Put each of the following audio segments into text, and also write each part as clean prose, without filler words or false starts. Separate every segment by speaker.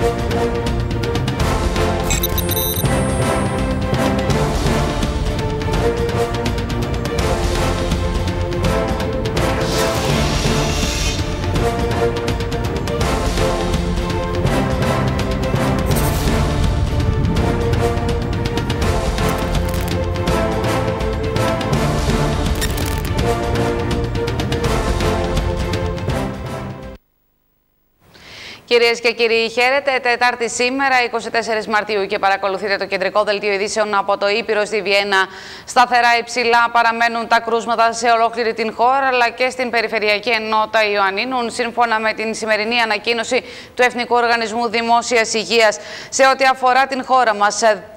Speaker 1: Κυρίες και κύριοι, χαίρετε. Τετάρτη σήμερα, 24 Μαρτίου, και παρακολουθείτε το κεντρικό δελτίο ειδήσεων από το Ήπειρο στη Βιέννα. Σταθερά υψηλά παραμένουν τα κρούσματα σε ολόκληρη την χώρα, αλλά και στην περιφερειακή ενότητα Ιωαννίνων, σύμφωνα με την σημερινή ανακοίνωση του Εθνικού Οργανισμού Δημόσιας Υγείας. Σε ό,τι αφορά την χώρα μας,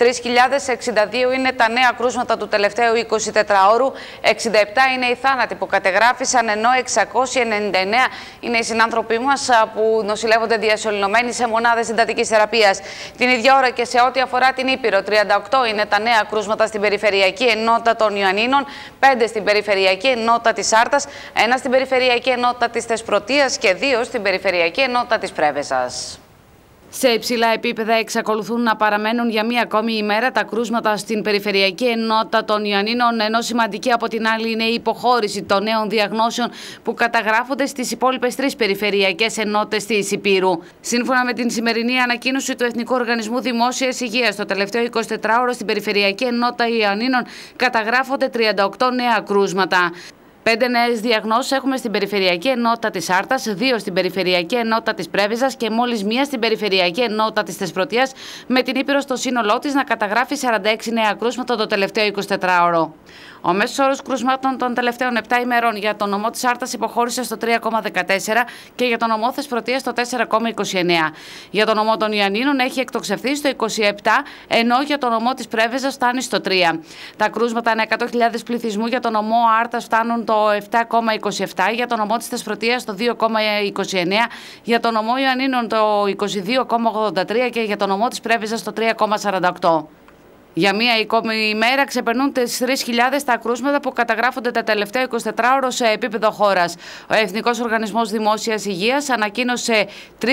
Speaker 1: 3.062 είναι τα νέα κρούσματα του τελευταίου 24ωρου, 67 είναι οι θάνατοι που κατεγράφησαν, ενώ 699 είναι οι συνάνθρωποι μας που νοσηλεύονται διασωληνωμένοι σε μονάδες εντατικής θεραπείας. Την ίδια ώρα και σε ό,τι αφορά την Ήπειρο, 38 είναι τα νέα κρούσματα στην περιφερειακή ενότητα των Ιωαννίνων, 5 στην περιφερειακή ενότητα της Άρτας, 1 στην περιφερειακή ενότητα της Θεσπρωτείας και 2 στην περιφερειακή ενότητα της Πρέβεζας. Σε υψηλά επίπεδα εξακολουθούν να παραμένουν για μία ακόμη ημέρα τα κρούσματα στην περιφερειακή ενότητα των Ιωαννίνων, ενώ σημαντική από την άλλη είναι η υποχώρηση των νέων διαγνώσεων που καταγράφονται στις υπόλοιπες 3 περιφερειακές ενότητες της Υπήρου. Σύμφωνα με την σημερινή ανακοίνωση του Εθνικού Οργανισμού Δημόσιας Υγείας, το τελευταίο 24ωρο στην περιφερειακή ενότητα Ιωαννίνων καταγράφονται 38 νέα κρούσματα. 5 νέες διαγνώσεις έχουμε στην περιφερειακή ενότητα της Άρτας, 2 στην περιφερειακή ενότητα της Πρέβεζας και μόλις 1 στην περιφερειακή ενότητα της Θεσπρωτείας, με την Ήπειρο στο σύνολό της να καταγράφει 46 νέα κρούσματα το τελευταίο 24ωρο. Ο μέσος όρος κρούσματων των τελευταίων 7 ημερών για τον νομό της Άρτας υποχώρησε στο 3,14 και για τον νομό Θεσπρωτείας στο 4,29. Για τον νομό των Ιωαννίνων έχει εκτοξευθεί στο 27, ενώ για τον νομό της Πρέβεζας φτάνει στο 3. Τα κρούσματα ανά 100.000 πληθυσμού για τον νομό Άρτας φτάνουν το 7,27, για τον νομό της Θεσπρωτείας το 2,29, για τον νομό Ιωαννίνων το 22,83 και για τον νομό της Πρέβεζας το 3,48. Για μία ακόμη ημέρα ξεπερνούν τις 3.000 τα κρούσματα που καταγράφονται τα τελευταία 24ωρο σε επίπεδο χώρας. Ο Εθνικός Οργανισμός Δημόσιας Υγείας ανακοίνωσε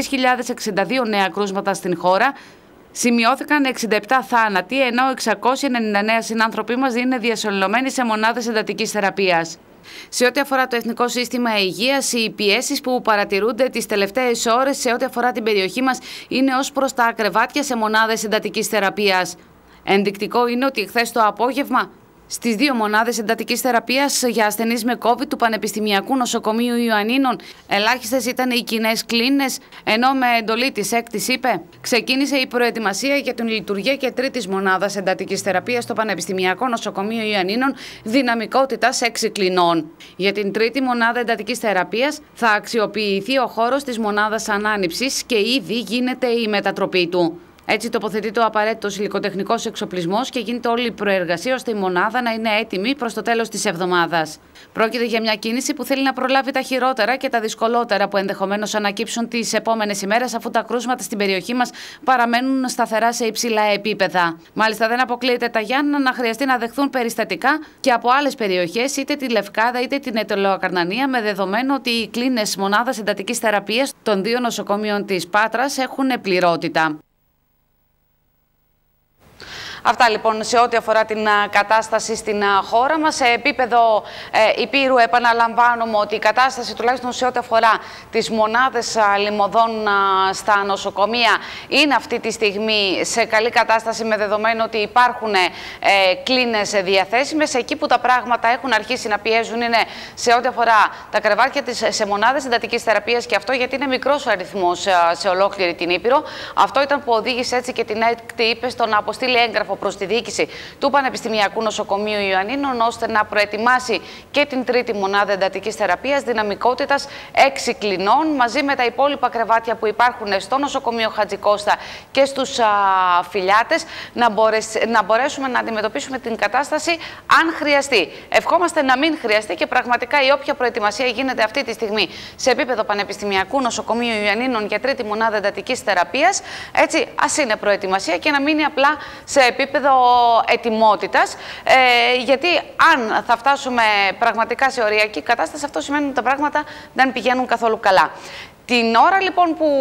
Speaker 1: 3.062 νέα κρούσματα στην χώρα. Σημειώθηκαν 67 θάνατοι, ενώ 699 συνάνθρωποι μας είναι διασωληνωμένοι σε μονάδες εντατικής θεραπείας. Σε ό,τι αφορά το Εθνικό Σύστημα Υγείας, οι πιέσεις που παρατηρούνται τις τελευταίες ώρες σε ό,τι αφορά την περιοχή μας είναι ως προς τα κρεβάτια σε μονάδες εντατικής θεραπείας. Ενδεικτικό είναι ότι χθες το απόγευμα στις 2 μονάδες εντατικής θεραπείας για ασθενείς με COVID του Πανεπιστημιακού Νοσοκομείου Ιωαννίνων ελάχιστες ήταν οι κοινές κλίνες, ενώ με εντολή της ΕΚΤΙΣ είπε ξεκίνησε η προετοιμασία για την λειτουργία και 3ης μονάδας εντατικής θεραπείας στο Πανεπιστημιακό Νοσοκομείο Ιωαννίνων δυναμικότητας 6 κλινών. Για την 3η μονάδα εντατικής θεραπείας θα αξιοποιηθεί ο χώρος της μονάδας ανάνυψης και ήδη γίνεται η μετατροπή του. Έτσι τοποθετείται ο απαραίτητος υλικοτεχνικός εξοπλισμός και γίνεται όλη η προεργασία ώστε η μονάδα να είναι έτοιμη προς το τέλος της εβδομάδας. Πρόκειται για μια κίνηση που θέλει να προλάβει τα χειρότερα και τα δυσκολότερα που ενδεχομένως ανακύψουν τις επόμενες ημέρες, αφού τα κρούσματα στην περιοχή μας παραμένουν σταθερά σε υψηλά επίπεδα. Μάλιστα, δεν αποκλείεται τα Γιάννενα να χρειαστεί να δεχθούν περιστατικά και από άλλες περιοχές, είτε τη Λευκάδα είτε την Αιτωλοακαρνανία, με δεδομένο ότι οι κλίνες μονάδας εντατικής θεραπείας των 2 νοσοκομείων της Πάτρας έχουν πληρότητα. Αυτά λοιπόν σε ό,τι αφορά την κατάσταση στην χώρα μας. Σε επίπεδο Υπήρου επαναλαμβάνουμε ότι η κατάσταση, τουλάχιστον σε ό,τι αφορά τις μονάδες λιμωδών στα νοσοκομεία, είναι αυτή τη στιγμή σε καλή κατάσταση, με δεδομένο ότι υπάρχουν κλίνες διαθέσιμες. Εκεί που τα πράγματα έχουν αρχίσει να πιέζουν είναι σε ό,τι αφορά τα κρεβάτια σε μονάδες εντατικής θεραπείας, και αυτό γιατί είναι μικρός ο αριθμός σε ολόκληρη την Ήπειρο. Αυτό ήταν που οδήγησε έτσι και την ΕΚΤ στο να αποστείλει έγγραφο προς τη διοίκηση του Πανεπιστημιακού Νοσοκομείου Ιωαννίνων, ώστε να προετοιμάσει και την 3η μονάδα εντατικής θεραπείας δυναμικότητας 6 κλινών, μαζί με τα υπόλοιπα κρεβάτια που υπάρχουν στο νοσοκομείο Χατζικώστα και στους Φιλιάτες, να μπορέσουμε να αντιμετωπίσουμε την κατάσταση αν χρειαστεί. Ευχόμαστε να μην χρειαστεί και πραγματικά η όποια προετοιμασία γίνεται αυτή τη στιγμή σε επίπεδο Πανεπιστημιακού Νοσοκομείου Ιωαννίνων για 3η μονάδα εντατικής θεραπείας, έτσι ας είναι προετοιμασία και να μείνει απλά σε επίπεδο ετοιμότητας, γιατί αν θα φτάσουμε πραγματικά σε οριακή κατάσταση, αυτό σημαίνει ότι τα πράγματα δεν πηγαίνουν καθόλου καλά. Την ώρα λοιπόν που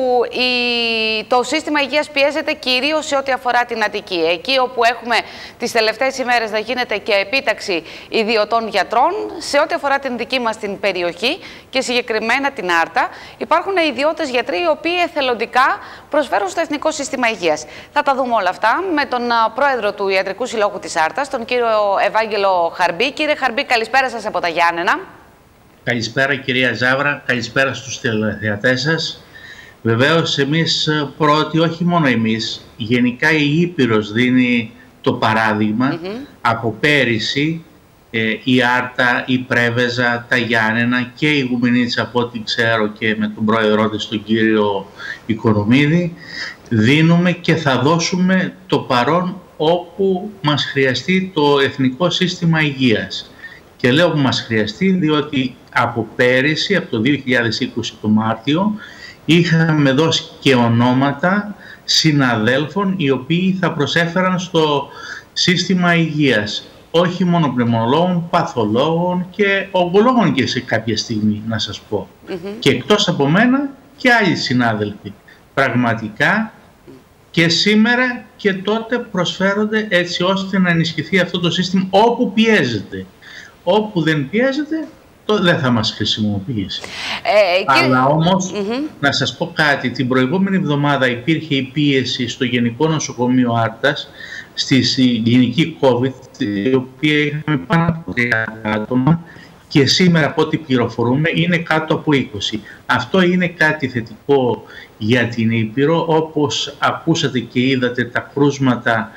Speaker 1: το σύστημα υγείας πιέζεται κυρίως σε ό,τι αφορά την Αττική, εκεί όπου έχουμε τις τελευταίες ημέρες να γίνεται και επίταξη ιδιωτών γιατρών, σε ό,τι αφορά την δική μας την περιοχή και συγκεκριμένα την Άρτα, υπάρχουν ιδιώτες γιατροί οι οποίοι εθελοντικά προσφέρουν στο Εθνικό Σύστημα Υγείας. Θα τα δούμε όλα αυτά με τον πρόεδρο του Ιατρικού Συλλόγου της Άρτας, τον κύριο Ευάγγελο Χαρμπή. Κύριε Χαρμπή, καλησπέρα σας από τα Γιάννενα.
Speaker 2: Καλησπέρα κυρία Ζάβρα, καλησπέρα στους τηλεθεατές σας. Βεβαίως εμείς πρώτοι, όχι μόνο εμείς, γενικά η Ήπειρος δίνει το παράδειγμα. Από πέρυσι η Άρτα, η Πρέβεζα, τα Γιάννενα και η Ιγουμενίτσα, από ό,τι ξέρω και με τον πρόεδρό της, τον κύριο Οικονομίδη, δίνουμε και θα δώσουμε το παρόν όπου μας χρειαστεί το Εθνικό Σύστημα Υγείας. Και λέω που μας χρειαστεί διότι από πέρυσι, από το 2020 το Μάρτιο, είχαμε δώσει και ονόματα συναδέλφων οι οποίοι θα προσέφεραν στο σύστημα υγείας. Όχι μόνο πνευμονολόγων, παθολόγων και ογκολόγων και σε κάποια στιγμή, να σας πω. Και εκτός από μένα και άλλοι συνάδελφοι. Πραγματικά και σήμερα και τότε προσφέρονται έτσι ώστε να ενισχυθεί αυτό το σύστημα όπου πιέζεται. Όπου δεν πιέζεται, δεν θα μας χρησιμοποιήσει. Αλλά όμως, να σας πω κάτι, την προηγούμενη εβδομάδα υπήρχε η πίεση στο Γενικό Νοσοκομείο Άρτας, στη κλινική COVID, η οποία είχαμε πάνω από 30 άτομα και σήμερα από ό,τι πληροφορούμε είναι κάτω από 20. Αυτό είναι κάτι θετικό για την Ήπειρο, όπως ακούσατε και είδατε τα κρούσματα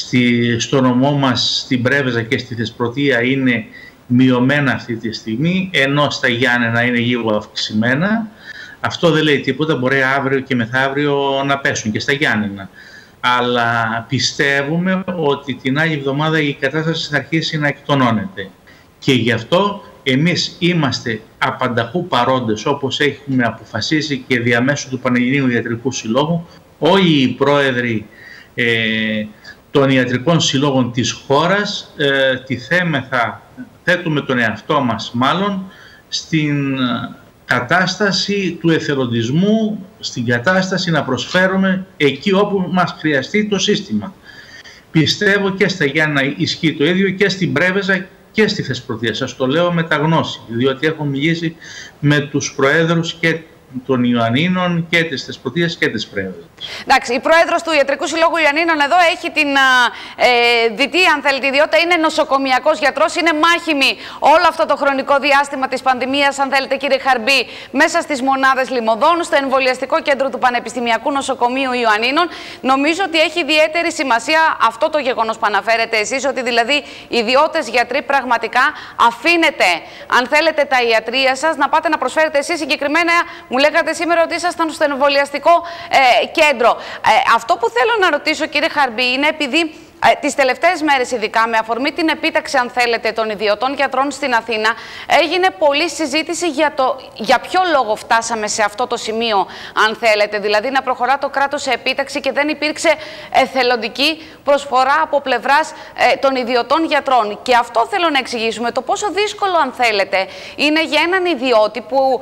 Speaker 2: στο νομό μας, στην Πρέβεζα και στη Θεσπρωτεία είναι μειωμένα αυτή τη στιγμή, ενώ στα Γιάννενα είναι λίγο αυξημένα. Αυτό δεν λέει τίποτα, μπορεί αύριο και μεθαύριο να πέσουν και στα Γιάννενα. Αλλά πιστεύουμε ότι την άλλη εβδομάδα η κατάσταση θα αρχίσει να εκτονώνεται. Και γι' αυτό εμείς είμαστε απανταχού παρόντες, όπως έχουμε αποφασίσει και διαμέσου του Πανελληνίου Ιατρικού Συλλόγου, όλοι οι πρόεδροι των ιατρικών συλλόγων της χώρας θέτουμε τον εαυτό μας μάλλον στην κατάσταση του εθελοντισμού, στην κατάσταση να προσφέρουμε εκεί όπου μας χρειαστεί το σύστημα. Πιστεύω και στα Γιάννα ισχύει το ίδιο και στην Πρέβεζα και στη Θεσπρωτεία. Σας το λέω με τα γνώση, διότι έχω μιλήσει με τους προέδρους και των Ιωαννίνων και της Θεσπρωτείας και της Πρέβεζας.
Speaker 1: Εντάξει, η πρόεδρος του Ιατρικού Συλλόγου Ιωαννίνων εδώ έχει την δυτή, αν θέλετε, ιδιότητα, είναι νοσοκομιακός γιατρός, είναι μάχημη όλο αυτό το χρονικό διάστημα της πανδημίας, αν θέλετε κύριε Χαρμπή, μέσα στις μονάδες Λιμωδών, στο εμβολιαστικό κέντρο του Πανεπιστημιακού Νοσοκομείου Ιωαννίνων. Νομίζω ότι έχει ιδιαίτερη σημασία αυτό το γεγονός που αναφέρετε εσείς, ότι δηλαδή οι ιδιώτες γιατροί πραγματικά αφήνετε, αν θέλετε, τα ιατρεία σας να πάτε να προσφέρετε εσείς συγκεκριμένα. Μου λέγατε σήμερα ότι ήσασταν στο εμβολιαστικό κέντρο. Αυτό που θέλω να ρωτήσω, κύριε Χαρμπή, είναι επειδή τις τελευταίες μέρες, ειδικά με αφορμή την επίταξη, αν θέλετε, των ιδιωτών γιατρών στην Αθήνα, έγινε πολλή συζήτηση για ποιο λόγο φτάσαμε σε αυτό το σημείο, αν θέλετε, δηλαδή να προχωρά το κράτος σε επίταξη και δεν υπήρξε εθελοντική προσφορά από πλευράς των ιδιωτών γιατρών. Και αυτό θέλω να εξηγήσουμε, το πόσο δύσκολο, αν θέλετε, είναι για έναν ιδιώτη που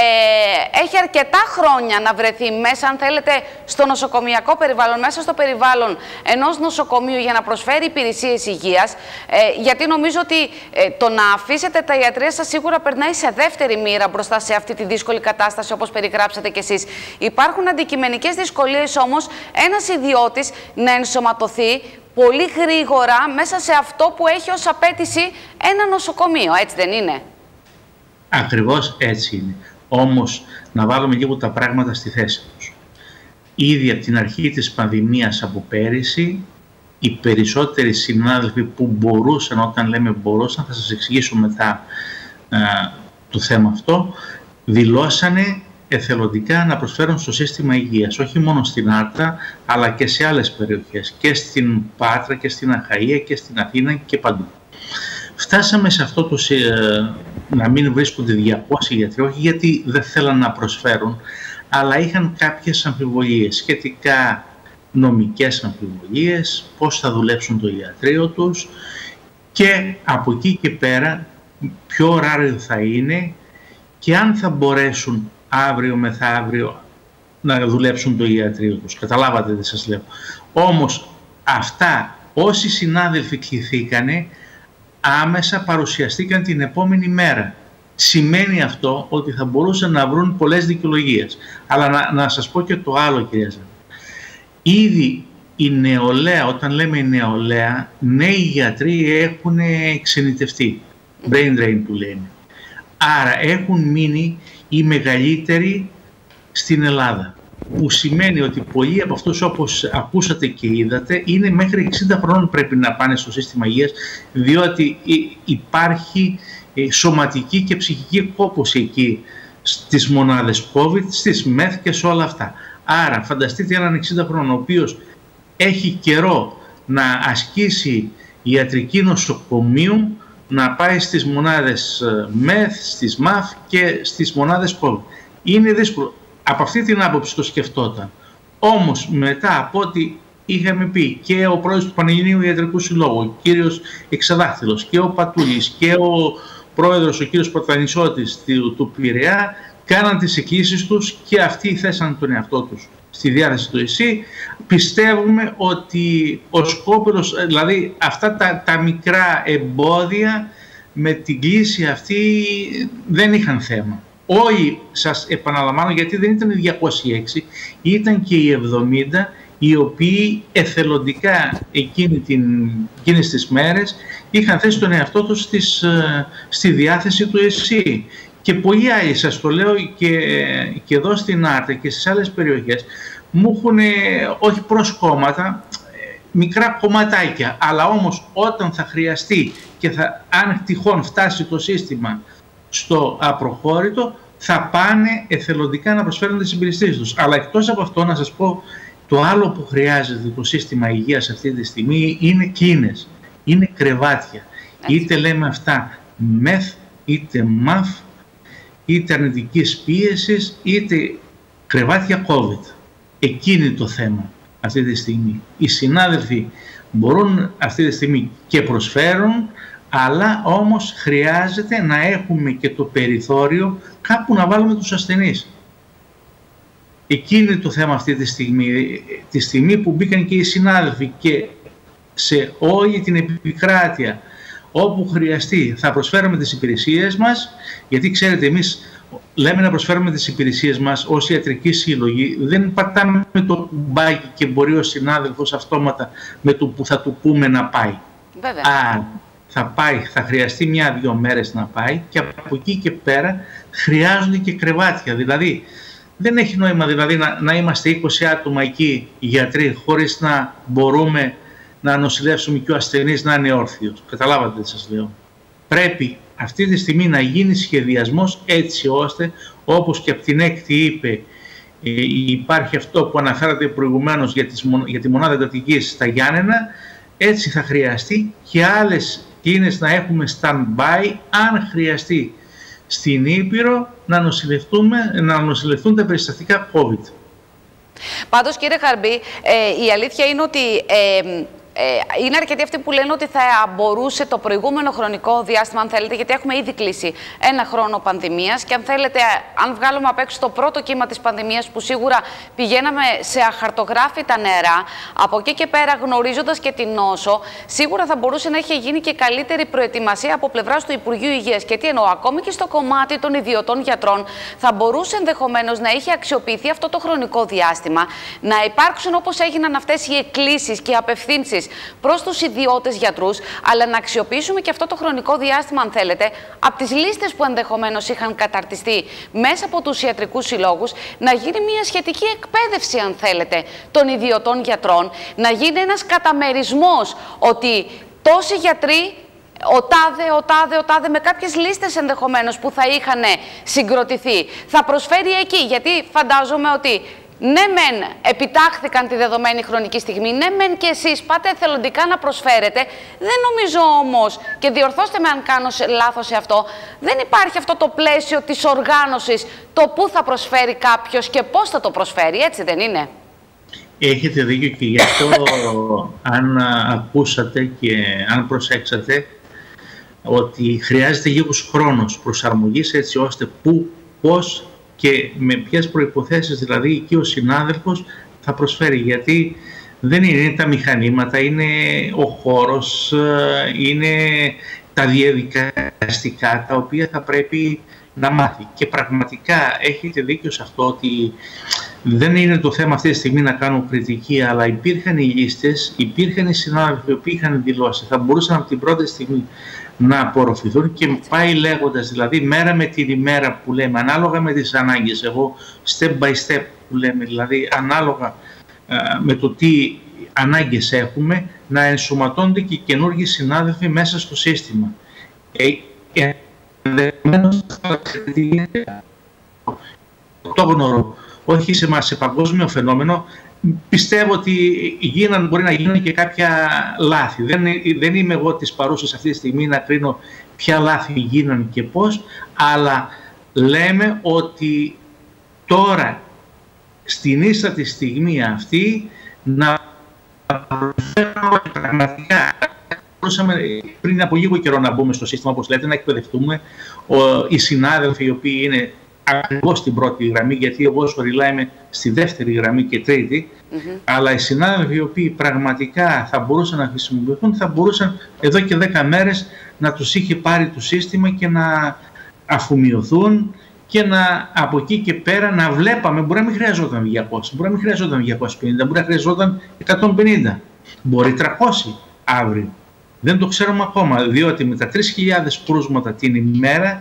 Speaker 1: έχει αρκετά χρόνια να βρεθεί μέσα, αν θέλετε, στο νοσοκομιακό περιβάλλον, μέσα στο περιβάλλον ενός νοσοκομείου, για να προσφέρει υπηρεσίες υγείας, γιατί νομίζω ότι το να αφήσετε τα ιατρεία σας σίγουρα περνάει σε δεύτερη μοίρα μπροστά σε αυτή τη δύσκολη κατάσταση, όπως περιγράψατε κι εσείς. Υπάρχουν αντικειμενικές δυσκολίες όμως ένας ιδιώτης να ενσωματωθεί πολύ γρήγορα μέσα σε αυτό που έχει ως απέτηση ένα νοσοκομείο, έτσι δεν είναι?
Speaker 2: Ακριβώς έτσι είναι. Όμως να βάλουμε λίγο τα πράγματα στη θέση τους. Ήδη από την αρχή της πανδημίας από πέρυσι, οι περισσότεροι συνάδελφοι που μπορούσαν, όταν λέμε μπορούσαν, θα σας εξηγήσω μετά το θέμα αυτό, δηλώσανε εθελοντικά να προσφέρουν στο σύστημα υγείας, όχι μόνο στην Άρτα, αλλά και σε άλλες περιοχές, και στην Πάτρα και στην Αχαΐα και στην Αθήνα και παντού. Φτάσαμε σε αυτό το να μην βρίσκονται 200 γιατροί, όχι γιατί δεν θέλαν να προσφέρουν, αλλά είχαν κάποιες αμφιβολίες σχετικά, νομικές αμφιβολίες, πώς θα δουλέψουν το ιατρείο τους και από εκεί και πέρα ποιο ωράριο θα είναι και αν θα μπορέσουν αύριο μεθαύριο να δουλέψουν το ιατρείο τους. Καταλάβατε τι σας λέω. Όμως αυτά όσοι συνάδελφοι κληθήκανε άμεσα παρουσιαστήκαν την επόμενη μέρα. Σημαίνει αυτό ότι θα μπορούσαν να βρουν πολλές δικαιολογίες. Αλλά να σας πω και το άλλο, κυρία Ζάβρα. Ήδη η νεολαία, όταν λέμε η νεολαία, νέοι γιατροί έχουν ξενιτευτεί. Brain drain που λένε. Άρα έχουν μείνει οι μεγαλύτεροι στην Ελλάδα. Που σημαίνει ότι πολλοί από αυτούς, όπως ακούσατε και είδατε, είναι μέχρι 60 χρόνων πρέπει να πάνε στο σύστημα υγείας, διότι υπάρχει σωματική και ψυχική κόπωση εκεί στις μονάδες COVID, στις ΜΕΘ και σε όλα αυτά. Άρα φανταστείτε έναν 60 χρόνο, ο οποίος έχει καιρό να ασκήσει ιατρική νοσοκομείου, να πάει στις μονάδες ΜΕΘ, στις ΜΑΦ και στις μονάδες COVID. Είναι δύσκολο. Από αυτή την άποψη το σκεφτόταν. Όμως μετά από ό,τι είχαμε πει και ο πρόεδρος του Πανελληνίου Ιατρικού Συλλόγου, ο κύριος Εξαδάχτυλος, και ο Πατούλης και ο πρόεδρος, ο κύριος Πρωτανησώτης του Πειραιά, κάναν τις εκκλήσεις τους και αυτοί θέσαν τον εαυτό τους στη διάθεση του ΕΣΥ. Πιστεύουμε ότι ο Σκόπελος, δηλαδή αυτά τα μικρά εμπόδια με την κλίση αυτή δεν είχαν θέμα. Όλοι, σας επαναλαμβάνω, γιατί δεν ήταν οι 206, ήταν και οι 70, οι οποίοι εθελοντικά εκείνες τις μέρες είχαν θέσει τον εαυτό τους στη διάθεση του ΕΣΥ. Και πολλοί άλλοι, σας το λέω και εδώ στην Άρτα και στις άλλες περιοχές, μου έχουν, όχι προς κόμματα, μικρά κομματάκια, αλλά όμως όταν θα χρειαστεί και αν τυχόν φτάσει το σύστημα στο απροχώρητο, θα πάνε εθελοντικά να προσφέρουν τις υπηρεσίες τους. Αλλά εκτός από αυτό, να σας πω, το άλλο που χρειάζεται το σύστημα υγείας αυτή τη στιγμή είναι κλίνες, είναι κρεβάτια. Είτε λέμε αυτά ΜΕΘ, είτε ΜΑΦ, είτε αρνητικής πίεσης, είτε κρεβάτια COVID. Εκείνη το θέμα αυτή τη στιγμή. Οι συνάδελφοι μπορούν αυτή τη στιγμή και προσφέρουν, αλλά όμως χρειάζεται να έχουμε και το περιθώριο κάπου να βάλουμε τους ασθενείς. Εκείνη το θέμα αυτή τη στιγμή που μπήκαν και οι συνάδελφοι και σε όλη την επικράτεια όπου χρειαστεί θα προσφέρουμε τις υπηρεσίες μας, γιατί ξέρετε εμείς λέμε να προσφέρουμε τις υπηρεσίες μας ως ιατρική σύλλογη, δεν πατάμε με το μπάκι και μπορεί ο συνάδελφος αυτόματα με το που θα του πούμε να πάει. Βέβαια. Θα χρειαστεί 1-2 μέρες να πάει και από εκεί και πέρα χρειάζονται και κρεβάτια. Δηλαδή δεν έχει νόημα να είμαστε 20 άτομα εκεί γιατροί χωρίς να μπορούμε να νοσηλεύσουμε και ο ασθενής να είναι όρθιος. Καταλάβατε τι σας λέω. Πρέπει αυτή τη στιγμή να γίνει σχεδιασμός έτσι ώστε, όπως και από την έκτη είπε, υπάρχει αυτό που αναφέρατε προηγουμένως για τη μονάδα εντατικής στα Γιάννενα, έτσι θα χρειαστεί και άλλες κλίνες να έχουμε stand-by αν χρειαστεί στην Ήπειρο να νοσηλευτούν τα περιστατικά COVID.
Speaker 1: Πάντως, κύριε Χαρμπή, η αλήθεια είναι ότι είναι αρκετοί αυτοί που λένε ότι θα μπορούσε το προηγούμενο χρονικό διάστημα, αν θέλετε, γιατί έχουμε ήδη κλείσει 1 χρόνο πανδημίας και αν θέλετε, αν βγάλουμε απ' έξω το πρώτο κύμα της πανδημίας που σίγουρα πηγαίναμε σε αχαρτογράφητα νερά, από εκεί και πέρα γνωρίζοντας και την νόσο, σίγουρα θα μπορούσε να έχει γίνει και καλύτερη προετοιμασία από πλευράς του Υπουργείου Υγείας. Και τι εννοώ, ακόμη και στο κομμάτι των ιδιωτών γιατρών θα μπορούσε ενδεχομένως να είχε αξιοποιηθεί αυτό το χρονικό διάστημα, να υπάρξουν όπως έγιναν αυτές οι εκκλήσεις και οι απευθύνσεις προς τους ιδιώτες γιατρούς, αλλά να αξιοποιήσουμε και αυτό το χρονικό διάστημα, αν θέλετε, από τις λίστες που ενδεχομένως είχαν καταρτιστεί μέσα από τους ιατρικούς συλλόγους, να γίνει μια σχετική εκπαίδευση, αν θέλετε, των ιδιωτών γιατρών, να γίνει ένας καταμερισμός ότι τόσοι γιατροί, ο τάδε, με κάποιες λίστες ενδεχομένως που θα είχαν συγκροτηθεί, θα προσφέρει εκεί, γιατί φαντάζομαι ότι ναι μεν επιτάχθηκαν τη δεδομένη χρονική στιγμή, ναι μεν και εσείς πάτε εθελοντικά να προσφέρετε, δεν νομίζω όμως, και διορθώστε με αν κάνω λάθος σε αυτό, δεν υπάρχει αυτό το πλαίσιο της οργάνωσης, το πού θα προσφέρει κάποιος και πώς θα το προσφέρει, έτσι δεν είναι?
Speaker 2: Έχετε δίκιο και γι' αυτό αν ακούσατε και αν προσέξατε ότι χρειάζεται λίγος χρόνος προσαρμογής έτσι ώστε πώς και με ποιες προϋποθέσεις δηλαδή εκεί ο συνάδελφος θα προσφέρει. Γιατί δεν είναι τα μηχανήματα, είναι ο χώρος, είναι τα διαδικαστικά τα οποία θα πρέπει να μάθει. Και πραγματικά έχετε δίκιο σε αυτό ότι δεν είναι το θέμα αυτή τη στιγμή να κάνω κριτική, αλλά υπήρχαν οι λίστες, υπήρχαν οι συνάδελφοι που είχαν δηλώσει, θα μπορούσαν από την πρώτη στιγμή να απορροφηθούν και πάει λέγοντας, δηλαδή μέρα με την ημέρα που λέμε, ανάλογα με τις ανάγκες, εγώ step by step που λέμε, δηλαδή ανάλογα με το τι ανάγκες έχουμε, να ενσωματώνται και καινούργιοι συνάδελφοι μέσα στο σύστημα. Το γνωρό, όχι σε παγκόσμιο φαινόμενο, πιστεύω ότι μπορεί να γίνουν και κάποια λάθη. Δεν είμαι εγώ της παρούσας αυτή τη στιγμή να κρίνω ποια λάθη γίνανε και πώς, αλλά λέμε ότι τώρα, στην ίστατη στιγμή αυτή, να πραγματικά μπορούσαμε πριν από λίγο καιρό να μπούμε στο σύστημα, όπως λέτε, να εκπαιδευτούμε. Οι συνάδελφοι οι οποίοι είναι ακριβώς στην πρώτη γραμμή, γιατί εγώ σωριλά είμαι στη δεύτερη γραμμή και τρίτη, αλλά οι συνάδελφοι οι οποίοι πραγματικά θα μπορούσαν να χρησιμοποιηθούν, θα μπορούσαν εδώ και 10 μέρες να τους είχε πάρει το σύστημα και να αφομοιωθούν και από εκεί και πέρα να βλέπαμε, μπορεί να μην χρειαζόταν 200, μπορεί να μην χρειαζόταν 250, μπορεί να χρειαζόταν 150, μπορεί 300 αύριο. Δεν το ξέρουμε ακόμα, διότι με τα 3.000 κρούσματα την ημέρα,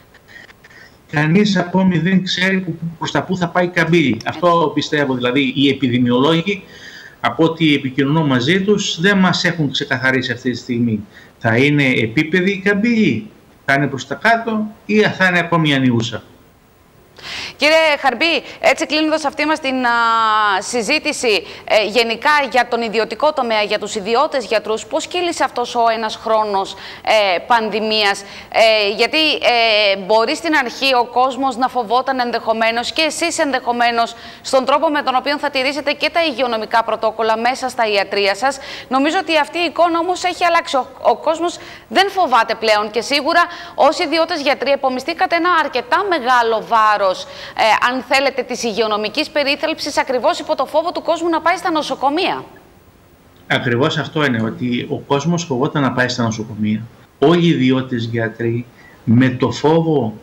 Speaker 2: κανείς ακόμη δεν ξέρει προς τα πού θα πάει η καμπύλη. Αυτό πιστεύω, δηλαδή οι επιδημιολόγοι, από ό,τι επικοινωνώ μαζί τους, δεν μας έχουν ξεκαθαρίσει αυτή τη στιγμή. Θα είναι επίπεδη η καμπύλη, θα είναι προς τα κάτω ή θα είναι ακόμη ανιούσα.
Speaker 1: Κύριε Χαρμπή, έτσι κλείνοντας αυτή μας την συζήτηση γενικά για τον ιδιωτικό τομέα, για τους ιδιώτες γιατρούς, πώς κύλησε αυτός ο ένας χρόνος πανδημίας? Γιατί μπορεί στην αρχή ο κόσμος να φοβόταν ενδεχομένως και εσείς ενδεχομένως στον τρόπο με τον οποίο θα τηρήσετε και τα υγειονομικά πρωτόκολλα μέσα στα ιατρεία σας. Νομίζω ότι αυτή η εικόνα όμως έχει αλλάξει. Ο κόσμος δεν φοβάται πλέον και σίγουρα ως ιδιώτες γιατροί επομιστήκατε ένα αρκετά μεγάλο βάρος, αν θέλετε, της υγειονομικής περίθαλψης, ακριβώς υπό το φόβο του κόσμου να πάει στα νοσοκομεία.
Speaker 2: Ακριβώς αυτό είναι, ότι ο κόσμος φοβόταν να πάει στα νοσοκομεία. Όλοι οι ιδιώτες γιατροί με το φόβο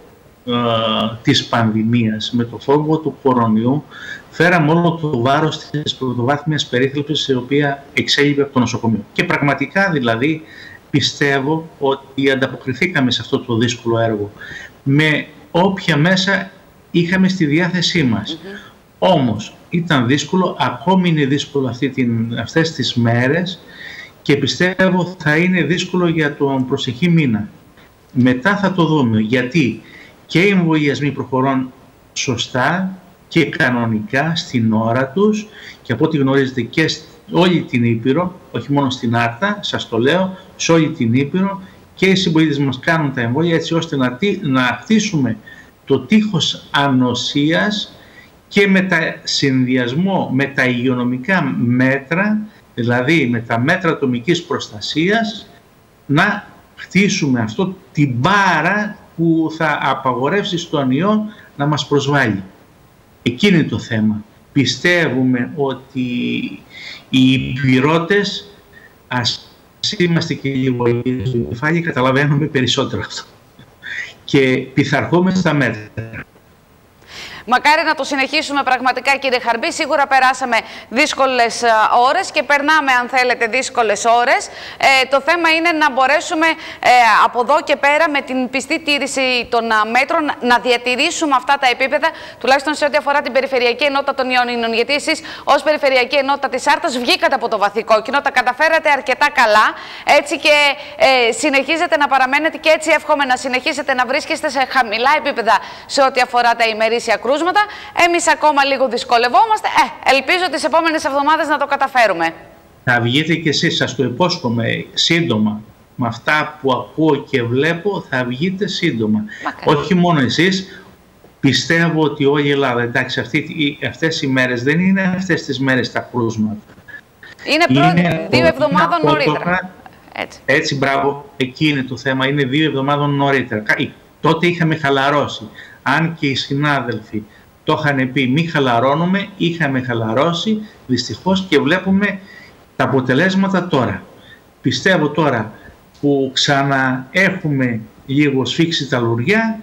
Speaker 2: της πανδημίας, με το φόβο του κορονοϊού, φέραμε όλο το βάρος της πρωτοβάθμιας περίθαλψης, η οποία εξέλιπε από το νοσοκομείο. Και πραγματικά δηλαδή πιστεύω ότι ανταποκριθήκαμε σε αυτό το δύσκολο έργο με όποια μέσα είχαμε στη διάθεσή μας. Όμως ήταν δύσκολο, ακόμη είναι δύσκολο αυτές τις μέρες και πιστεύω θα είναι δύσκολο για τον προσεχή μήνα. Μετά θα το δούμε, γιατί και οι εμβολιασμοί προχωρούν σωστά και κανονικά στην ώρα τους και από ό,τι γνωρίζετε και όλη την Ήπειρο, όχι μόνο στην Άρτα, σας το λέω, σε όλη την Ήπειρο και οι συμπολίτες μας κάνουν τα εμβόλια έτσι ώστε να χτίσουμε το τείχος ανοσίας και με συνδυασμό με τα υγειονομικά μέτρα, δηλαδή με τα μέτρα ατομικής προστασίας, να χτίσουμε αυτό την μπάρα που θα απαγορεύσει στον ιό να μας προσβάλλει. Εκείνη είναι το θέμα. Πιστεύουμε ότι οι υπηρώτες, ας είμαστε και λίγο στο κεφάλι, καταλαβαίνουμε περισσότερο αυτό. Και πειθαρχούμε στα μέτρα.
Speaker 1: Μακάρι να το συνεχίσουμε πραγματικά, κύριε Χαρμπή. Σίγουρα περάσαμε δύσκολες ώρες και περνάμε, αν θέλετε, δύσκολες ώρες. Το θέμα είναι να μπορέσουμε από εδώ και πέρα με την πιστή τήρηση των μέτρων να διατηρήσουμε αυτά τα επίπεδα, τουλάχιστον σε ό,τι αφορά την Περιφερειακή Ενότητα των Ιωνίνων. Γιατί εσείς ως Περιφερειακή Ενότητα της Άρτας βγήκατε από το βαθύ κόκκινο, τα καταφέρατε αρκετά καλά. Έτσι και συνεχίζετε να παραμένετε και έτσι εύχομαι να συνεχίσετε να βρίσκεστε σε χαμηλά επίπεδα σε ό,τι αφορά τα ημερήσια κρούσματα. Εμείς ακόμα λίγο δυσκολευόμαστε. Ελπίζω τις επόμενες εβδομάδες να το καταφέρουμε.
Speaker 2: Θα βγείτε κι εσείς, σας το υπόσχομαι, σύντομα. Με αυτά που ακούω και βλέπω θα βγείτε σύντομα. Όχι μόνο εσείς, πιστεύω ότι όλη η Ελλάδα, εντάξει, αυτές οι μέρες δεν είναι αυτές τις μέρες τα κρούσματα.
Speaker 1: Είναι 2 εβδομάδων νωρίτερα.
Speaker 2: Έτσι, μπράβο, εκεί είναι το θέμα, είναι 2 εβδομάδων νωρίτερα. Τότε είχαμε χαλαρώσει. Αν και οι συνάδελφοι το είχαν πει μη χαλαρώνουμε, είχαμε χαλαρώσει δυστυχώς και βλέπουμε τα αποτελέσματα τώρα. Πιστεύω τώρα που ξαναέχουμε λίγο σφίξει τα λουριά,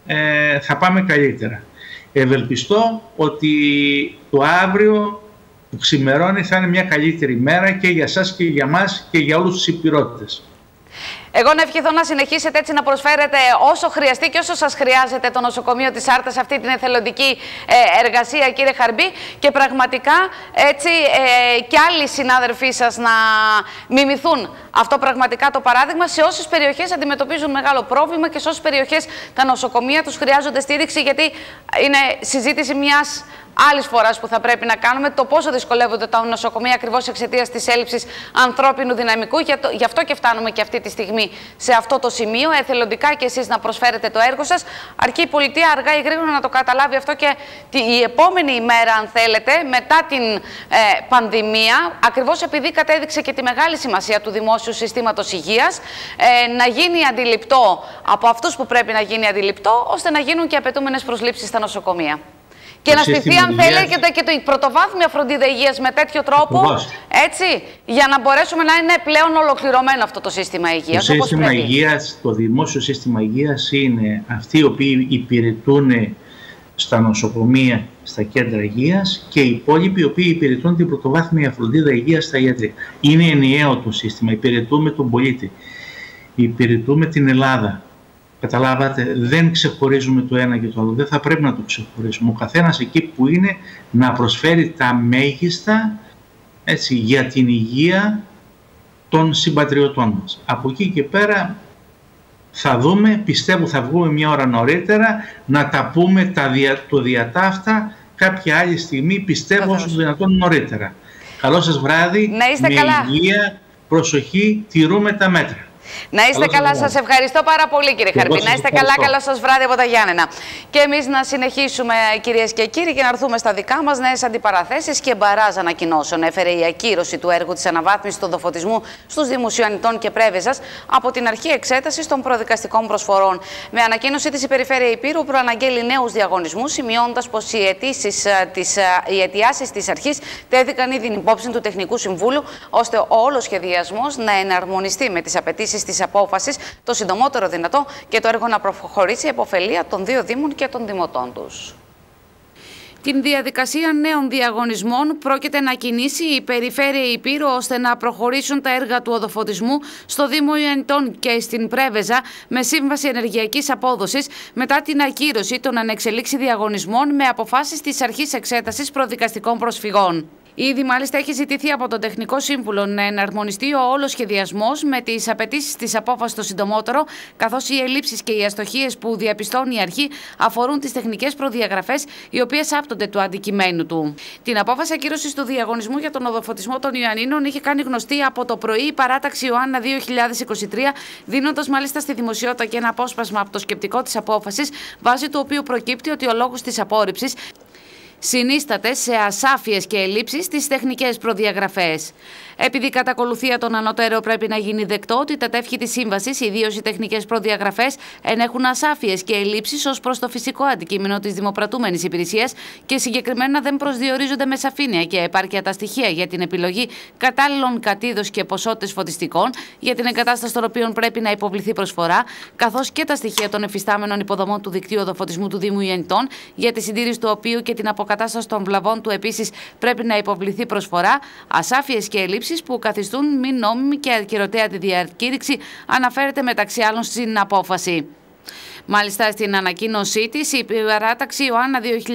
Speaker 2: θα πάμε καλύτερα. Ευελπιστώ ότι το αύριο που ξημερώνει θα είναι μια καλύτερη μέρα και για σας και για μας και για όλους τους υπηρώτες.
Speaker 1: Εγώ να ευχηθώ να συνεχίσετε έτσι να προσφέρετε όσο χρειαστεί και όσο σας χρειάζεται το νοσοκομείο της Άρτας αυτή την εθελοντική εργασία, κύριε Χαρμπή, και πραγματικά έτσι και άλλοι συνάδελφοί σας να μιμηθούν αυτό πραγματικά το παράδειγμα σε όσες περιοχές αντιμετωπίζουν μεγάλο πρόβλημα και σε όσες περιοχές τα νοσοκομεία τους χρειάζονται στήριξη, γιατί είναι συζήτηση μιας άλλης φοράς που θα πρέπει να κάνουμε το πόσο δυσκολεύονται τα νοσοκομεία ακριβώς εξαιτίας της έλλειψης ανθρώπινου δυναμικού. Γι' αυτό και φτάνουμε και αυτή τη στιγμή σε αυτό το σημείο. Εθελοντικά και εσείς να προσφέρετε το έργο σας. Αρκεί η πολιτεία αργά ή γρήγορα να το καταλάβει αυτό και η επόμενη ημέρα, αν θέλετε, μετά την πανδημία, ακριβώς επειδή κατέδειξε και τη μεγάλη σημασία του δημόσιου συστήματος υγείας, να γίνει αντιληπτό από αυτούς που πρέπει να γίνει αντιληπτό, ώστε να γίνουν και απαιτούμενες προσλήψεις στα νοσοκομεία. Και να στηθεί, αν θέλετε, και η πρωτοβάθμια φροντίδα υγείας με τέτοιο τρόπο, έτσι, για να μπορέσουμε να είναι πλέον ολοκληρωμένο αυτό το σύστημα υγείας.
Speaker 2: Το σύστημα υγείας, το δημόσιο σύστημα υγείας είναι αυτοί οι οποίοι υπηρετούν στα νοσοκομεία, στα κέντρα υγείας και οι υπόλοιποι οι οποίοι υπηρετούν την πρωτοβάθμια φροντίδα υγείας στα ιατρικά. Είναι ενιαίο το σύστημα, υπηρετούμε τον πολίτη, υπηρετούμε την Ελλάδα. Καταλάβατε, δεν ξεχωρίζουμε το ένα και το άλλο, δεν θα πρέπει να το ξεχωρίσουμε. Ο καθένας εκεί που είναι να προσφέρει τα μέγιστα, έτσι, για την υγεία των συμπατριωτών μας. Από εκεί και πέρα θα δούμε, πιστεύω θα βγούμε μια ώρα νωρίτερα, να τα πούμε το διατάφτα κάποια άλλη στιγμή, πιστεύω όσο δυνατόν νωρίτερα. Καλό σας βράδυ,
Speaker 1: να είστε
Speaker 2: με
Speaker 1: καλά.
Speaker 2: Υγεία, προσοχή, τηρούμε τα μέτρα.
Speaker 1: Να είστε καλά, σας ευχαριστώ πάρα πολύ, κύριε Χαρμπή. Να είστε καλά, καλό σας βράδυ από τα Γιάννενα. Και εμείς να συνεχίσουμε, κυρίες και κύριοι, και να έρθουμε στα δικά μας. Νέες αντιπαραθέσεις και μπαράζ ανακοινώσεων έφερε η ακύρωση του έργου της αναβάθμισης του οδοφωτισμού στους Δήμους Ιωαννιτών και Πρέβεζας από την αρχή εξέτασης των προδικαστικών προσφορών. Με ανακοίνωση της η Περιφέρεια Ηπείρου προαναγγέλει νέους διαγωνισμούς, σημειώνοντας πως οι αιτιάσεις της αρχής τέθηκαν ήδη υπόψη του Τεχνικού Συμβούλου, ώστε ο όλος σχεδιασμός να εναρμονιστεί με τις απαιτήσεις της απόφασης το συντομότερο δυνατό και το έργο να προχωρήσει επωφελία των δύο Δήμων και των Δημοτών τους. Την διαδικασία νέων διαγωνισμών πρόκειται να κινήσει η Περιφέρεια Ηπείρου ώστε να προχωρήσουν τα έργα του οδοφωτισμού στο Δήμο Ιωαννιτών και στην Πρέβεζα με σύμβαση ενεργειακής απόδοσης μετά την ακύρωση των ανεξελίξη διαγωνισμών με αποφάσεις της αρχής εξέτασης προδικαστικών προσφυγών. Ήδη μάλιστα έχει ζητηθεί από τον Τεχνικό Σύμβουλο να εναρμονιστεί ο όλος σχεδιασμός με τις απαιτήσεις της απόφασης το συντομότερο, καθώς οι ελλείψεις και οι αστοχίες που διαπιστώνει η αρχή αφορούν τις τεχνικές προδιαγραφές, οι οποίες άπτονται του αντικειμένου του. Την απόφαση ακύρωσης του διαγωνισμού για τον οδοφωτισμό των Ιωαννίνων είχε κάνει γνωστή από το πρωί η παράταξη Ιωάννα 2023, δίνοντας μάλιστα στη δημοσιότητα και ένα απόσπασμα από το σκεπτικό της απόφασης, βάσει του οποίου προκύπτει ότι ο λόγος της απόρριψης συνίσταται σε ασάφειες και ελλείψεις στις τεχνικές προδιαγραφές. Επειδή κατά ακολουθία των ανωτέρων πρέπει να γίνει δεκτό ότι τα τεύχη της σύμβασης, ιδίως οι τεχνικές προδιαγραφές, ενέχουν ασάφειες και ελλείψεις ως προς το φυσικό αντικείμενο της δημοπρατούμενης υπηρεσίας και συγκεκριμένα δεν προσδιορίζονται με σαφήνεια και επάρκεια τα στοιχεία για την επιλογή κατάλληλων κατείδος και ποσότητες φωτιστικών, για την εγκατάσταση των οποίων πρέπει να υποβληθεί προσφορά, καθώς και τα στοιχεία των εφιστάμενων υποδομών του δικτύου οδοφωτισμού του Δήμου Ιωαννιτών, για τη συντήρηση του οποίου και την αποκατάσταση των βλαβών του επίσης πρέπει να υποβληθεί προσφορά, ασάφειες και ελλείψεις που καθιστούν μη νόμιμη και ακυρωτέα τη διακήρυξη, αναφέρεται μεταξύ άλλων στην απόφαση. Μάλιστα, στην ανακοίνωσή της, η παράταξη Ιωάννα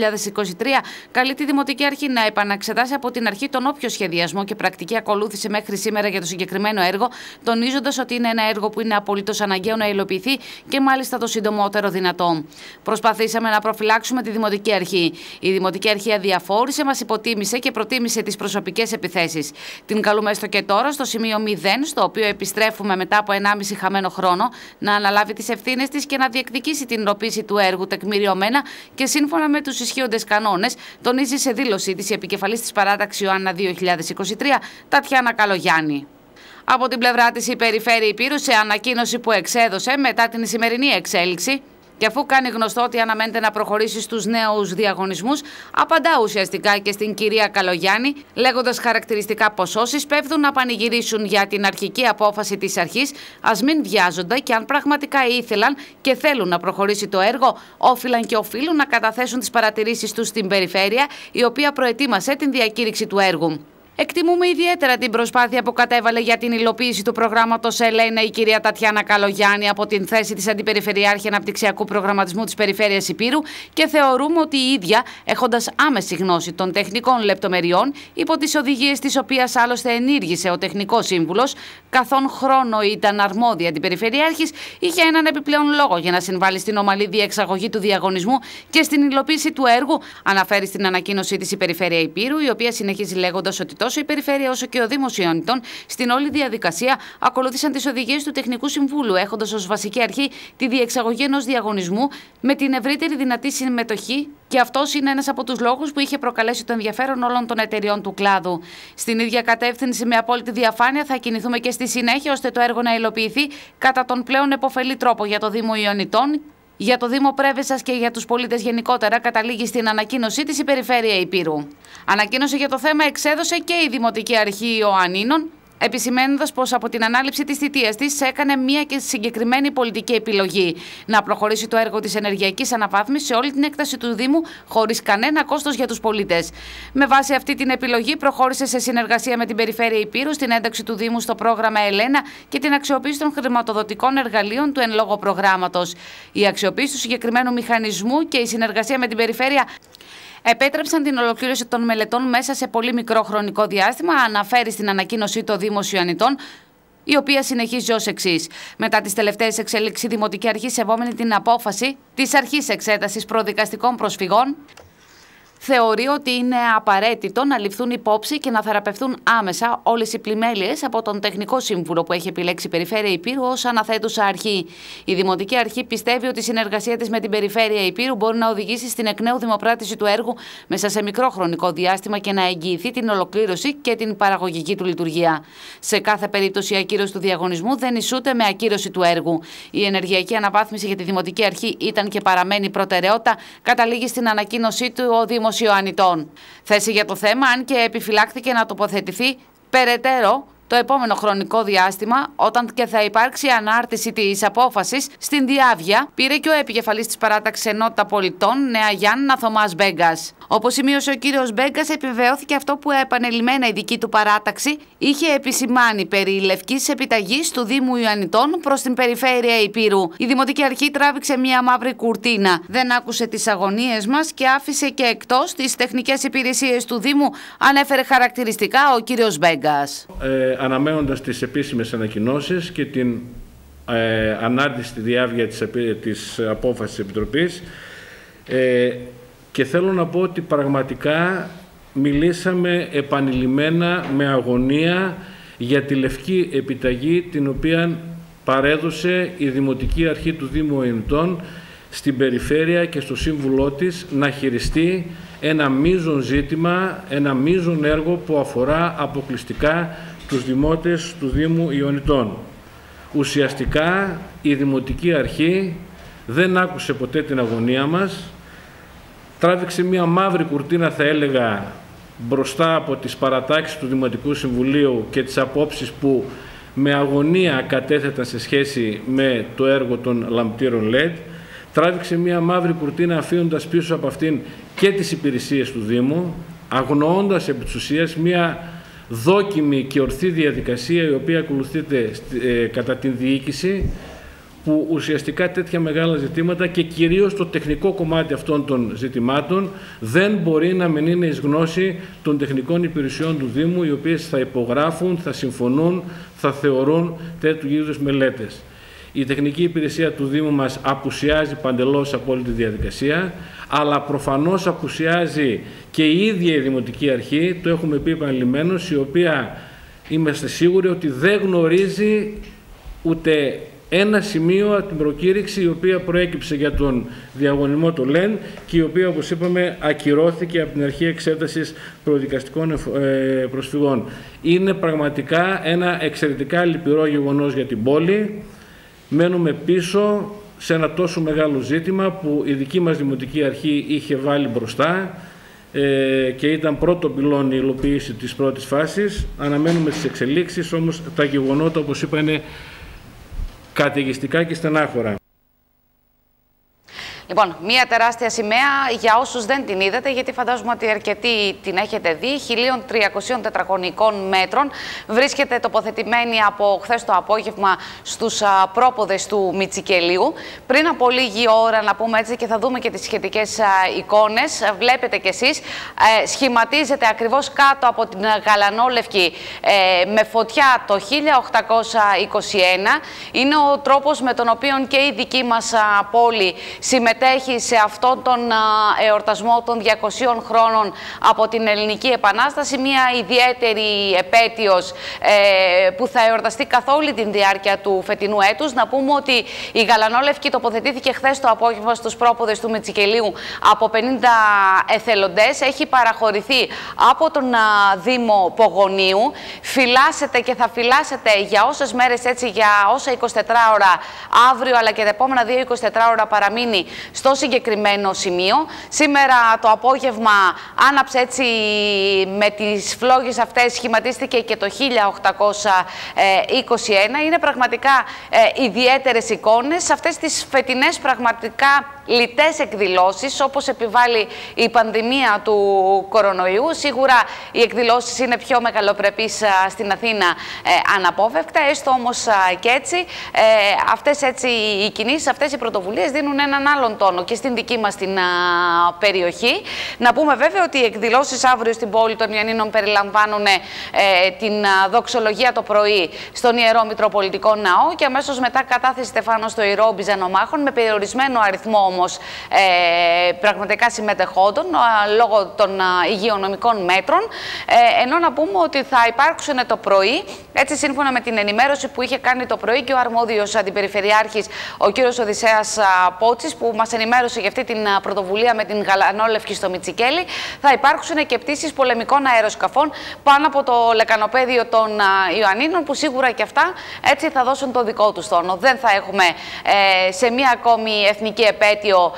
Speaker 1: 2023 καλεί τη Δημοτική Αρχή να επαναξετάσει από την αρχή τον όποιο σχεδιασμό και πρακτική ακολούθησε μέχρι σήμερα για το συγκεκριμένο έργο, τονίζοντας ότι είναι ένα έργο που είναι απολύτως αναγκαίο να υλοποιηθεί και μάλιστα το συντομότερο δυνατό. Προσπαθήσαμε να προφυλάξουμε τη Δημοτική Αρχή. Η Δημοτική Αρχή αδιαφόρησε, μας υποτίμησε και προτίμησε τις προσωπικές επιθέσεις. Την καλούμε έστω και τώρα, στο σημείο 0, στο οποίο επιστρέφουμε μετά από 1,5 χαμένο χρόνο, να αναλάβει τις ευθύνες της και να διεκδικήσει την υλοποίηση του έργου τεκμηριωμένα και σύμφωνα με τους ισχύοντες κανόνες, τονίζει σε δήλωσή της η επικεφαλής της παράταξης Ιωάννα 2023, Τατιάνα Καλογιάννη. Από την πλευρά της, η Περιφέρεια Ηπείρου, σε ανακοίνωση που εξέδωσε μετά την σημερινή εξέλιξη, Και αφού κάνει γνωστό ότι αναμένεται να προχωρήσει στους νέους διαγωνισμούς, απαντά ουσιαστικά και στην κυρία Καλογιάννη, λέγοντας χαρακτηριστικά πως όσοι σπέβδουν να πανηγυρίσουν για την αρχική απόφαση της αρχής, ας μην βιάζονται και αν πραγματικά ήθελαν και θέλουν να προχωρήσει το έργο, όφυλαν και οφείλουν να καταθέσουν τις παρατηρήσεις τους στην περιφέρεια, η οποία προετοίμασε την διακήρυξη του έργου. Εκτιμούμε ιδιαίτερα την προσπάθεια που κατέβαλε για την υλοποίηση του προγράμματος ΕΛΕΝΑ η κυρία Τατιάνα Καλογιάννη από την θέση της Αντιπεριφερειάρχη Αναπτυξιακού Προγραμματισμού της Περιφέρειας Ηπείρου και θεωρούμε ότι η ίδια, έχοντας άμεση γνώση των τεχνικών λεπτομεριών, υπό τις οδηγίες τις οποίες άλλωστε ενήργησε ο τεχνικός σύμβουλος, καθόν χρόνο ήταν αρμόδια Αντιπεριφερειάρχης, είχε έναν επιπλέον λόγο για να συμβάλλει στην ομαλή διεξαγωγή του διαγωνισμού και στην υλοποίηση του έργου, αναφέρει στην ανακοίνωσή της η Περιφέρεια Ηπείρου, η οποία συνεχίζει λέγοντας ότι τόσο η Περιφέρεια όσο και ο Δήμος Ιωνιτών στην όλη διαδικασία ακολούθησαν τις οδηγίες του Τεχνικού Συμβούλου, έχοντας ως βασική αρχή τη διεξαγωγή ενός διαγωνισμού με την ευρύτερη δυνατή συμμετοχή, και αυτός είναι ένας από τους λόγους που είχε προκαλέσει το ενδιαφέρον όλων των εταιριών του κλάδου. Στην ίδια κατεύθυνση, με απόλυτη διαφάνεια, θα κινηθούμε και στη συνέχεια ώστε το έργο να υλοποιηθεί κατά τον πλέον επωφελή τρόπο για το Δήμο Ιωνιτών, για το Δήμο Πρέβεζας και για τους πολίτες γενικότερα, καταλήγει στην ανακοίνωσή της η Περιφέρεια Ηπείρου. Ανακοίνωση για το θέμα εξέδωσε και η Δημοτική Αρχή Ιωαννίνων, επισημαίνοντας πως από την ανάληψη της θητείας της έκανε μία και συγκεκριμένη πολιτική επιλογή: να προχωρήσει το έργο της ενεργειακής αναβάθμισης σε όλη την έκταση του Δήμου, χωρίς κανένα κόστος για τους πολίτες. Με βάση αυτή την επιλογή, προχώρησε σε συνεργασία με την Περιφέρεια Ηπείρου στην ένταξη του Δήμου στο πρόγραμμα ΕΛΕΝΑ και την αξιοποίηση των χρηματοδοτικών εργαλείων του εν λόγω προγράμματος. Η αξιοποίηση του συγκεκριμένου μηχανισμού και η συνεργασία με την Περιφέρεια επέτρεψαν την ολοκλήρωση των μελετών μέσα σε πολύ μικρό χρονικό διάστημα, αναφέρει στην ανακοίνωσή του Δήμος Ιωνιτών, η οποία συνεχίζει ως εξής. Μετά τις τελευταίες εξελίξεις, η Δημοτική Αρχή, σεβόμενη την απόφαση της Αρχής Εξέτασης Προδικαστικών Προσφυγών, θεωρεί ότι είναι απαραίτητο να ληφθούν υπόψη και να θεραπευτούν άμεσα όλες οι πλημέλειες από τον Τεχνικό Σύμβουλο που έχει επιλέξει η Περιφέρεια Ηπείρου ως αναθέτουσα αρχή. Η Δημοτική Αρχή πιστεύει ότι η συνεργασία της με την Περιφέρεια Ηπείρου μπορεί να οδηγήσει στην εκ νέου δημοπράτηση του έργου μέσα σε μικρό χρονικό διάστημα και να εγγυηθεί την ολοκλήρωση και την παραγωγική του λειτουργία. Σε κάθε περίπτωση, η ακύρωση του διαγωνισμού δεν ισούται με ακύρωση του έργου. Η ενεργειακή αναβάθμιση για τη Δημοτική Αρχή ήταν και παραμένει προτεραιότητα, καταλήγει στην ανακοίνωσή του ο Δήμος Ιωαννιτών. Θέση για το θέμα, αν και επιφυλάχθηκε να τοποθετηθεί περαιτέρω το επόμενο χρονικό διάστημα, όταν και θα υπάρξει ανάρτηση της απόφασης στην διάβια, πήρε και ο επικεφαλής της παράταξης Ενότητα Πολιτών, Νέα Γιάννα, Θωμάς Μπέγκας. Όπως σημείωσε ο κύριος Μπέγκας, επιβεβαιώθηκε αυτό που επανειλημμένα η δική του παράταξη είχε επισημάνει περί λευκής επιταγής του Δήμου Ιωαννιτών προς την Περιφέρεια Ηπείρου. Η Δημοτική Αρχή τράβηξε μια μαύρη κουρτίνα, δεν άκουσε τις αγωνίες μας και άφησε και εκτός τις τεχνικές υπηρεσίες του Δήμου, ανέφερε χαρακτηριστικά ο κύριος Μπέγκας.
Speaker 3: Αναμένοντας τις επίσημες ανακοινώσεις και την ανάρτηση στη διάβια της απόφασης της Επιτροπής, και θέλω να πω ότι πραγματικά μιλήσαμε επανειλημμένα με αγωνία για τη λευκή επιταγή την οποία παρέδωσε η Δημοτική Αρχή του Δήμου Ιωνιτών στην Περιφέρεια και στο Σύμβουλό της να χειριστεί ένα μείζον ζήτημα, ένα μείζον έργο που αφορά αποκλειστικά τους δημότες του Δήμου Ιωνιτών. Ουσιαστικά η Δημοτική Αρχή δεν άκουσε ποτέ την αγωνία μας, τράβηξε μια μαύρη κουρτίνα, θα έλεγα, μπροστά από τις παρατάξεις του Δημοτικού Συμβουλίου και τις απόψεις που με αγωνία κατέθεταν σε σχέση με το έργο των λαμπτήρων LED, τράβηξε μια μαύρη κουρτίνα αφήνοντας πίσω από αυτήν και τις υπηρεσίες του Δήμου, αγνοώντας επί της ουσίας μια δόκιμη και ορθή διαδικασία η οποία ακολουθείται κατά την διοίκηση, που ουσιαστικά τέτοια μεγάλα ζητήματα και κυρίως το τεχνικό κομμάτι αυτών των ζητημάτων δεν μπορεί να μην είναι εις γνώση των τεχνικών υπηρεσιών του Δήμου, οι οποίες θα υπογράφουν, θα συμφωνούν, θα θεωρούν τέτοιου είδους μελέτες. Η τεχνική υπηρεσία του Δήμου μας απουσιάζει παντελώς από όλη τη διαδικασία, αλλά προφανώς απουσιάζει και η ίδια η Δημοτική Αρχή, το έχουμε πει επανειλημμένως, η οποία είμαστε σίγουροι ότι δεν γνωρίζει ούτε ένα σημείο από την προκήρυξη η οποία προέκυψε για τον διαγωνισμό του ΛΕΝ και η οποία, όπως είπαμε, ακυρώθηκε από την Αρχή Εξέτασης Προδικαστικών Προσφυγών. Είναι πραγματικά ένα εξαιρετικά λυπηρό γεγονός για την πόλη. Μένουμε πίσω σε ένα τόσο μεγάλο ζήτημα που η δική μας Δημοτική Αρχή είχε βάλει μπροστά και ήταν πρώτο πυλόν η υλοποίηση της πρώτης φάσης. Αναμένουμε τις εξελίξεις, όμως τα γεγονότα, όπως είπα, είναι καταιγιστικά και στενάχωρα.
Speaker 1: Λοιπόν, μια τεράστια σημαία για όσους δεν την είδατε, γιατί φαντάζομαι ότι αρκετοί την έχετε δει, 1.300 τετραγωνικών μέτρων. Βρίσκεται τοποθετημένη από χθες το απόγευμα στους πρόποδες του Μητσικελίου. Πριν από λίγη ώρα, να πούμε έτσι, και θα δούμε και τις σχετικές εικόνες, βλέπετε κι εσείς, σχηματίζεται ακριβώς κάτω από την Γαλανόλευκη με φωτιά το 1821. Είναι ο τρόπος με τον οποίο και η δική μας πόλη συμμετέχει σε αυτόν τον εορτασμό των 200 χρόνων από την Ελληνική Επανάσταση, μια ιδιαίτερη επέτειος που θα εορταστεί καθ' όλη την διάρκεια του φετινού έτους. Να πούμε ότι η Γαλανόλευκη τοποθετήθηκε χθες το απόγευμα στους πρόποδες του Μητσικελίου από 50 εθελοντές. Έχει παραχωρηθεί από τον Δήμο Πογονίου. Φυλάσσεται και θα φυλάσσεται για όσες μέρες, έτσι, για όσα 24 ώρα αύριο, αλλά και τα επόμενα 2 24 ώρα παραμείνει στο συγκεκριμένο σημείο. Σήμερα το απόγευμα άναψε, έτσι, με τις φλόγες αυτές, σχηματίστηκε και το 1821. Είναι πραγματικά ιδιαίτερες εικόνες σε αυτές τις φετινές πραγματικά λιτές εκδηλώσεις, όπως επιβάλλει η πανδημία του κορονοϊού. Σίγουρα οι εκδηλώσεις είναι πιο μεγαλοπρεπείς στην Αθήνα αναπόφευκτα, έστω όμως και έτσι. Αυτές, έτσι, οι κινήσεις, αυτές οι πρωτοβουλίες δίνουν έναν άλλον τόνο και στην δική μας την περιοχή. Να πούμε βέβαια ότι οι εκδηλώσεις αύριο στην πόλη των Ιωαννίνων περιλαμβάνουν την δοξολογία το πρωί στον Ιερό Μητροπολιτικό Ναό και αμέσως μετά κατάθεση στεφάνων στο Ιερό Μπιζανομάχων, με περιορισμένο αριθμό όμως πραγματικά συμμετεχόντων λόγω των υγειονομικών μέτρων. Ενώ να πούμε ότι θα υπάρξουν το πρωί, έτσι σύμφωνα με την ενημέρωση που είχε κάνει το πρωί και ο αρμόδιος αντιπεριφερειάρχης, ο κύριος Οδυσσέας Πότσης, που μας ενημέρωσε για αυτή την πρωτοβουλία με την Γαλανόλευκη στο Μητσικέλι, θα υπάρξουν και πτήσεις πολεμικών αεροσκαφών πάνω από το λεκανοπέδιο των Ιωαννίνων, που σίγουρα και αυτά, έτσι, θα δώσουν το δικό τους τόνο. Δεν θα έχουμε σε μία ακόμη εθνική επέτειο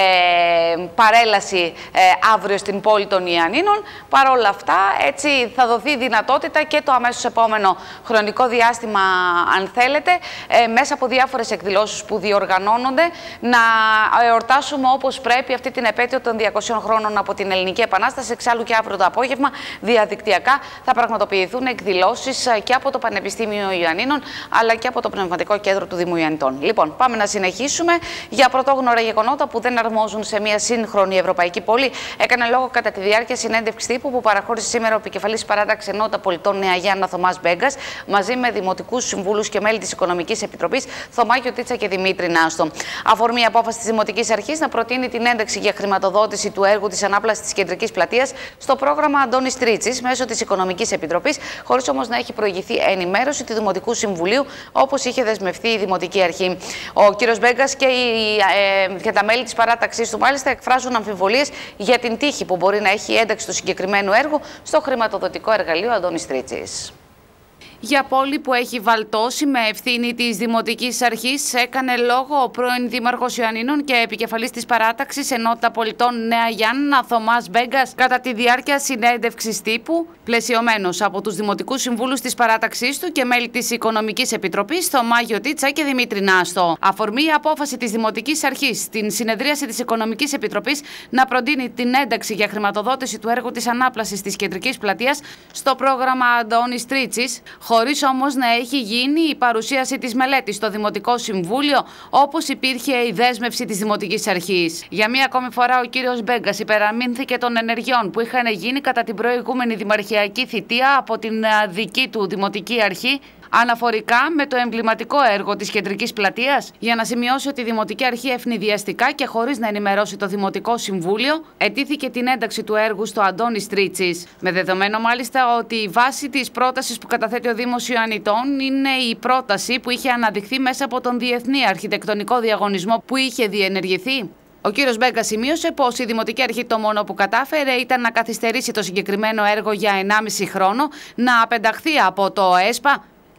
Speaker 1: παρέλαση αύριο στην πόλη των Ιωαννίνων. Παρ' όλα αυτά, έτσι, θα δοθεί δυνατότητα και το αμέσως επόμενο χρονικό διάστημα, αν θέλετε, μέσα από διάφορες εκδηλώσεις που διοργανώνονται, να εορτάσουμε όπως πρέπει αυτή την επέτειο των 200 χρόνων από την Ελληνική Επανάσταση. Εξάλλου και αύριο το απόγευμα διαδικτυακά θα πραγματοποιηθούν εκδηλώσεις και από το Πανεπιστήμιο Ιωαννίνων, αλλά και από το Πνευματικό Κέντρο του Δήμου Ιωαννητών. Λοιπόν, πάμε να συνεχίσουμε. Για πρωτόγνωρα γεγονότα που δεν αρμόζουν σε μια σύγχρονη ευρωπαϊκή πόλη, έκανε λόγο κατά τη διάρκεια συνέντευξης τύπου που παραχώρησε σήμερα ο επικεφαλής παράταξης Ενότητα Πολιτών Νέα Γιάννα Θωμάς Μπέγκας, μαζί με δημοτικούς συμβούλους και μέλη της Οικονομικής Επιτροπής Θωμάγιο Τίτσα και Δημήτρη Νάστο. Αφορμή απόφαση της Δημοτικής Αρχής να προτείνει την ένταξη για χρηματοδότηση του έργου της ανάπλασης της Κεντρικής Πλατείας στο πρόγραμμα Αντώνης Τρίτσης μέσω της Οικονομικής Επιτροπής, χωρίς όμως να έχει προηγηθεί ενημέρωση του Δημοτικού Συμβουλίου, όπως είχε δεσμευτεί η Δημοτική Αρχή. Ο κύριος Μπέγκας και τα μέλη της παράταξής του, μάλιστα, εκφράζουν αμφιβολίες για την τύχη που μπορεί να έχει η ένταξη του συγκεκριμένου έργου στο χρηματοδοτικό εργαλείο Αντώνης Τρίτσης. Για πόλη που έχει βαλτώσει με ευθύνη της Δημοτικής Αρχής, έκανε λόγο ο πρώην Δήμαρχος Ιωαννίνων και επικεφαλής της παράταξης Ενότητα Πολιτών Νέα Γιάννα Θωμάς Μπέγκας κατά τη διάρκεια συνέντευξης τύπου, πλαισιωμένος από τους Δημοτικούς Συμβούλους της παράταξής του και μέλη της Οικονομικής Επιτροπής Θωμάγιο Τίτσα και Δημήτρη Νάστο. Αφορμή η απόφαση της Δημοτικής Αρχής στην συνεδρίαση της Οικονομικής Επιτροπής να προτείνει την ένταξη για χρηματοδότηση του έργου της ανάπλασης της Κεντρικής Πλατείας στο πρόγραμμα Αντώνης Τρίτσης, χωρίς όμως να έχει γίνει η παρουσίαση της μελέτης στο Δημοτικό Συμβούλιο, όπως υπήρχε η δέσμευση της Δημοτικής Αρχής. Για μία ακόμη φορά, ο κύριος Μπέγκας υπεραμείνθηκε των ενεργειών που είχαν γίνει κατά την προηγούμενη δημαρχιακή θητεία από την δική του Δημοτική Αρχή, αναφορικά με το εμβληματικό έργο της Κεντρικής Πλατείας, για να σημειώσει ότι η Δημοτική Αρχή ευνηδιαστικά και χωρίς να ενημερώσει το Δημοτικό Συμβούλιο ετήθηκε την ένταξη του έργου στο Αντώνης Τρίτσης. Με δεδομένο μάλιστα ότι η βάση της πρότασης που καταθέτει ο Δήμος Ιωαννητών είναι η πρόταση που είχε αναδειχθεί μέσα από τον διεθνή αρχιτεκτονικό διαγωνισμό που είχε διενεργηθεί. Ο κύριος Μπέγκας σημείωσε πως η Δημοτική Αρχή το μόνο που κατάφερε ήταν να καθυστερήσει το συγκεκριμένο έργο για 1,5 χρόνο, να απενταχθεί από το ΕΣΠΑ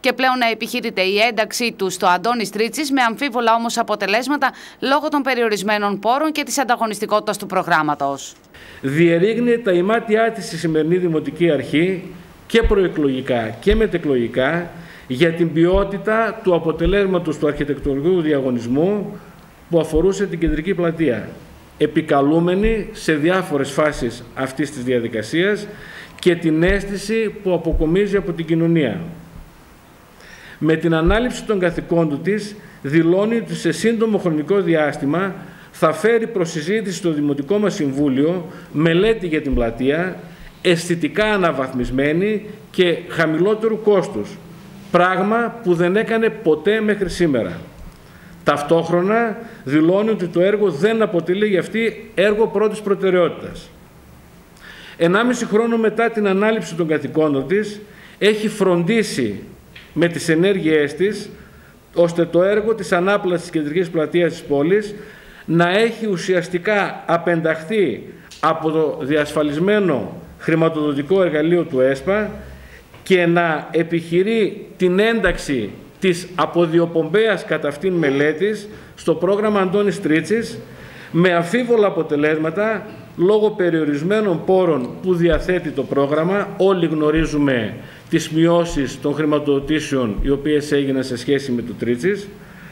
Speaker 1: και πλέον επιχειρείται η ένταξή του στο Αντώνης Τρίτσης, με αμφίβολα όμως αποτελέσματα λόγω των περιορισμένων πόρων και της ανταγωνιστικότητας του προγράμματος.
Speaker 3: Διερρήγνει τα ημάτια της η σημερινή Δημοτική Αρχή και προεκλογικά και μετεκλογικά για την ποιότητα του αποτελέσματος του αρχιτεκτονικού διαγωνισμού που αφορούσε την κεντρική πλατεία, επικαλούμενη σε διάφορες φάσεις αυτής της διαδικασίας και την αίσθηση που αποκομίζει από την κοινωνία. Με την ανάληψη των καθηκόντων της, δηλώνει ότι σε σύντομο χρονικό διάστημα θα φέρει προς συζήτηση στο Δημοτικό μας Συμβούλιο μελέτη για την πλατεία, αισθητικά αναβαθμισμένη και χαμηλότερου κόστους, πράγμα που δεν έκανε ποτέ μέχρι σήμερα. Ταυτόχρονα δηλώνει ότι το έργο δεν αποτελεί για αυτή έργο πρώτης προτεραιότητας. 1,5 χρόνο μετά την ανάληψη των καθηκόντων της, έχει φροντίσει με τις ενέργειές της, ώστε το έργο της ανάπλασης της κεντρικής πλατείας της πόλης να έχει ουσιαστικά απενταχθεί από το διασφαλισμένο χρηματοδοτικό εργαλείο του ΕΣΠΑ και να επιχειρεί την ένταξη της αποδιοπομπαίας κατά αυτήν μελέτης στο πρόγραμμα Αντώνης Τρίτσης, με αμφίβολα αποτελέσματα λόγω περιορισμένων πόρων που διαθέτει το πρόγραμμα. Όλοι γνωρίζουμε τις μειώσεις των χρηματοδοτήσεων οι οποίες έγιναν σε σχέση με το Τρίτσης,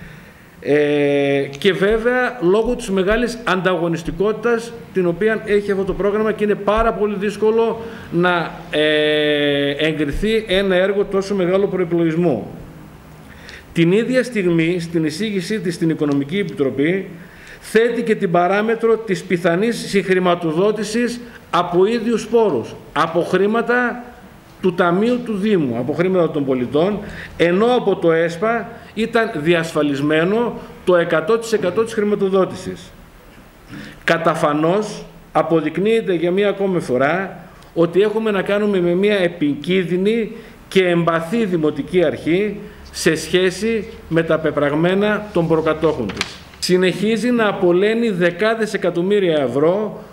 Speaker 3: και βέβαια λόγω της μεγάλης ανταγωνιστικότητας την οποία έχει αυτό το πρόγραμμα, και είναι πάρα πολύ δύσκολο να εγκριθεί ένα έργο τόσο μεγάλο προϋπολογισμό. Την ίδια στιγμή, στην εισήγησή της στην Οικονομική Επιτροπή, θέτει και την παράμετρο της πιθανής συγχρηματοδότησης από ίδιους πόρους, από χρήματα του Ταμείου του Δήμου, από χρήματα των πολιτών, ενώ από το ΕΣΠΑ ήταν διασφαλισμένο το 100% της χρηματοδότησης. Καταφανώς αποδεικνύεται για μία ακόμη φορά ότι έχουμε να κάνουμε με μία επικίνδυνη και εμπαθή Δημοτική Αρχή σε σχέση με τα πεπραγμένα των προκατόχων της. Συνεχίζει να απολαίνει δεκάδες εκατομμύρια ευρώ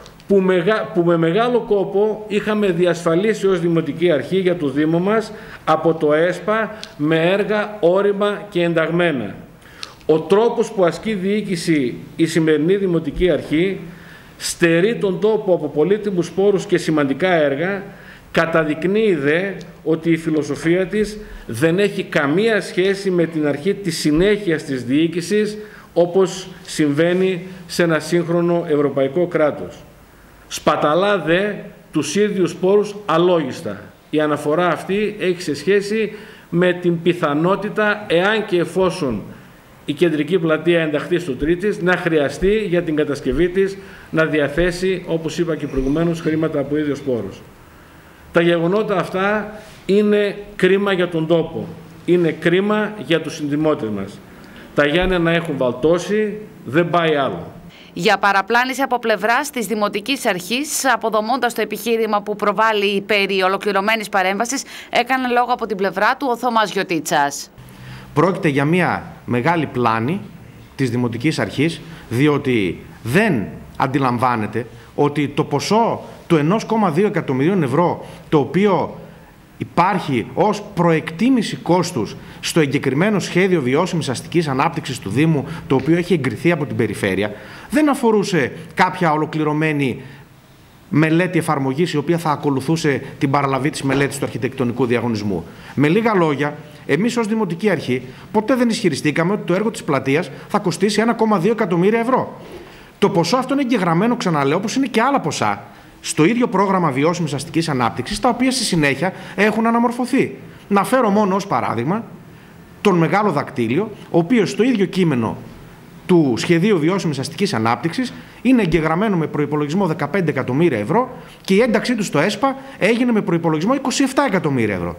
Speaker 3: που με μεγάλο κόπο είχαμε διασφαλίσει ως Δημοτική Αρχή για το Δήμο μας από το ΕΣΠΑ με έργα όρημα και ενταγμένα. Ο τρόπος που ασκεί διοίκηση η σημερινή Δημοτική Αρχή στερεί τον τόπο από πολύτιμους πόρους και σημαντικά έργα, καταδεικνύει δε ότι η φιλοσοφία της δεν έχει καμία σχέση με την αρχή της συνέχειας της διοίκησης, όπως συμβαίνει σε ένα σύγχρονο ευρωπαϊκό κράτος. Σπαταλά δε τους ίδιους πόρους αλόγιστα. Η αναφορά αυτή έχει σε σχέση με την πιθανότητα, εάν και εφόσον η κεντρική πλατεία ενταχθεί στο Τρίτσης, να χρειαστεί για την κατασκευή της να διαθέσει, όπως είπα και προηγουμένως, χρήματα από ίδιους πόρους. Τα γεγονότα αυτά είναι κρίμα για τον τόπο. Είναι κρίμα για τους συνδημότες μας. Τα Γιάννενα έχουν βαλτώσει, δεν πάει άλλο.
Speaker 1: Για παραπλάνηση από πλευράς της Δημοτικής Αρχής, αποδομώντας το επιχείρημα που προβάλλει περί ολοκληρωμένης παρέμβασης, έκανε λόγο από την πλευρά του ο Θωμάς Γιωτίτσας.
Speaker 4: Πρόκειται για μια μεγάλη πλάνη της Δημοτικής Αρχής, διότι δεν αντιλαμβάνεται ότι το ποσό του 1,2 εκατομμυρίων ευρώ, το οποίο υπάρχει ως προεκτίμηση κόστους στο εγκεκριμένο σχέδιο βιώσιμης αστικής ανάπτυξης του Δήμου, το οποίο έχει εγκριθεί από την Περιφέρεια, δεν αφορούσε κάποια ολοκληρωμένη μελέτη εφαρμογής η οποία θα ακολουθούσε την παραλαβή της μελέτης του αρχιτεκτονικού διαγωνισμού. Με λίγα λόγια, εμείς ως Δημοτική Αρχή ποτέ δεν ισχυριστήκαμε ότι το έργο της πλατείας θα κοστίσει 1,2 εκατομμύρια ευρώ. Το ποσό αυτό είναι εγγεγραμμένο, ξαναλέω, όπως είναι και άλλα ποσά, στο ίδιο πρόγραμμα βιώσιμης αστικής ανάπτυξης, τα οποία στη συνέχεια έχουν αναμορφωθεί. Να φέρω μόνο ως παράδειγμα τον Μεγάλο Δακτύλιο, ο οποίος στο ίδιο κείμενο του Σχεδίου Βιώσιμης Αστικής Ανάπτυξης είναι εγγεγραμμένο με προϋπολογισμό 15 εκατομμύρια ευρώ και η ένταξή του στο ΕΣΠΑ έγινε με προϋπολογισμό 27 εκατομμύρια ευρώ.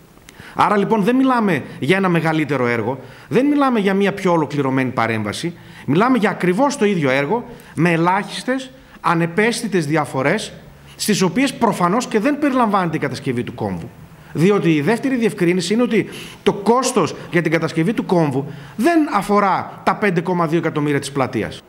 Speaker 4: Άρα λοιπόν δεν μιλάμε για ένα μεγαλύτερο έργο, δεν μιλάμε για μια πιο ολοκληρωμένη παρέμβαση, μιλάμε για ακριβώς το ίδιο έργο με ελάχιστες ανεπαίσθητες διαφορές, στις οποίες προφανώς και δεν περιλαμβάνεται η κατασκευή του κόμβου. Διότι η δεύτερη διευκρίνηση είναι ότι το κόστος για την κατασκευή του κόμβου δεν αφορά τα 5,2 εκατομμύρια της πλατείας.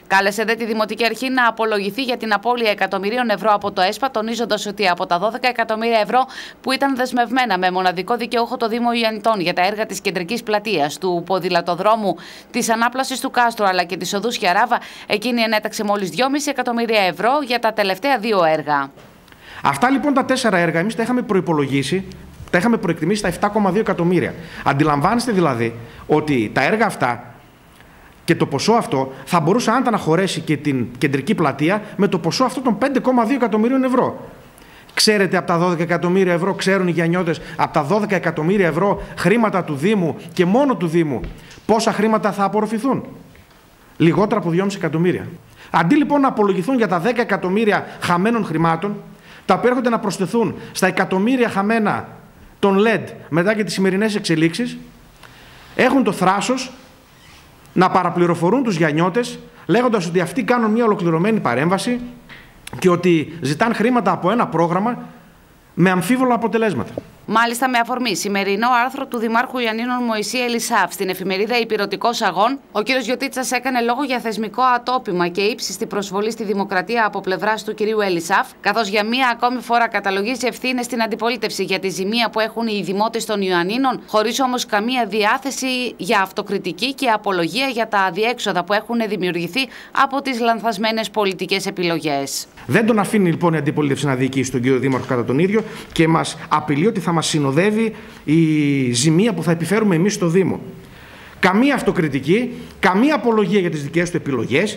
Speaker 1: Κάλεσε δε τη Δημοτική Αρχή να απολογηθεί για την απώλεια εκατομμυρίων ευρώ από το ΕΣΠΑ, τονίζοντας ότι από τα 12 εκατομμύρια ευρώ που ήταν δεσμευμένα με μοναδικό δικαιούχο το Δήμο Ιωαννιτών για τα έργα της κεντρικής πλατείας, του ποδηλατοδρόμου, της ανάπλασης του Κάστρου αλλά και της οδού Σιαράβα, εκείνη ενέταξε μόλις 2,5 εκατομμύρια ευρώ για τα τελευταία 2 έργα.
Speaker 4: Αυτά λοιπόν τα 4 έργα εμείς τα είχαμε προϋπολογίσει, τα είχαμε προεκτιμήσει στα 7,2 εκατομμύρια. Αντιλαμβάνεστε δηλαδή ότι τα έργα αυτά και το ποσό αυτό θα μπορούσε άντα να χωρέσει και την κεντρική πλατεία με το ποσό αυτό των 5,2 εκατομμυρίων ευρώ. Ξέρετε από τα 12 εκατομμύρια ευρώ, ξέρουν οι Γιαννιώτες, από τα 12 εκατομμύρια ευρώ χρήματα του Δήμου και μόνο του Δήμου, πόσα χρήματα θα απορροφηθούν? Λιγότερα από 2,5 εκατομμύρια. Αντί λοιπόν να απολογηθούν για τα 10 εκατομμύρια χαμένων χρημάτων, τα οποία έρχονται να προσθεθούν στα εκατομμύρια χαμένα των LED μετά και τις σημερινές εξελίξεις, έχουν το θράσος να παραπληροφορούν τους Γιαννιώτες, λέγοντας ότι αυτοί κάνουν μια ολοκληρωμένη παρέμβαση και ότι ζητάνε χρήματα από ένα πρόγραμμα με αμφίβολα αποτελέσματα.
Speaker 1: Μάλιστα, με αφορμή σημερινό άρθρο του Δημάρχου Ιωαννίνων Μωυσή Ελισάφ στην εφημερίδα Ηπειρωτικός Αγών, ο κ. Γιωτίτσας έκανε λόγο για θεσμικό ατόπιμα και ύψιστη προσβολή στη δημοκρατία από πλευράς του κ. Ελισάφ, καθώς για μία ακόμη φορά καταλογίζει ευθύνες στην αντιπολίτευση για τη ζημία που έχουν οι δημότες των Ιωαννίνων, χωρίς όμως καμία διάθεση για αυτοκριτική και απολογία για τα αδιέξοδα που έχουν δημιουργηθεί από τις λανθασμένες πολιτικές επιλογές.
Speaker 4: Δεν τον αφήνει λοιπόν η αντιπολίτευση να διοικήσει τον κύριο Δήμαρχο κατά τον ίδιο και μας απειλεί ότι θα μας συνοδεύει η ζημία που θα επιφέρουμε εμείς στο Δήμο. Καμία αυτοκριτική, καμία απολογία για τις δικές του επιλογές,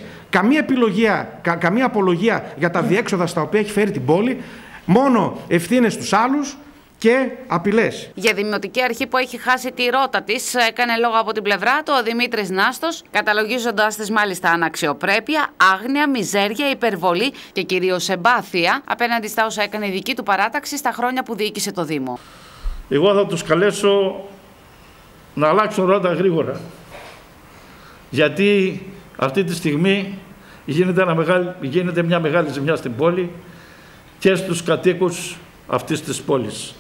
Speaker 4: καμία απολογία για τα διέξοδα στα οποία έχει φέρει την πόλη, μόνο ευθύνες στους άλλους και απειλές.
Speaker 1: Για Δημοτική Αρχή που έχει χάσει τη ρότα της, έκανε λόγο από την πλευρά του ο Δημήτρης Νάστος, καταλογίζοντας τις μάλιστα αναξιοπρέπεια, άγνοια, μιζέρια, υπερβολή και κυρίως εμπάθεια απέναντι στα όσα έκανε η δική του παράταξη στα χρόνια που διοίκησε το Δήμο.
Speaker 5: Εγώ θα τους καλέσω να αλλάξουν ρότα γρήγορα. Γιατί αυτή τη στιγμή γίνεται μια μεγάλη ζημιά στην πόλη και στους κατοίκους αυτής της πόλης.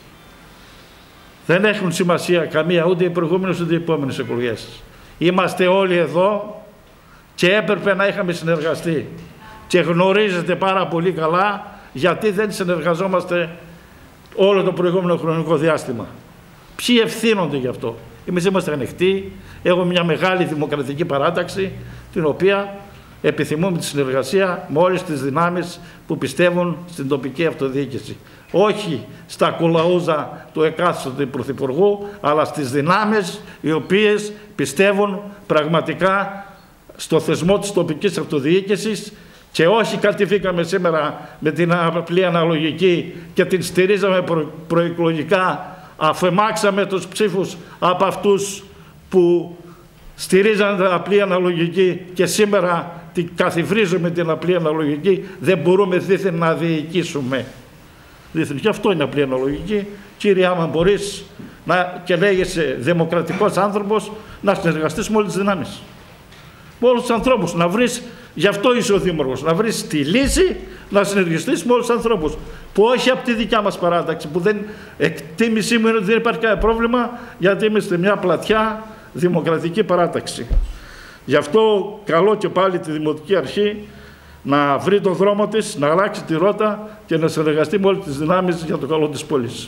Speaker 5: Δεν έχουν σημασία καμία ούτε οι προηγούμενες ούτε οι επόμενες εκλογές. Είμαστε όλοι εδώ και έπρεπε να είχαμε συνεργαστεί. Και γνωρίζετε πάρα πολύ καλά γιατί δεν συνεργαζόμαστε όλο το προηγούμενο χρονικό διάστημα. Ποιοι ευθύνονται γι' αυτό? Εμείς είμαστε ανοιχτοί, έχουμε μια μεγάλη δημοκρατική παράταξη, την οποία επιθυμούμε τη συνεργασία με όλες τις δυνάμεις που πιστεύουν στην τοπική αυτοδιοίκηση. Όχι στα κουλαούζα του εκάστοτε πρωθυπουργού, αλλά στις δυνάμεις οι οποίες πιστεύουν πραγματικά στο θεσμό της τοπικής αυτοδιοίκησης και όχι κατηφήκαμε σήμερα με την απλή αναλογική και την στηρίζαμε προεκλογικά, αφαιμάξαμε τους ψήφους από αυτούς που στηρίζαν την απλή αναλογική και σήμερα την καθιβρίζουμε την απλή αναλογική, δεν μπορούμε δήθεν να διοικήσουμε. Δήθεν. Και αυτό είναι απλή αναλογική. Κύριε, άμα μπορείς και λέγεσαι δημοκρατικός άνθρωπος, να συνεργαστείς με όλες τις δυνάμεις. Με όλους τους ανθρώπους. Να βρεις, γι' αυτό είσαι ο Δήμαρχος, να βρεις τη λύση, να συνεργαστείς με όλους τους ανθρώπους. Που όχι από τη δικιά μας παράταξη, που δεν εκτίμησή μου είναι ότι δεν υπάρχει κανένα πρόβλημα, γιατί είμαστε μια πλατιά δημοκρατική παράταξη. Γι' αυτό καλώ και πάλι τη Δημοτική Αρχή να βρει τον δρόμο της, να αλλάξει τη ρότα και να συνεργαστεί με όλες τις δυνάμεις για το καλό της πόλης.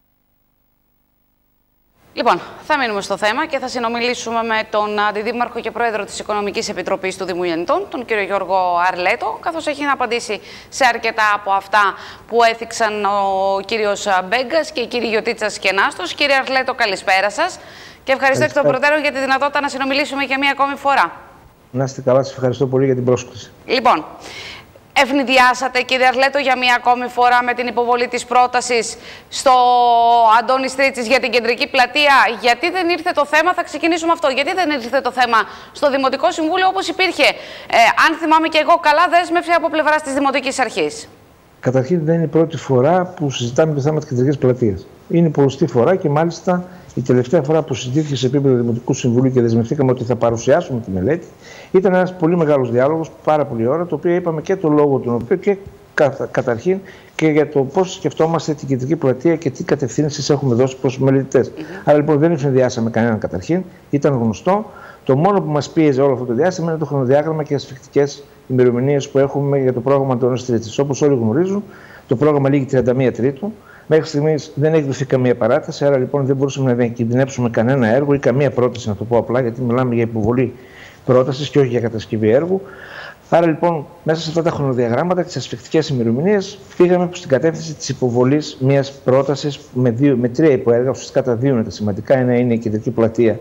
Speaker 1: Λοιπόν, θα μείνουμε στο θέμα και θα συνομιλήσουμε με τον Αντιδήμαρχο και Πρόεδρο της Οικονομικής Επιτροπής του Δήμου Ιωαννιτών, τον κύριο Γιώργο Αρλέτο, καθώς έχει να απαντήσει σε αρκετά από αυτά που έθιξαν ο κύριος Μπέγκας και οι κύριοι Γιωτίτσας και Νάστος. Κύριε Αρλέτο, καλησπέρα σας και ευχαριστώ εκ των προτέρων για τη δυνατότητα να συνομιλήσουμε για μία ακόμη φορά. Να είστε καλά, σας ευχαριστώ πολύ για την πρόσκληση. Λοιπόν, ευνηδιάσατε, κύριε Αρλέτο, για μία ακόμη φορά με την υποβολή της πρότασης στο Αντώνη Στρίτσης για την κεντρική πλατεία. Γιατί δεν ήρθε το θέμα, θα ξεκινήσουμε αυτό, γιατί δεν ήρθε το θέμα στο Δημοτικό Συμβούλιο όπως υπήρχε, αν θυμάμαι και εγώ καλά, δέσμευση από πλευράς της Δημοτικής Αρχής?
Speaker 6: Καταρχήν δεν είναι η πρώτη φορά που συζητάμε το θέμα της κεντρικής πλατείας. Είναι η πολλωστή φορά και μάλιστα η τελευταία φορά που συζητήθηκε σε επίπεδο Δημοτικού Συμβουλίου και δεσμευτήκαμε ότι θα παρουσιάσουμε τη μελέτη, ήταν ένας πολύ μεγάλος διάλογος, πάρα πολύ ώρα, το οποίο είπαμε και το λόγο τον οποίο και καταρχήν και για το πώς σκεφτόμαστε την κεντρική πλατεία και τι κατευθύνσεις έχουμε δώσει προς μελετητές. Άρα λοιπόν δεν ευνηδιάσαμε κανέναν καταρχήν, ήταν γνωστό. Το μόνο που μας πίεζε όλο αυτό το διάστημα είναι το χρονοδιάγραμμα και οι ασφικτικές ημερομηνίες που έχουμε για το πρόγραμμα Αντώνης Τρίτης. Όπως όλοι γνωρίζουν, το πρόγραμμα λήγει 31 Τρίτου. Μέχρι στιγμής δεν έχει δοθεί καμία παράταση, άρα λοιπόν δεν μπορούσαμε να διακινδυνεύσουμε κανένα έργο ή καμία πρόταση, να το πω απλά, γιατί μιλάμε για υποβολή πρότασης και όχι για κατασκευή έργου. Άρα λοιπόν, μέσα σε αυτά τα χρονοδιαγράμματα και τις ασφικτικές ημερομηνίες, πήγαμε στην κατεύθυνση της υποβολής μιας πρότασης με 3 υποέργα. Ουσιαστικά τα 2 είναι τα σημαντικά. Ένα είναι η κεντρική πλατεία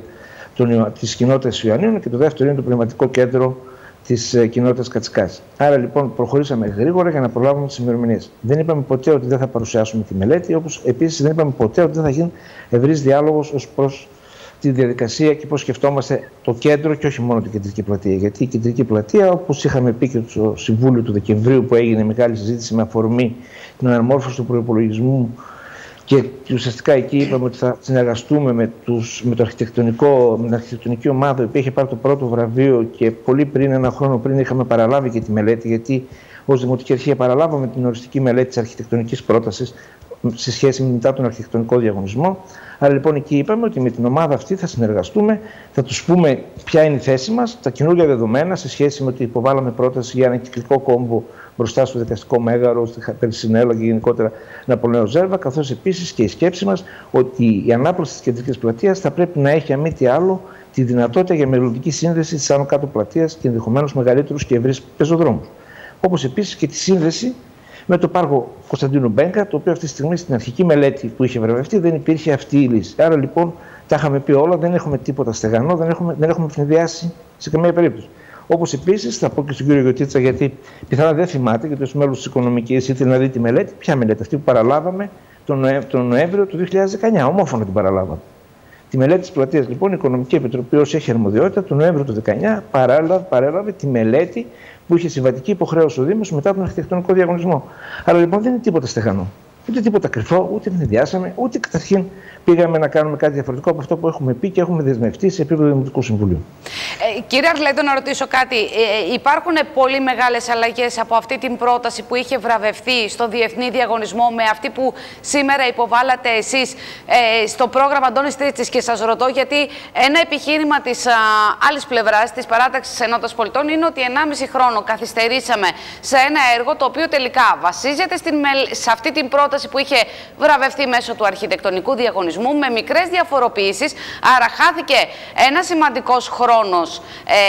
Speaker 6: της κοινότητας Ιωαννίνων και το δεύτερο είναι το πνευματικό κέντρο της κοινότητας Κατσικάς. Άρα λοιπόν προχωρήσαμε γρήγορα για να προλάβουμε τις ημερομηνίες. Δεν είπαμε ποτέ ότι δεν θα παρουσιάσουμε τη μελέτη, όπως επίσης δεν είπαμε ποτέ ότι δεν θα γίνει ευρύς διάλογος ως προς τη διαδικασία και πώς σκεφτόμαστε το κέντρο και όχι μόνο την κεντρική πλατεία. Γιατί η κεντρική πλατεία, όπως είχαμε πει και στο Συμβούλιο του Δεκεμβρίου που έγινε μεγάλη συζήτηση με αφορμή την αναμόρφωση του προϋπολογισμού, και ουσιαστικά εκεί είπαμε ότι θα συνεργαστούμε με την αρχιτεκτονική ομάδα, η οποία είχε πάρει το πρώτο βραβείο και πολύ πριν, ένα χρόνο πριν, είχαμε παραλάβει και τη μελέτη, γιατί ως Δημοτική Αρχή παραλάβαμε την οριστική μελέτη της αρχιτεκτονικής πρότασης σε σχέση με μετά τον αρχιτεκτονικό διαγωνισμό. Άρα λοιπόν εκεί είπαμε ότι με την ομάδα αυτή θα συνεργαστούμε, θα τους πούμε ποια είναι η θέση μας, τα καινούργια δεδομένα σε σχέση με ότι υποβάλαμε πρόταση για ένα κυκλικό κόμβο μπροστά στο δικαστικό μέγαρο, στη Περσινέλα και γενικότερα Ναπολέον Ζέρβα, καθώς επίσης και η σκέψη μας ότι η ανάπλαση της κεντρικής πλατείας θα πρέπει να έχει, αν μη τι άλλο, τη δυνατότητα για μελλοντική σύνδεση της άνω κάτω πλατείας και ενδεχομένως μεγαλύτερους και ευρύς πεζοδρόμους. Όπως επίσης και τη σύνδεση με το πάρκο Κωνσταντίνου Μπέγκα, το οποίο αυτή τη στιγμή στην αρχική μελέτη που είχε βραβευτεί δεν υπήρχε αυτή η λύση. Άρα λοιπόν τα είχαμε πει όλα, δεν έχουμε τίποτα στεγανό, δεν έχουμε ευνηδιάσει σε καμία περίπτωση. Όπως επίσης θα πω και στον κύριο Γιωτίτσα, γιατί πιθανά δεν θυμάται, γιατί ως μέλος της Οικονομικής ήθελε να δει τη μελέτη. Ποια μελέτη? Αυτή που παραλάβαμε τον Νοέμβριο του 2019. Ομόφωνα την παραλάβαμε. Τη μελέτη της πλατείας, λοιπόν, η Οικονομική Επιτροπή, όσοι έχει αρμοδιότητα, τον Νοέμβριο του 2019 παρέλαβε τη μελέτη που είχε συμβατική υποχρέωση ο Δήμος μετά τον αρχιτεκτονικό διαγωνισμό. Άρα λοιπόν δεν είναι τίποτα στεγανό. Ούτε τίποτα κρυφό, ούτε ευνηδιάσαμε, ούτε καταρχήν πήγαμε να κάνουμε κάτι διαφορετικό από αυτό που έχουμε πει και έχουμε δεσμευτεί σε επίπεδο Δημοτικού Συμβουλίου.
Speaker 1: Κύριε Αρλέτο, να ρωτήσω κάτι. Υπάρχουν πολύ μεγάλες αλλαγές από αυτή την πρόταση που είχε βραβευτεί στο διεθνή διαγωνισμό με αυτή που σήμερα υποβάλλατε εσείς στο πρόγραμμα Αντώνης Τρίτσης? Και σας ρωτώ γιατί ένα επιχείρημα της άλλης πλευράς, της παράταξης Ενότητας Πολιτών, είναι ότι 1,5 χρόνο καθυστερήσαμε σε ένα έργο το οποίο τελικά βασίζεται σε αυτή την πρόταση που είχε βραβευτεί μέσω του αρχιτεκτονικού διαγωνισμού με μικρές διαφοροποιήσεις, άρα χάθηκε ένα σημαντικός χρόνος,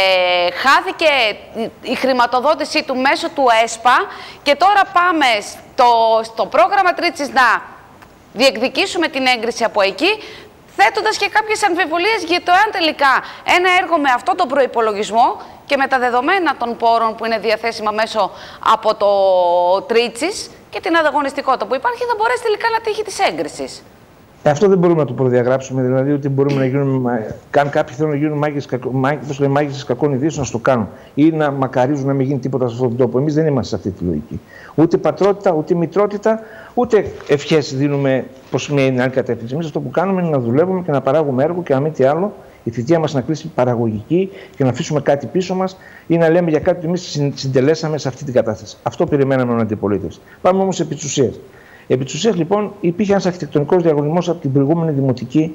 Speaker 1: χάθηκε η χρηματοδότησή του μέσω του ΕΣΠΑ και τώρα πάμε στο πρόγραμμα Τρίτσης να διεκδικήσουμε την έγκριση από εκεί, θέτοντας και κάποιες αμφιβολίες για το αν τελικά ένα έργο με αυτό τον προϋπολογισμό και με τα δεδομένα των πόρων που είναι διαθέσιμα μέσω από το Τρίτσης και την ανταγωνιστικότητα που υπάρχει θα μπορέσει τελικά να τύχει της έγκρισης.
Speaker 6: Αυτό δεν μπορούμε να το προδιαγράψουμε, δηλαδή ότι μπορούμε να γίνουμε, καν κάποιοι θέλουν να γίνουν μάγισσες κακών ειδήσεων, να το κάνουν ή να μακαρίζουν να μην γίνει τίποτα σε αυτόν τον τόπο. Εμείς δεν είμαστε σε αυτή τη λογική. Ούτε πατρότητα, ούτε μητρότητα, ούτε ευχές δίνουμε προς μια ή άλλη κατεύθυνση. Εμείς αυτό που κάνουμε είναι να δουλεύουμε και να παράγουμε έργο και αν μη τι άλλο, η θητεία μας να κλείσει παραγωγική και να αφήσουμε κάτι πίσω μας ή να λέμε για κάτι που εμείς συντελέσαμε σε αυτή την κατάσταση. Αυτό περιμέναμε με αντιπολίτευση. Πάμε όμως επί της ουσίας. Επί της ουσίας, λοιπόν, υπήρχε ένας αρχιτεκτονικός διαγωνισμός από την προηγούμενη Δημοτική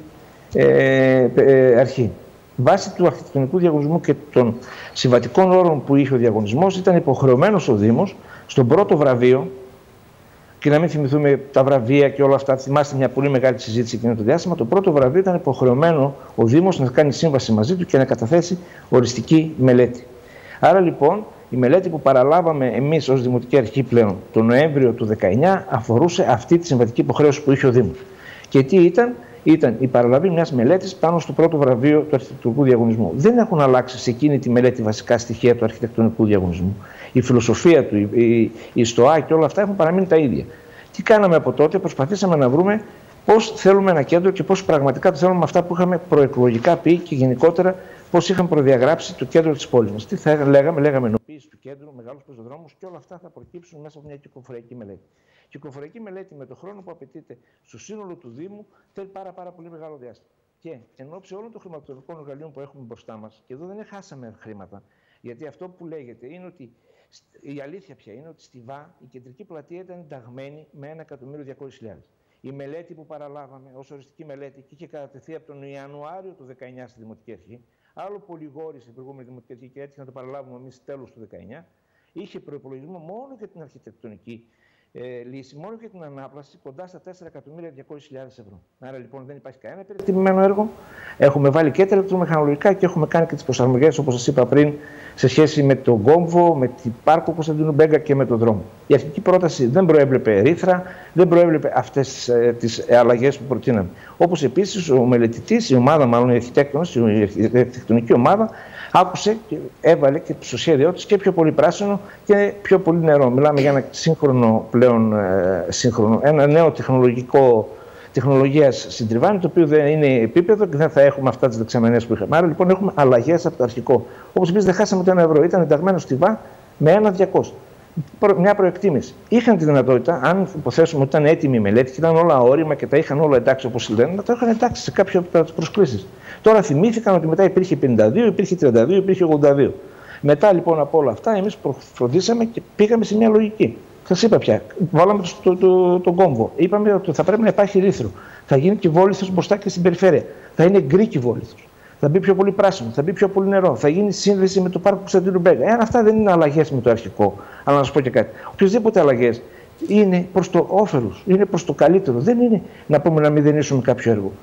Speaker 6: Αρχή. Βάσει του αρχιτεκτονικού διαγωνισμού και των συμβατικών όρων που είχε ο διαγωνισμός, ήταν υποχρεωμένος ο Δήμος στον πρώτο βραβείο. Και να μην θυμηθούμε τα βραβεία και όλα αυτά. Θυμάστε μια πολύ μεγάλη συζήτηση εκείνο το διάστημα. Το πρώτο βραβείο ήταν υποχρεωμένο ο Δήμος να κάνει σύμβαση μαζί του και να καταθέσει οριστική μελέτη. Άρα λοιπόν η μελέτη που παραλάβαμε εμείς ως Δημοτική Αρχή πλέον τον Νοέμβριο του 2019 αφορούσε αυτή τη συμβατική υποχρέωση που είχε ο Δήμος. Και τι ήταν η παραλαβή μιας μελέτης πάνω στο πρώτο βραβείο του αρχιτεκτονικού διαγωνισμού. Δεν έχουν αλλάξει σε εκείνη τη μελέτη βασικά στοιχεία του αρχιτεκτονικού διαγωνισμού. Η φιλοσοφία του, η στοά και όλα αυτά έχουν παραμείνει τα ίδια. Τι κάναμε από τότε? Προσπαθήσαμε να βρούμε πώς θέλουμε ένα κέντρο και πώς πραγματικά το θέλουμε με αυτά που είχαμε προεκλογικά πει και γενικότερα πώς είχαμε προδιαγράψει το κέντρο της πόλης μας. Τι θα λέγαμε ενοποίηση του κέντρου, μεγάλους πεζοδρόμους και όλα αυτά θα προκύψουν μέσα από μια κυκλοφοριακή μελέτη. Κυκλοφοριακή μελέτη με το χρόνο που απαιτείται στο σύνολο του Δήμου θέλει πάρα πολύ μεγάλο διάστημα. Και εν ώψη όλων των χρηματοδοτικών εργαλείων που έχουμε μπροστά μας, και εδώ δεν χάσαμε χρήματα, γιατί αυτό που λέγεται είναι ότι Η αλήθεια ποια είναι, ότι στη ΒΑ η κεντρική πλατεία ήταν ενταγμένη με 1.200.000. Η μελέτη που παραλάβαμε ως οριστική μελέτη και είχε κατατεθεί από τον Ιανουάριο του 19 στη Δημοτική Αρχή, άλλο πολυγόρη στην προηγούμενη Δημοτική Αρχή και έτυχε να το παραλάβουμε εμείς τέλος του 19, είχε προϋπολογισμό μόνο για την αρχιτεκτονική λύση, μόνο για την ανάπλαση κοντά στα 4.200.000 ευρώ. Άρα λοιπόν δεν υπάρχει κανένα υπερτιμημένο έργο. Έχουμε βάλει και τα ηλεκτρομηχανολογικά και έχουμε κάνει και τις προσαρμογές, όπως σας είπα πριν, σε σχέση με τον κόμβο, με την πάρκο Κωνσταντίνου Μπέγκα και με τον δρόμο. Η αρχική πρόταση δεν προέβλεπε ρήθρα, δεν προέβλεπε αυτές τις αλλαγές που προτείναμε. Όπως επίσης ο μελετητής, η ομάδα, μάλλον οι αρχιτέκτονες, η αρχιτεκτονική ομάδα, άκουσε και έβαλε και στο σχέδιό της και πιο πολύ πράσινο και πιο πολύ νερό. Μιλάμε για ένα σύγχρονο πλέον ένα νέο τεχνολογίας συντριβάνι, το οποίο δεν είναι επίπεδο και δεν θα έχουμε αυτά τις δεξαμενές που είχαμε. Άρα λοιπόν έχουμε αλλαγές από το αρχικό. Όπως επίσης δεν χάσαμε το 1 ευρώ. Ήταν ενταγμένο στη ΒΑ με 1.200. Μια προεκτίμηση. Είχαν τη δυνατότητα, αν υποθέσουμε ότι ήταν έτοιμη η μελέτη και ήταν όλα όρημα και τα είχαν όλα εντάξει όπως λένε, να το είχαν εντάξει σε κάποια από τις προσκλήσεις. Τώρα θυμήθηκαν ότι μετά υπήρχε 52, υπήρχε 32, υπήρχε 82. Μετά λοιπόν από όλα αυτά, εμείς φροντίσαμε και πήγαμε σε μια λογική. Σας είπα πια, βάλαμε τον κόμβο. Είπαμε ότι θα πρέπει να υπάρχει ρήθρο. Θα γίνει κυβόληθος μπροστά και στην περιφέρεια. Θα είναι γκρι κυβόληθος. Θα μπει πιο πολύ πράσινο, θα μπει πιο πολύ νερό. Θα γίνει σύνδεση με το πάρκο Κωνσταντίνου Μπέγκα. Αυτά δεν είναι αλλαγές με το αρχικό. Αλλά να σας πω και κάτι. Οποιασδήποτε αλλαγές είναι προς το όφελος, είναι προς το καλύτερο. Δεν είναι να πούμε να μηδενίσουμε κάποιο έργο.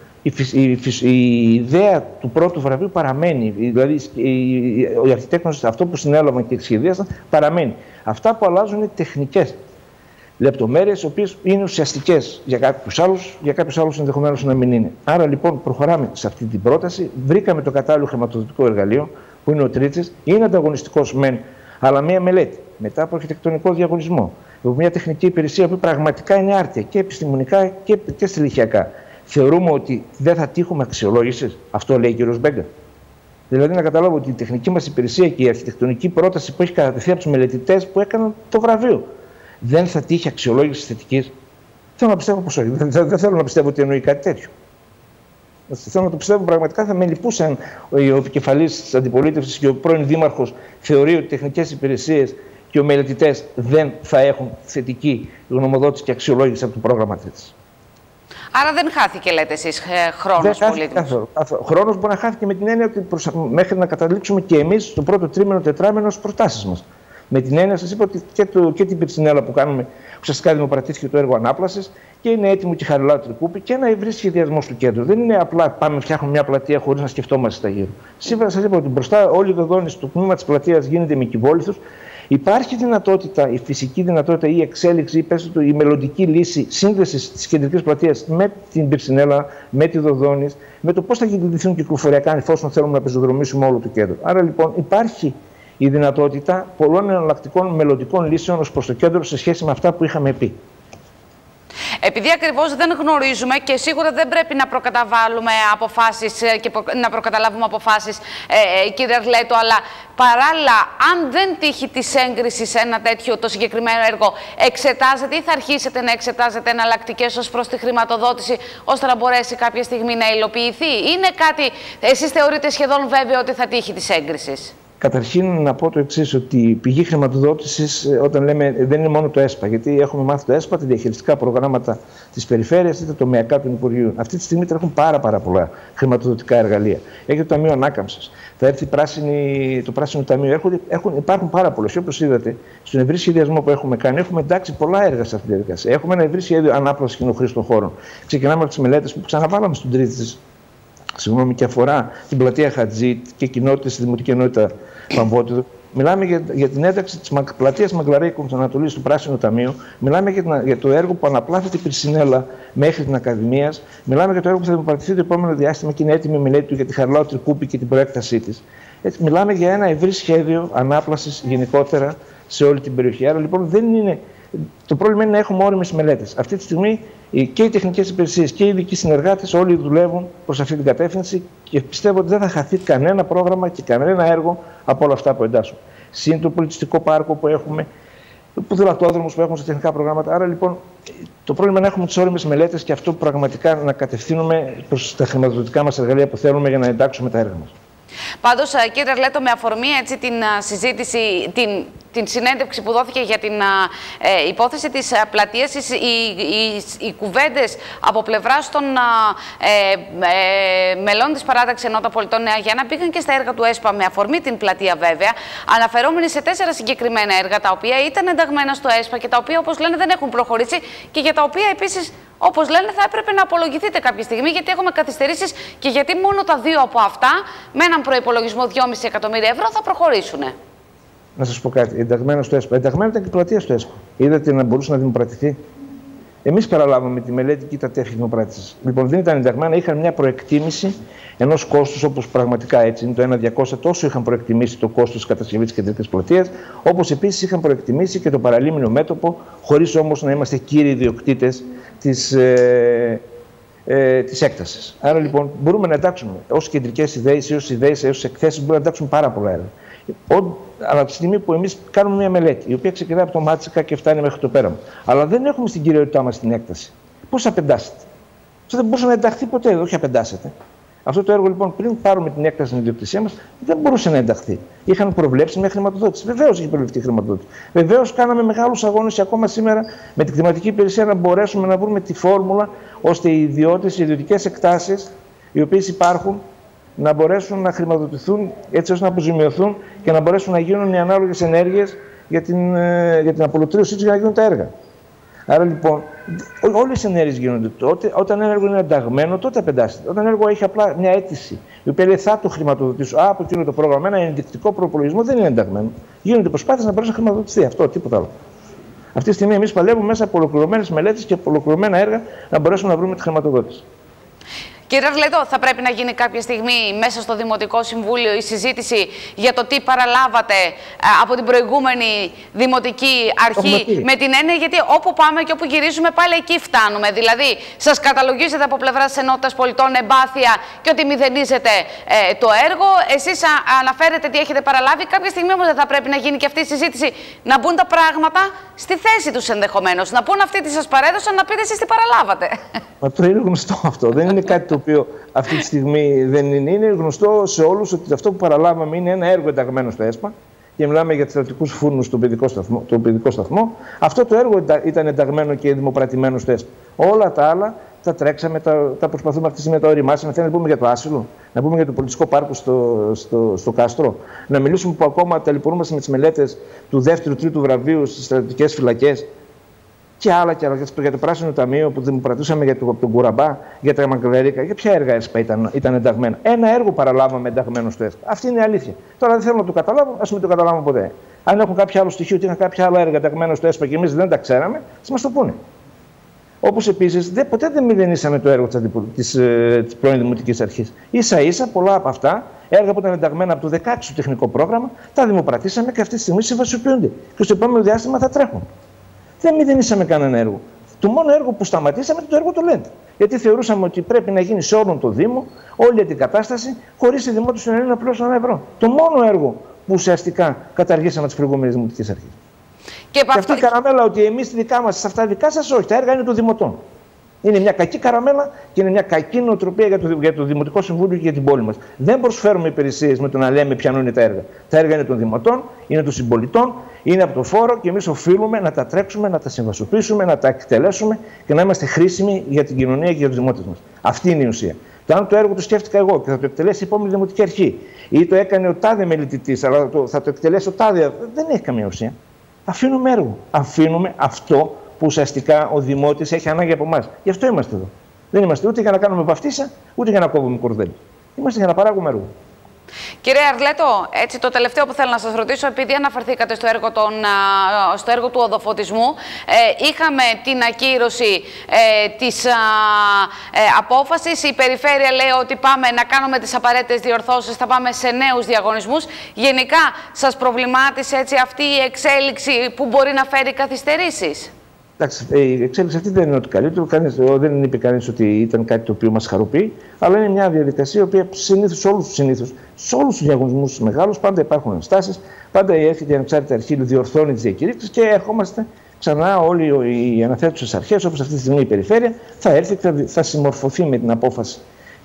Speaker 6: Η ιδέα του πρώτου βραβείου παραμένει. Δηλαδή, οι αρχιτέκτονες, αυτό που συνέλαβαν και σχεδίασαν, παραμένει. Αυτά που αλλάζουν είναι τεχνικές λεπτομέρειες, οι οποίες είναι ουσιαστικές για κάποιους άλλους ενδεχομένως να μην είναι. Άρα λοιπόν προχωράμε σε αυτή την πρόταση. Βρήκαμε το κατάλληλο χρηματοδοτικό εργαλείο, που είναι ο Τρίτσης. Είναι ανταγωνιστικός μεν, αλλά μία μελέτη μετά από αρχιτεκτονικό διαγωνισμό, από μια τεχνική υπηρεσία που πραγματικά είναι άρτια και επιστημονικά και στελεχειακά. Θεωρούμε ότι δεν θα τύχουμε αξιολόγηση. Αυτό λέει ο κ. Μπέγκα. Δηλαδή, να καταλάβω ότι η τεχνική μας υπηρεσία και η αρχιτεκτονική πρόταση που έχει κατατεθεί από τους μελετητές που έκαναν το βραβείο δεν θα τύχει αξιολόγηση θετική. Θέλω να πιστεύω πως όχι. Δεν θέλω να πιστεύω ότι εννοεί κάτι τέτοιο. Θέλω να το πιστεύω πραγματικά. Θα με λυπούσαν ο επικεφαλής της αντιπολίτευσης και ο πρώην δήμαρχος θεωρεί ότι οι τεχνικές υπηρεσίες και οι μελετητές δεν θα έχουν θετική γνωμοδότηση και αξιολόγηση από το πρόγραμμα της.
Speaker 1: Άρα δεν χάθηκε, λέτε εσείς, χρόνος πολύτιμος.
Speaker 6: Χρόνος μπορεί να χάθηκε με την έννοια ότι μέχρι να καταλήξουμε και εμείς στο πρώτο τρίμηνο, τετράμηνο στις προτάσεις μας. Με την έννοια, σας είπα ότι και την Πυρσινέλα που κάνουμε, ουσιαστικά δημοπρατήθηκε το έργο ανάπλασης και είναι έτοιμο και Χαριλάου Τρικούπη και ένα ευρύ σχεδιασμό του κέντρου. Δεν είναι απλά πάμε, φτιάχνουμε μια πλατεία χωρίς να σκεφτόμαστε τα γύρω. Σήμερα σας είπα ότι μπροστά όλη η δοδόνηση του τμήμα της πλατείας γίνεται με κυβόληθους. Υπάρχει δυνατότητα, η φυσική δυνατότητα, η εξέλιξη, η μελλοντική λύση σύνδεσης της κεντρικής πλατείας με την Πυρσινέλα, με τη Δοδόνης, με το πώς θα κινηθούν κυκλοφοριακά εφόσον θέλουμε να πεζοδρομήσουμε όλο το κέντρο. Άρα λοιπόν υπάρχει η δυνατότητα πολλών εναλλακτικών μελλοντικών λύσεων ως προς το κέντρο σε σχέση με αυτά που είχαμε πει.
Speaker 1: Επειδή ακριβώς δεν γνωρίζουμε και σίγουρα δεν πρέπει να προκαταβάλουμε αποφάσεις και να προκαταλάβουμε αποφάσεις, κύριε Αρλέτο, αλλά παράλληλα, αν δεν τύχει της έγκρισης ένα τέτοιο το συγκεκριμένο έργο, εξετάζετε ή θα αρχίσετε να εξετάζετε εναλλακτικές ως προς τη χρηματοδότηση, ώστε να μπορέσει κάποια στιγμή να υλοποιηθεί? Είναι κάτι, εσείς θεωρείτε σχεδόν βέβαιο ότι θα τύχει της έγκρισης?
Speaker 6: Καταρχήν να πω το εξής, ότι η πηγή χρηματοδότησης, όταν λέμε, δεν είναι μόνο το ΕΣΠΑ, γιατί έχουμε μάθει το ΕΣΠΑ, τα διαχειριστικά προγράμματα της περιφέρειας ή τα τομεακά των Υπουργείων. Αυτή τη στιγμή τρέχουν πάρα πολλά χρηματοδοτικά εργαλεία. Έχει το Ταμείο Ανάκαμψης, θα έρθει το Πράσινο Ταμείο. Υπάρχουν πάρα πολλές. Όπως είδατε, στον ευρύ σχεδιασμό που έχουμε κάνει, έχουμε εντάξει πολλά έργα σε αυτή τη διαδικασία. Έχουμε ένα ευρύ σχέδιο ανάπλασης κοινοχρήστων χώρων. Ξεκινάμε από τις μελέτες που ξαναβάλαμε στον Τρίτη. Και αφορά την πλατεία Χατζή και κοινότητες στη Δημοτική Ενότητα Παμβότιδο. Μιλάμε για την ένταξη της πλατείας Μαγκλαρίκου της Ανατολής του Πράσινου Ταμείου. Μιλάμε για το έργο που αναπλάθεται η Πυρσινέλα μέχρι την Ακαδημίας. Μιλάμε για το έργο που θα δημοπρατηθεί το επόμενο διάστημα και είναι έτοιμη η μελέτη του για τη Χαριλάου Τρικούπη και την προέκτασή της. Μιλάμε για ένα ευρύ σχέδιο ανάπλασης γενικότερα σε όλη την περιοχή. Άρα λοιπόν δεν είναι. Το πρόβλημα είναι να έχουμε όριμες μελέτες. Αυτή τη στιγμή και οι τεχνικές υπηρεσίες και οι ειδικοί συνεργάτες όλοι δουλεύουν προς αυτή την κατεύθυνση και πιστεύω ότι δεν θα χαθεί κανένα πρόγραμμα και κανένα έργο από όλα αυτά που εντάσσουν. Συν το πολιτιστικό πάρκο που έχουμε, ποδηλατόδρομους που έχουμε σε τεχνικά προγράμματα. Άρα λοιπόν το πρόβλημα είναι να έχουμε τις όριμες μελέτες και αυτό πραγματικά να κατευθύνουμε προς τα χρηματοδοτικά μας εργαλεία που θέλουμε για να εντάξουμε τα έργα μας.
Speaker 1: Πάντως, κύριε Αρλέτο, με αφορμή την συζήτηση, την την συνέντευξη που δόθηκε για την υπόθεση της πλατείας, οι κουβέντες από πλευράς των μελών της Παράταξης Ενότητα Πολιτών Νέα Γιάννα πήγαν και στα έργα του ΕΣΠΑ, με αφορμή την πλατεία βέβαια, αναφερόμενοι σε 4 συγκεκριμένα έργα τα οποία ήταν ενταγμένα στο ΕΣΠΑ και τα οποία, όπως λένε, δεν έχουν προχωρήσει και για τα οποία επίσης, όπως λένε, θα έπρεπε να απολογηθείτε κάποια στιγμή, γιατί έχουμε καθυστερήσεις και γιατί μόνο τα 2 από αυτά, με έναν προϋπολογισμό 2,5 εκατομμύρια ευρώ, θα προχωρήσουν.
Speaker 6: Να σας πω κάτι. Ενταγμένο στο ΕΣΠΑ. Ενταγμένο ήταν και η πλατεία στο ΕΣΠΑ. Είδατε να μπορούσε να δημοπρατηθεί. Εμείς παραλάβαμε τη μελέτη και τα τέφη δημοπράτησης. Λοιπόν, δεν ήταν ενταγμένα, είχαν μια προεκτίμηση ενός κόστους, όπως πραγματικά έτσι είναι, το 1.200, τόσο είχαν προεκτιμήσει το κόστος της κατασκευής της κεντρικής πλατείας, όπως επίσης είχαν προεκτιμήσει και το παραλίμνιο μέτωπο, χωρίς όμως να είμαστε κύριοι ιδιοκτήτες της έκτασης. Άρα λοιπόν μπορούμε να εντάξουμε ως κεντρικές ιδέες ή ως ιδέες, ως εκθέσεις, μπορούμε να εντάξουμε πάρα πολλά έργα. Αλλά από τη στιγμή που εμείς κάνουμε μια μελέτη, η οποία ξεκινάει από το Μάτσικα και φτάνει μέχρι το πέραμα, αλλά δεν έχουμε στην κυριότητά μας την έκταση, πώς απεντάσετε? Αυτό δεν μπορούσε να ενταχθεί ποτέ, όχι απεντάσετε. Αυτό το έργο λοιπόν, πριν πάρουμε την έκταση στην ιδιοκτησία μας, δεν μπορούσε να ενταχθεί. Είχαν προβλέψει μια χρηματοδότηση. Βεβαίως είχε προβλεφθεί χρηματοδότηση. Βεβαίως κάναμε μεγάλους αγώνες και ακόμα σήμερα με την κλιματική υπηρεσία να μπορέσουμε να βρούμε τη φόρμουλα ώστε οι ιδιώτες, οι ιδιωτικές εκτάσεις, οι οποίες υπάρχουν, να μπορέσουν να χρηματοδοτηθούν έτσι ώστε να αποζημιωθούν και να μπορέσουν να γίνουν οι ανάλογες ενέργειες για την απολωτρίωσή τους για να γίνουν τα έργα. Άρα λοιπόν, όλες οι ενέργειες γίνονται τότε. Όταν ένα έργο είναι ενταγμένο, τότε απεντάσσεται. Όταν ένα έργο έχει απλά μια αίτηση, η οποία λέει θα το χρηματοδοτήσω, από εκείνο το πρόγραμμα, ένα ενδεικτικό προπολογισμό, δεν είναι ενταγμένο. Γίνονται προσπάθειες να μπορέσει να χρηματοδοτηθεί αυτό, τίποτα άλλο. Αυτή τη στιγμή εμείς παλεύουμε μέσα από ολοκληρωμένες μελέτες και από ολοκληρωμένα έργα να μπορέσουμε να βρούμε τη χρηματοδότηση.
Speaker 1: Κύριε Αρλέτο, θα πρέπει να γίνει κάποια στιγμή μέσα στο Δημοτικό Συμβούλιο η συζήτηση για το τι παραλάβατε από την προηγούμενη Δημοτική Αρχή, με την έννοια γιατί όπου πάμε και όπου γυρίζουμε πάλι εκεί φτάνουμε. Δηλαδή, σας καταλογίζετε από πλευρά της Ενότητας Πολιτών εμπάθεια και ότι μηδενίζετε το έργο. Εσείς αναφέρετε τι έχετε παραλάβει. Κάποια στιγμή όμως δεν θα πρέπει να γίνει και αυτή η συζήτηση, να μπουν τα πράγματα στη θέση τους ενδεχομένως. Να πούν αυτοί τι σας παρέδωσαν, να πείτε εσείς τι παραλάβατε.
Speaker 6: Μα το είναι γνωστό αυτό. Δεν είναι κάτι το οποίο αυτή τη στιγμή δεν είναι. Είναι γνωστό σε όλους ότι αυτό που παραλάβαμε είναι ένα έργο ενταγμένο στο ΕΣΠΑ και μιλάμε για θρεπτικούς φούρνους στον παιδικό σταθμό. Αυτό το έργο ήταν ενταγμένο και δημοπρατημένο στο ΕΣΠΑ. Όλα τα άλλα τα τρέξαμε, τα προσπαθούμε αυτή τη στιγμή να τα οριμάσουμε. Θέλουμε να πούμε για το άσυλο, να πούμε για το πολιτιστικό πάρκο στο Κάστρο, να μιλήσουμε που ακόμα ταλαιπωρούμαστε με τις μελέτες του 2ου-3ου βραβείου στις στρατιωτικές φυλακές. Και άλλα και άλλα. Για το Πράσινο Ταμείο που δημοπρατούσαμε από τον Κουραμπά, για τα Μακρυβέρικα. Για ποια έργα ΕΣΠΑ ήταν ενταγμένα? Ένα έργο παραλάβαμε ενταγμένο στο ΕΣΠΑ. Αυτή είναι η αλήθεια. Τώρα δεν θέλω να το καταλάβω, ας μην το καταλάβουμε ποτέ. Αν έχουν κάποιο άλλο στοιχείο ότι είχαν κάποια άλλα έργα ενταγμένα στο ΕΣΠΑ και εμείς δεν τα ξέραμε, ας μας το πούνε. Όπως επίσης ποτέ δεν μηδενίσαμε το έργο της πρώην Δημοτικής Αρχής. Ίσα-ίσα πολλά από αυτά, έργα που ήταν ενταγμένα από το 16 το τεχνικό πρόγραμμα, τα δημοπρατήσαμε και αυτή τη στιγμή συμβασιοποιούνται. Και στο επόμενο διάστημα θα τρέχουν. Δεν μηδενίσαμε κανένα έργο. Το μόνο έργο που σταματήσαμε ήταν το έργο του ΛΕΝΤ. Γιατί θεωρούσαμε ότι πρέπει να γίνει σε όλον το Δήμο όλη την κατάσταση χωρίς οι δημότες να είναι να πληρώσουν €1. Το μόνο έργο που ουσιαστικά καταργήσαμε τις προηγούμενες Δημοτικές Αρχές. Και αυτή η καραμέλα ότι εμείς δικά μας, σε αυτά δικά σας, όχι, τα έργα είναι των Δημοτών. Είναι μια κακή καραμέλα και είναι μια κακή νοοτροπία για το Δημοτικό Συμβούλιο και για την πόλη μας. Δεν προσφέρουμε υπηρεσίες με το να λέμε ποιανού είναι τα έργα. Τα έργα είναι των Δημοτών, είναι των συμπολιτών, είναι από το φόρο και εμείς οφείλουμε να τα τρέξουμε, να τα συμβασοποιήσουμε, να τα εκτελέσουμε και να είμαστε χρήσιμοι για την κοινωνία και για τους δημότες μας. Αυτή είναι η ουσία. Το αν το έργο το σκέφτηκα εγώ και θα το εκτελέσει η επόμενη Δημοτική Αρχή ή το έκανε ο τάδε μελετητής, αλλά θα το εκτελέσει ο τάδε, δεν έχει καμία ουσία. Αφήνουμε έργο. Αφήνουμε αυτό που ουσιαστικά ο Δημότης έχει ανάγκη από εμάς. Γι' αυτό είμαστε εδώ. Δεν είμαστε ούτε για να κάνουμε βαφτίσα, ούτε για να κόβουμε κορδέλι. Είμαστε για να παράγουμε έργο.
Speaker 1: Κύριε Αρλέτο, έτσι το τελευταίο που θέλω να σας ρωτήσω, επειδή αναφερθήκατε στο έργο του οδοφωτισμού, είχαμε την ακύρωση της απόφασης. Η Περιφέρεια λέει ότι πάμε να κάνουμε τις απαραίτητες διορθώσεις, θα πάμε σε νέους διαγωνισμούς. Γενικά, σας προβλημάτισε έτσι αυτή η εξέλιξη που μπορεί να φέρει καθυστερήσεις?
Speaker 6: Εντάξει, η εξέλιξη αυτή δεν είναι ότι καλύτερο. Δεν είπε κανείς ότι ήταν κάτι το οποίο μας χαροποιεί, αλλά είναι μια διαδικασία η οποία συνήθως, σε όλους τους διαγωνισμούς μεγάλους, πάντα υπάρχουν ενστάσεις, πάντα έρχεται η ανεξάρτητη αρχή, διορθώνει τις διακηρύξεις και ερχόμαστε ξανά όλοι οι αναθέτουσες αρχές, όπως αυτή τη στιγμή η Περιφέρεια, θα έρθει και θα συμμορφωθεί με την απόφαση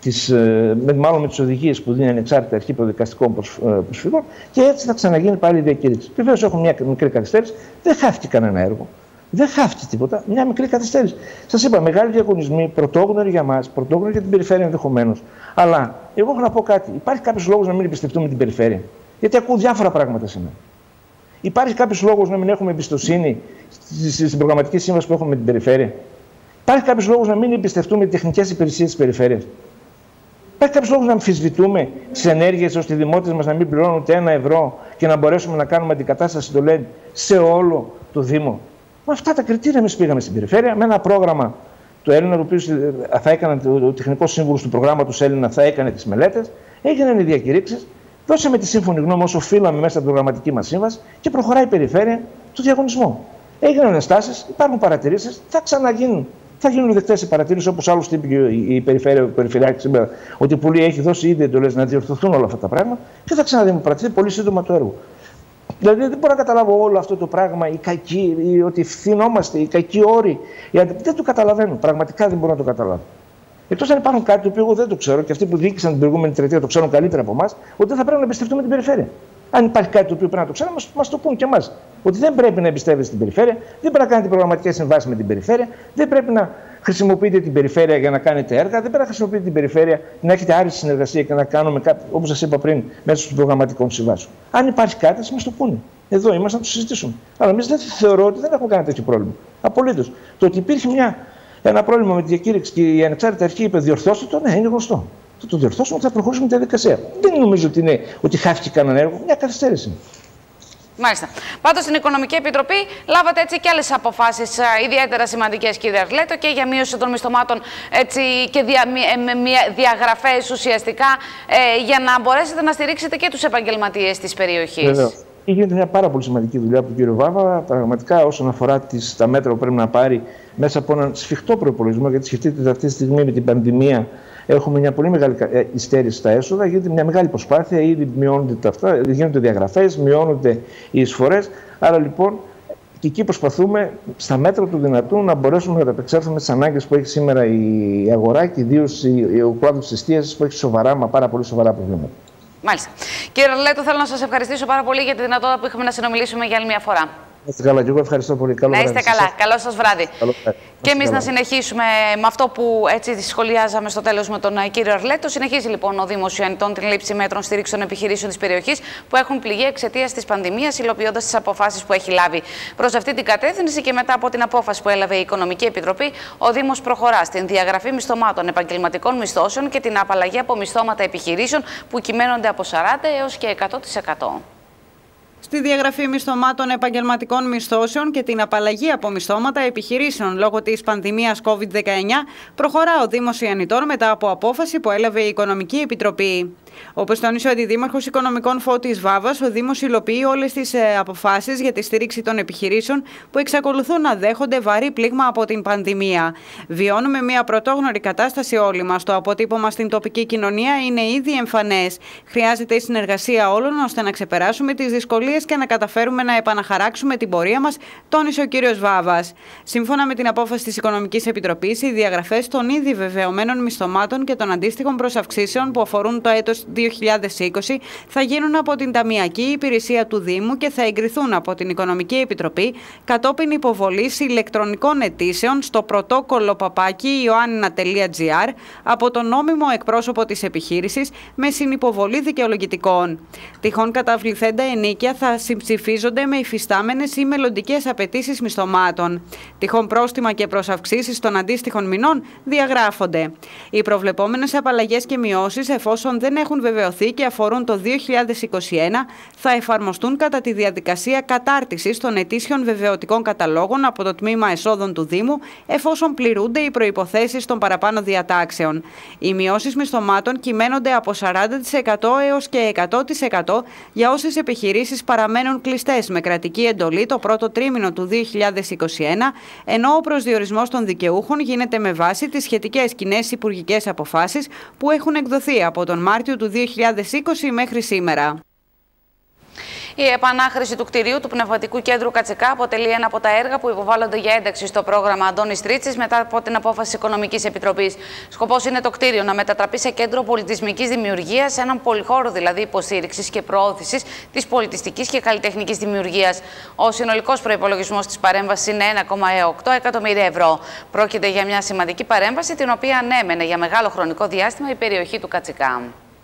Speaker 6: μάλλον με τις οδηγίες που δίνει ανεξάρτητη αρχή προδικαστικών προσφυγών, και έτσι θα ξαναγίνει πάλι η διακήρυξη. Βεβαίως έχουμε μια μικρή καθυστέρηση, δεν χάθηκε κανένα έργο. Δεν χάθηκε τίποτα, μια μικρή καθυστέρηση. Σας είπα, μεγάλοι διαγωνισμοί, πρωτόγνωροι για μας, πρωτόγνωροι για την περιφέρεια ενδεχομένως. Αλλά εγώ έχω να πω κάτι. Υπάρχει κάποιος λόγος να μην εμπιστευτούμε την περιφέρεια? Γιατί ακούω διάφορα πράγματα σήμερα. Υπάρχει κάποιος λόγος να μην έχουμε εμπιστοσύνη στην προγραμματική σύμβαση που έχουμε με την περιφέρεια? Υπάρχει κάποιος λόγος να μην εμπιστευτούμε τις τεχνικές υπηρεσίες της περιφέρειας? Υπάρχει κάποιος λόγος να αμφισβητούμε τις ενέργειες ώστε οι δημότες μας να μην πληρώνουν ούτε 1 ευρώ και να μπορέσουμε να κάνουμε αντικατάσταση στο LED σε όλο το Δήμο? Με αυτά τα κριτήρια εμείς πήγαμε στην περιφέρεια, με ένα πρόγραμμα του Έλληνα, ο οποίος θα έκανε, ο τεχνικός σύμβουλος του προγράμματος Έλληνα θα έκανε τις μελέτες, έγιναν οι διακηρύξεις, δώσαμε τη σύμφωνη γνώμη όσο οφείλαμε μέσα από την προγραμματική μας σύμβαση και προχωράει η περιφέρεια του διαγωνισμού. Έγιναν ενστάσεις, υπάρχουν παρατηρήσεις, θα ξαναγίνουν. Θα γίνουν δεκτές οι παρατηρήσεις, όπως άλλωστε είπε η Περιφερειάρχη σήμερα, ότι πολλοί έχει δώσει ήδη εντολές να διορθωθούν όλα αυτά τα πράγματα και θα ξαναδημοκρατηθεί πολύ σύντομα το έργο. Δηλαδή δεν μπορώ να καταλάβω όλο αυτό το πράγμα, η κακή, ότι ευθυνόμαστε, οι κακοί όροι. Δεν το καταλαβαίνω. Πραγματικά δεν μπορώ να το καταλάβω. Εκτός αν υπάρχουν κάτι το οποίο εγώ δεν το ξέρω και αυτοί που διοίκησαν την προηγούμενη τριετία το ξέρουν καλύτερα από εμάς, ότι δεν θα πρέπει να εμπιστευτούμε την περιφέρεια. Αν υπάρχει κάτι το οποίο πρέπει να το ξέρουμε, μας το πούν και εμάς. Ότι δεν πρέπει να εμπιστεύεστε την περιφέρεια, δεν πρέπει να κάνετε προγραμματικές συμβάσεις με την περιφέρεια, δεν πρέπει να χρησιμοποιείτε την περιφέρεια για να κάνετε έργα, δεν πρέπει να χρησιμοποιείτε την περιφέρεια να έχετε άριστη συνεργασία και να κάνουμε κάτι, όπως σας είπα πριν, μέσω των προγραμματικών συμβάσεων. Αν υπάρχει κάτι, μας το πούνε. Εδώ είμαστε να το συζητήσουμε. Αλλά εμείς δεν θεωρώ ότι δεν έχουμε κανένα τέτοιο πρόβλημα. Απολύτως. Το ότι υπήρχε ένα πρόβλημα με τη διακήρυξη και η ανεξάρτητη αρχή είπε διορθώστε το, ναι, είναι γνωστό. Θα το διορθώσουμε και θα προχωρήσουμε τη διαδικασία. Δεν νομίζω ότι χάθηκε κανένα έργο, μια καθυστέρηση.
Speaker 1: Μάλιστα. Πάντως στην Οικονομική Επιτροπή λάβατε έτσι και άλλες αποφάσεις ιδιαίτερα σημαντικές, κύριε Αρλέτο, και για μείωση των μισθωμάτων έτσι, και διαγραφές ουσιαστικά για να μπορέσετε να στηρίξετε και τους επαγγελματίες της περιοχής.
Speaker 6: Βεβαίως. Γίνεται μια πάρα πολύ σημαντική δουλειά από τον κύριο Βάβα, πραγματικά όσον αφορά τα μέτρα που πρέπει να πάρει μέσα από έναν σφιχτό προϋπολογισμό, γιατί σκεφτείτε ότι αυτή τη στιγμή με την πανδημία έχουμε μια πολύ μεγάλη υστέρηση στα έσοδα, γίνεται μια μεγάλη προσπάθεια, ήδη μειώνονται αυτά, γίνονται διαγραφές, μειώνονται οι εισφορές. Άρα λοιπόν και εκεί προσπαθούμε στα μέτρα του δυνατού να μπορέσουμε να ανταπεξέλθουμε στις ανάγκες που έχει σήμερα η αγορά και ιδίως ο κλάδος της εστίασης που έχει πάρα πολύ σοβαρά προβλήματα.
Speaker 1: Μάλιστα. Κύριε Αρλέτο, θέλω να σας ευχαριστήσω πάρα πολύ για τη δυνατότητα που είχαμε να συνομιλήσουμε για άλλη μια φορά.
Speaker 6: Να είστε καλά, και εγώ ευχαριστώ πολύ.
Speaker 1: Να είστε καλά. Καλό σας βράδυ. Και εμείς να συνεχίσουμε με αυτό που έτσι σχολιάζαμε στο τέλος με τον κύριο Αρλέτο. Συνεχίζει λοιπόν ο Δήμος Ιωαννητών την λήψη μέτρων στήριξη των επιχειρήσεων της περιοχής που έχουν πληγεί εξαιτίας της πανδημίας, υλοποιώντας τις αποφάσεις που έχει λάβει. Προς αυτή την κατεύθυνση και μετά από την απόφαση που έλαβε η Οικονομική Επιτροπή, ο Δήμος προχωρά στην διαγραφή μισθωμάτων επαγγελματικών μισθώσεων και την απαλλαγή από μισθώματα επιχειρήσεων που κυμαίνονται από 40% έως και 100%.
Speaker 7: Στη διαγραφή μισθωμάτων επαγγελματικών μισθώσεων και την απαλλαγή από μισθώματα επιχειρήσεων λόγω της πανδημίας COVID-19 προχωρά ο Δήμος Ιωαννητών μετά από απόφαση που έλαβε η Οικονομική Επιτροπή. Όπως τόνισε ο Αντιδήμαρχος Οικονομικών Φώτης Βάβας, ο Δήμος υλοποιεί όλες τις αποφάσεις για τη στήριξη των επιχειρήσεων που εξακολουθούν να δέχονται βαρύ πλήγμα από την πανδημία. Βιώνουμε μια πρωτόγνωρη κατάσταση όλοι μας. Το αποτύπωμα στην τοπική κοινωνία είναι ήδη εμφανές. Χρειάζεται η συνεργασία όλων ώστε να ξεπεράσουμε τις δυσκολίες και να καταφέρουμε να επαναχαράξουμε την πορεία μας, τόνισε ο κ. Βάβας. Σύμφωνα με την απόφαση της Οικονομικής Επιτροπής, οι διαγραφές των ήδη βεβαιωμένων μισθωμάτων και των αντίστοιχων προσαυξήσεων που αφορούν το έτος 2020 θα γίνουν από την Ταμειακή Υπηρεσία του Δήμου και θα εγκριθούν από την Οικονομική Επιτροπή κατόπιν υποβολής ηλεκτρονικών αιτήσεων στο πρωτόκολλο ioannina.gr από τον νόμιμο εκπρόσωπο της επιχείρησης με συνυποβολή δικαιολογητικών. Τυχόν καταβληθέντα ενίκια θα συμψηφίζονται με υφιστάμενες ή μελλοντικές απαιτήσεις μισθωμάτων. Τυχόν πρόστιμα και προσαυξήσεις των αντίστοιχων μηνών διαγράφονται. Οι προβλεπόμενες απαλλαγές και μειώσεις, εφόσον δεν έχουν βεβαιωθεί και αφορούν το 2021, θα εφαρμοστούν κατά τη διαδικασία κατάρτισης των ετήσιων βεβαιωτικών καταλόγων από το Τμήμα Εσόδων του Δήμου, εφόσον πληρούνται οι προϋποθέσεις των παραπάνω διατάξεων. Οι μειώσεις μισθωμάτων κυμαίνονται από 40% έως και 100% για όσες επιχειρήσεις παραμένουν κλειστές με κρατική εντολή το πρώτο τρίμηνο του 2021, ενώ ο προσδιορισμός των δικαιούχων γίνεται με βάση τις σχετικές κοινές υπουργικές αποφάσεις που έχουν εκδοθεί από τον Μάρτιο του 2020 μέχρι σήμερα.
Speaker 1: Η επανάχρηση του κτηρίου του Πνευματικού Κέντρου Κατσικά αποτελεί ένα από τα έργα που υποβάλλονται για ένταξη στο πρόγραμμα Αντώνης Τρίτσης μετά από την απόφαση Οικονομικής Επιτροπής. Σκοπός είναι το κτίριο να μετατραπεί σε κέντρο πολιτισμικής δημιουργίας, σε έναν πολυχώρο δηλαδή υποστήριξης και προώθησης της πολιτιστικής και καλλιτεχνικής δημιουργίας. Ο συνολικός προϋπολογισμός της παρέμβασης είναι 1,8 εκατομμύρια ευρώ. Πρόκειται για μια σημαντική παρέμβαση, την οποία ανέμενε για μεγάλο χρονικό διάστημα η περιοχή του Κατσικά.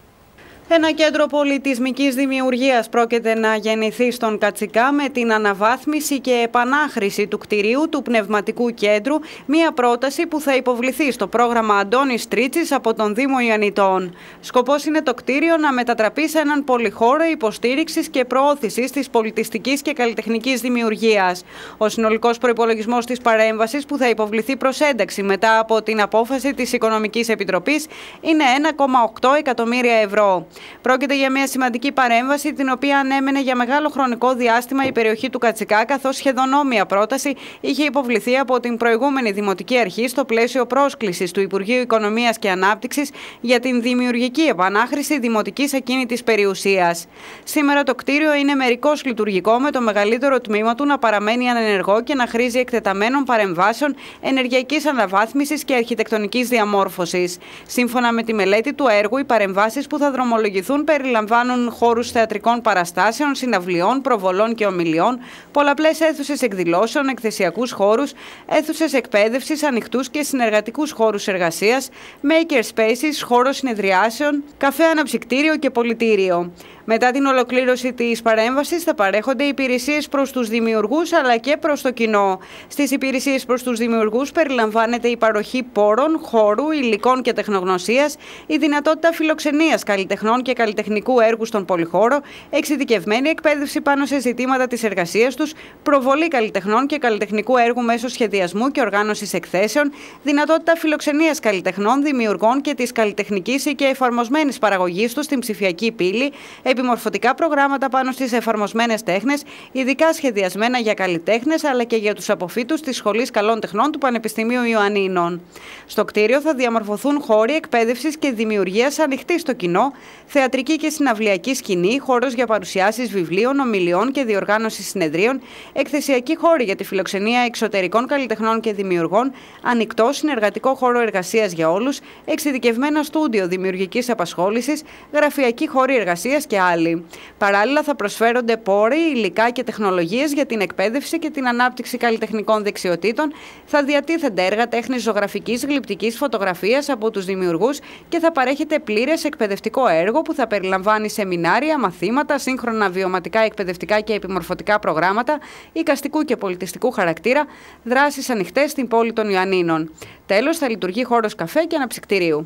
Speaker 7: Ένα κέντρο πολιτισμικής δημιουργίας πρόκειται να γεννηθεί στον Κατσικά με την αναβάθμιση και επανάχρηση του κτηρίου του Πνευματικού Κέντρου, μια πρόταση που θα υποβληθεί στο πρόγραμμα Αντώνης Τρίτσης από τον Δήμο Ιωαννιτών. Σκοπός είναι το κτίριο να μετατραπεί σε έναν πολυχώρο υποστήριξης και προώθησης της πολιτιστικής και καλλιτεχνικής δημιουργίας. Ο συνολικός προϋπολογισμός της παρέμβασης, που θα υποβληθεί προς ένταξη μετά από την απόφαση της Οικονομικής Επιτροπής, είναι 1,8 εκατομμύρια ευρώ. Πρόκειται για μια σημαντική παρέμβαση, την οποία ανέμενε για μεγάλο χρονικό διάστημα η περιοχή του Κατσικά, καθώς σχεδόν όμοια πρόταση είχε υποβληθεί από την προηγούμενη Δημοτική Αρχή στο πλαίσιο πρόσκλησης του Υπουργείου Οικονομίας και Ανάπτυξης για την δημιουργική επανάχρηση δημοτικής ακίνητης περιουσίας. Σήμερα το κτίριο είναι μερικώς λειτουργικό, με το μεγαλύτερο τμήμα του να παραμένει ανενεργό και να χρήζει εκτεταμένων παρεμβάσεων ενεργειακής αναβάθμισης και αρχιτεκτονικής διαμόρφωσης. Σύμφωνα με τη μελέτη του έργου, οι παρεμβάσεις που θα δρομολογηθούν περιλαμβάνουν χώρους θεατρικών παραστάσεων, συναυλιών, προβολών και ομιλιών, πολλαπλές αίθουσες εκδηλώσεων, εκθεσιακούς χώρους, αίθουσες εκπαίδευσης, ανοιχτούς και συνεργατικούς χώρους εργασίας, maker spaces, χώρο συνεδριάσεων, καφέ αναψυκτήριο και πολιτήριο. Μετά την ολοκλήρωση της παρέμβασης θα παρέχονται υπηρεσίες προς τους δημιουργούς αλλά και προς το κοινό. Στις υπηρεσίες προς τους δημιουργούς περιλαμβάνεται η παροχή πόρων, χώρου, υλικών και τεχνογνωσίας, η δυνατότητα φιλοξενίας καλλιτεχνών και καλλιτεχνικού έργου στον πολυχώρο, εξειδικευμένη εκπαίδευση πάνω σε ζητήματα της εργασίας τους, προβολή καλλιτεχνών και καλλιτεχνικού έργου μέσω σχεδιασμού και οργάνωσης εκθέσεων, δυνατότητα φιλοξενίας καλλιτεχνών, δημιουργών και της καλλιτεχνικής και εφαρμοσμένης παραγωγής τους στην ψηφιακή πύλη, επιμορφωτικά προγράμματα πάνω στις εφαρμοσμένες τέχνες, ειδικά σχεδιασμένα για καλλιτέχνες αλλά και για τους αποφύτους της Σχολής Καλών Τεχνών του Πανεπιστημίου Ιωαννίνων. Στο κτίριο θα διαμορφωθούν χώροι εκπαίδευσης και δημιουργίας ανοιχτοί στο κοινό, θεατρική και συναυλιακή σκηνή, χώρος για παρουσιάσεις βιβλίων, ομιλιών και διοργάνωση συνεδρίων, εκθεσιακή χώρη για τη φιλοξενία εξωτερικών καλλιτεχνών και δημιουργών, ανοιχτό συνεργατικό χώρο εργασίας για όλους, εξειδικευμένα στούντιο δημιουργικής απασχόλησης, γραφειακή χώρη εργασίας και άλλοι. Παράλληλα, θα προσφέρονται πόροι, υλικά και τεχνολογίες για την εκπαίδευση και την ανάπτυξη καλλιτεχνικών δεξιοτήτων, θα διατίθενται έργα τέχνης ζωγραφικής, γλυπτικής, φωτογραφίας από τους δημιουργούς και θα παρέχεται πλήρες εκπαιδευτικό έργο που θα περιλαμβάνει σεμινάρια, μαθήματα, σύγχρονα βιωματικά, εκπαιδευτικά και επιμορφωτικά προγράμματα, εικαστικού και πολιτιστικού χαρακτήρα, δράσεις ανοιχτές στην πόλη των Ιωαννίνων. Τέλος, θα λειτουργεί χώρος καφέ και αναψυκτηρίου.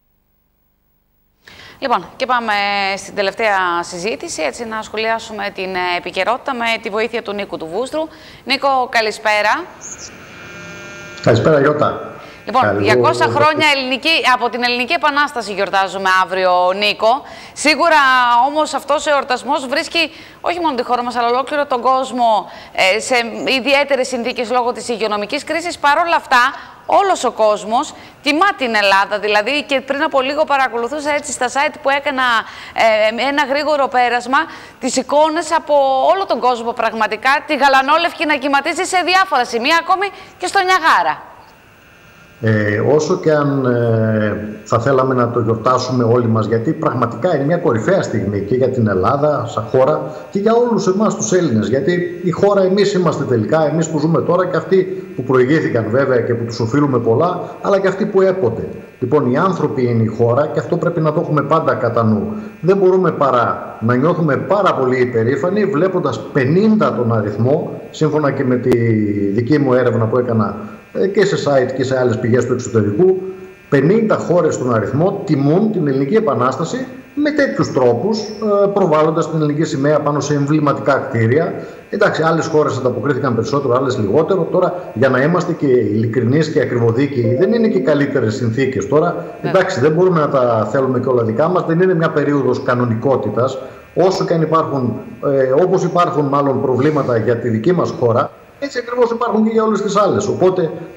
Speaker 1: Λοιπόν, και πάμε στην τελευταία συζήτηση, έτσι να σχολιάσουμε την επικαιρότητα με τη βοήθεια του Νίκου του Βούστρου. Νίκο, καλησπέρα.
Speaker 8: Καλησπέρα, Γιώτα.
Speaker 1: Λοιπόν, 200 χρόνια από την Ελληνική Επανάσταση γιορτάζουμε αύριο, Νίκο. Σίγουρα όμως αυτός ο εορτασμός βρίσκει όχι μόνο τη χώρα μας, αλλά ολόκληρο τον κόσμο σε ιδιαίτερες συνθήκες λόγω της υγειονομικής κρίσης. Παρ' όλα αυτά, όλος ο κόσμος τιμά την Ελλάδα. Δηλαδή, και πριν από λίγο παρακολουθούσα έτσι στα site που έκανα ένα γρήγορο πέρασμα τις εικόνες από όλο τον κόσμο πραγματικά, τη γαλανόλευκη να κυματίζει σε διάφορα σημεία, ακόμη και στο Νιαγάρα.
Speaker 8: Όσο και αν θα θέλαμε να το γιορτάσουμε όλοι μας, γιατί πραγματικά είναι μια κορυφαία στιγμή και για την Ελλάδα σαν χώρα και για όλους εμάς τους Έλληνες, γιατί η χώρα εμείς είμαστε τελικά, εμείς που ζούμε τώρα και αυτοί που προηγήθηκαν βέβαια και που τους οφείλουμε πολλά, αλλά και αυτοί που έποτε. Λοιπόν, οι άνθρωποι είναι η χώρα και αυτό πρέπει να το έχουμε πάντα κατά νου. Δεν μπορούμε παρά να νιώθουμε πάρα πολύ υπερήφανοι βλέποντας 50 τον αριθμό, σύμφωνα και με τη δική μου έρευνα που έκανα και σε site και σε άλλες πηγές του εξωτερικού, 50 χώρες στον αριθμό τιμούν την Ελληνική Επανάσταση με τέτοιους τρόπους, προβάλλοντας την ελληνική σημαία πάνω σε εμβληματικά κτίρια. Εντάξει, άλλες χώρες ανταποκρίθηκαν περισσότερο, άλλες λιγότερο. Τώρα, για να είμαστε και ειλικρινείς και ακριβοδίκαιοι, δεν είναι και καλύτερες συνθήκες τώρα. Εντάξει, δεν μπορούμε να τα θέλουμε και όλα δικά μας. Δεν είναι μια περίοδος κανονικότητας. Όσο και αν υπάρχουν, όπως υπάρχουν μάλλον προβλήματα για τη δική μας χώρα, έτσι ακριβώς υπάρχουν και για όλες τις άλλες. Οπότε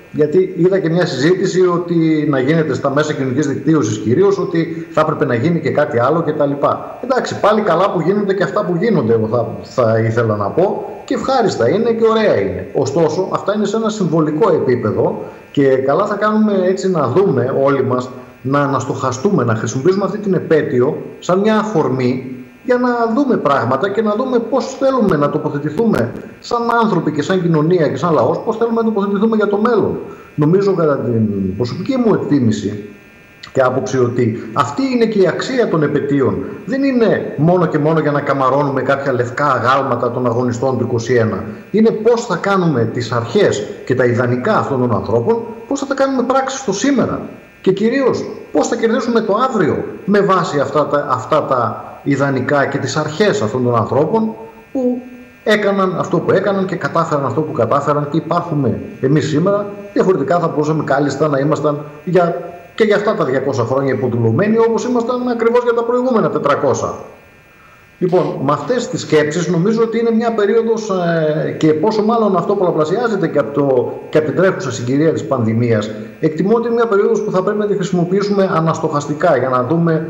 Speaker 8: Γιατί είδα και μια συζήτηση ότι να γίνεται στα μέσα κοινωνικής δικτύωσης κυρίως, ότι θα έπρεπε να γίνει και κάτι άλλο κτλ. Εντάξει, πάλι καλά που γίνονται και αυτά που γίνονται, εγώ θα ήθελα να πω, και ευχάριστα είναι και ωραία είναι. Ωστόσο, αυτά είναι σε ένα συμβολικό επίπεδο και καλά θα κάνουμε έτσι να δούμε όλοι μας, να αναστοχαστούμε, να χρησιμοποιήσουμε αυτή την επέτειο σαν μια αφορμή για να δούμε πράγματα και να δούμε πώς θέλουμε να τοποθετηθούμε σαν άνθρωποι και σαν κοινωνία και σαν λαός, πώς θέλουμε να τοποθετηθούμε για το μέλλον. Νομίζω, κατά την προσωπική μου εκτίμηση και άποψη, ότι αυτή είναι και η αξία των επετείων. Δεν είναι μόνο και μόνο για να καμαρώνουμε κάποια λευκά αγάλματα των αγωνιστών του 21. Είναι πώς θα κάνουμε τις αρχές και τα ιδανικά αυτών των ανθρώπων, πώς θα τα κάνουμε πράξη στο σήμερα. Και κυρίως πώς θα κερδίσουμε το αύριο με βάση αυτά τα ιδανικά και τις αρχές αυτών των ανθρώπων που έκαναν αυτό που έκαναν και κατάφεραν αυτό που κατάφεραν και υπάρχουμε εμείς σήμερα. Διαφορετικά θα μπορούσαμε κάλλιστα να ήμασταν και για αυτά τα 200 χρόνια υποτουλωμένοι, όπως ήμασταν ακριβώς για τα προηγούμενα 400. Λοιπόν, με αυτές τις σκέψεις νομίζω ότι είναι μια περίοδος και πόσο μάλλον αυτό πολλαπλασιάζεται και από την τρέχουσα συγκυρία της πανδημίας. Εκτιμώ ότι είναι μια περίοδος που θα πρέπει να τη χρησιμοποιήσουμε αναστοχαστικά για να δούμε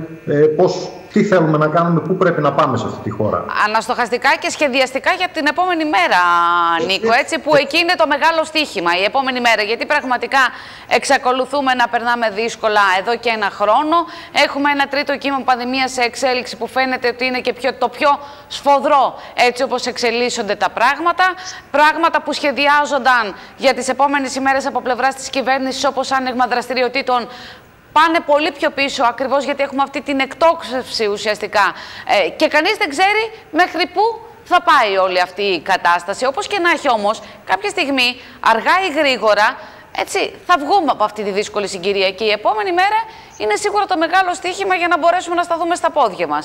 Speaker 8: τι θέλουμε να κάνουμε, πού πρέπει να πάμε σε αυτή τη χώρα.
Speaker 1: Αναστοχαστικά και σχεδιαστικά για την επόμενη μέρα, Νίκο, έτσι, που εκεί είναι το μεγάλο στοίχημα, η επόμενη μέρα. Γιατί πραγματικά εξακολουθούμε να περνάμε δύσκολα εδώ και ένα χρόνο. Έχουμε ένα τρίτο κύμα πανδημίας σε εξέλιξη που φαίνεται ότι είναι και το πιο σφοδρό, έτσι όπως εξελίσσονται τα πράγματα. Πράγματα που σχεδιάζονταν για τις επόμενες ημέρες από πλευράς της κυβέρνησης, όπως άνοιγμα δραστηριοτήτων, πάνε πολύ πιο πίσω, ακριβώς γιατί έχουμε αυτή την εκτόξευση ουσιαστικά. Και κανείς δεν ξέρει μέχρι πού θα πάει όλη αυτή η κατάσταση. Όπως και να έχει όμως, κάποια στιγμή, αργά ή γρήγορα, έτσι, θα βγούμε από αυτή τη δύσκολη συγκυρία. Και η επόμενη μέρα είναι σίγουρα το μεγάλο στοίχημα για να μπορέσουμε να σταθούμε στα πόδια μας.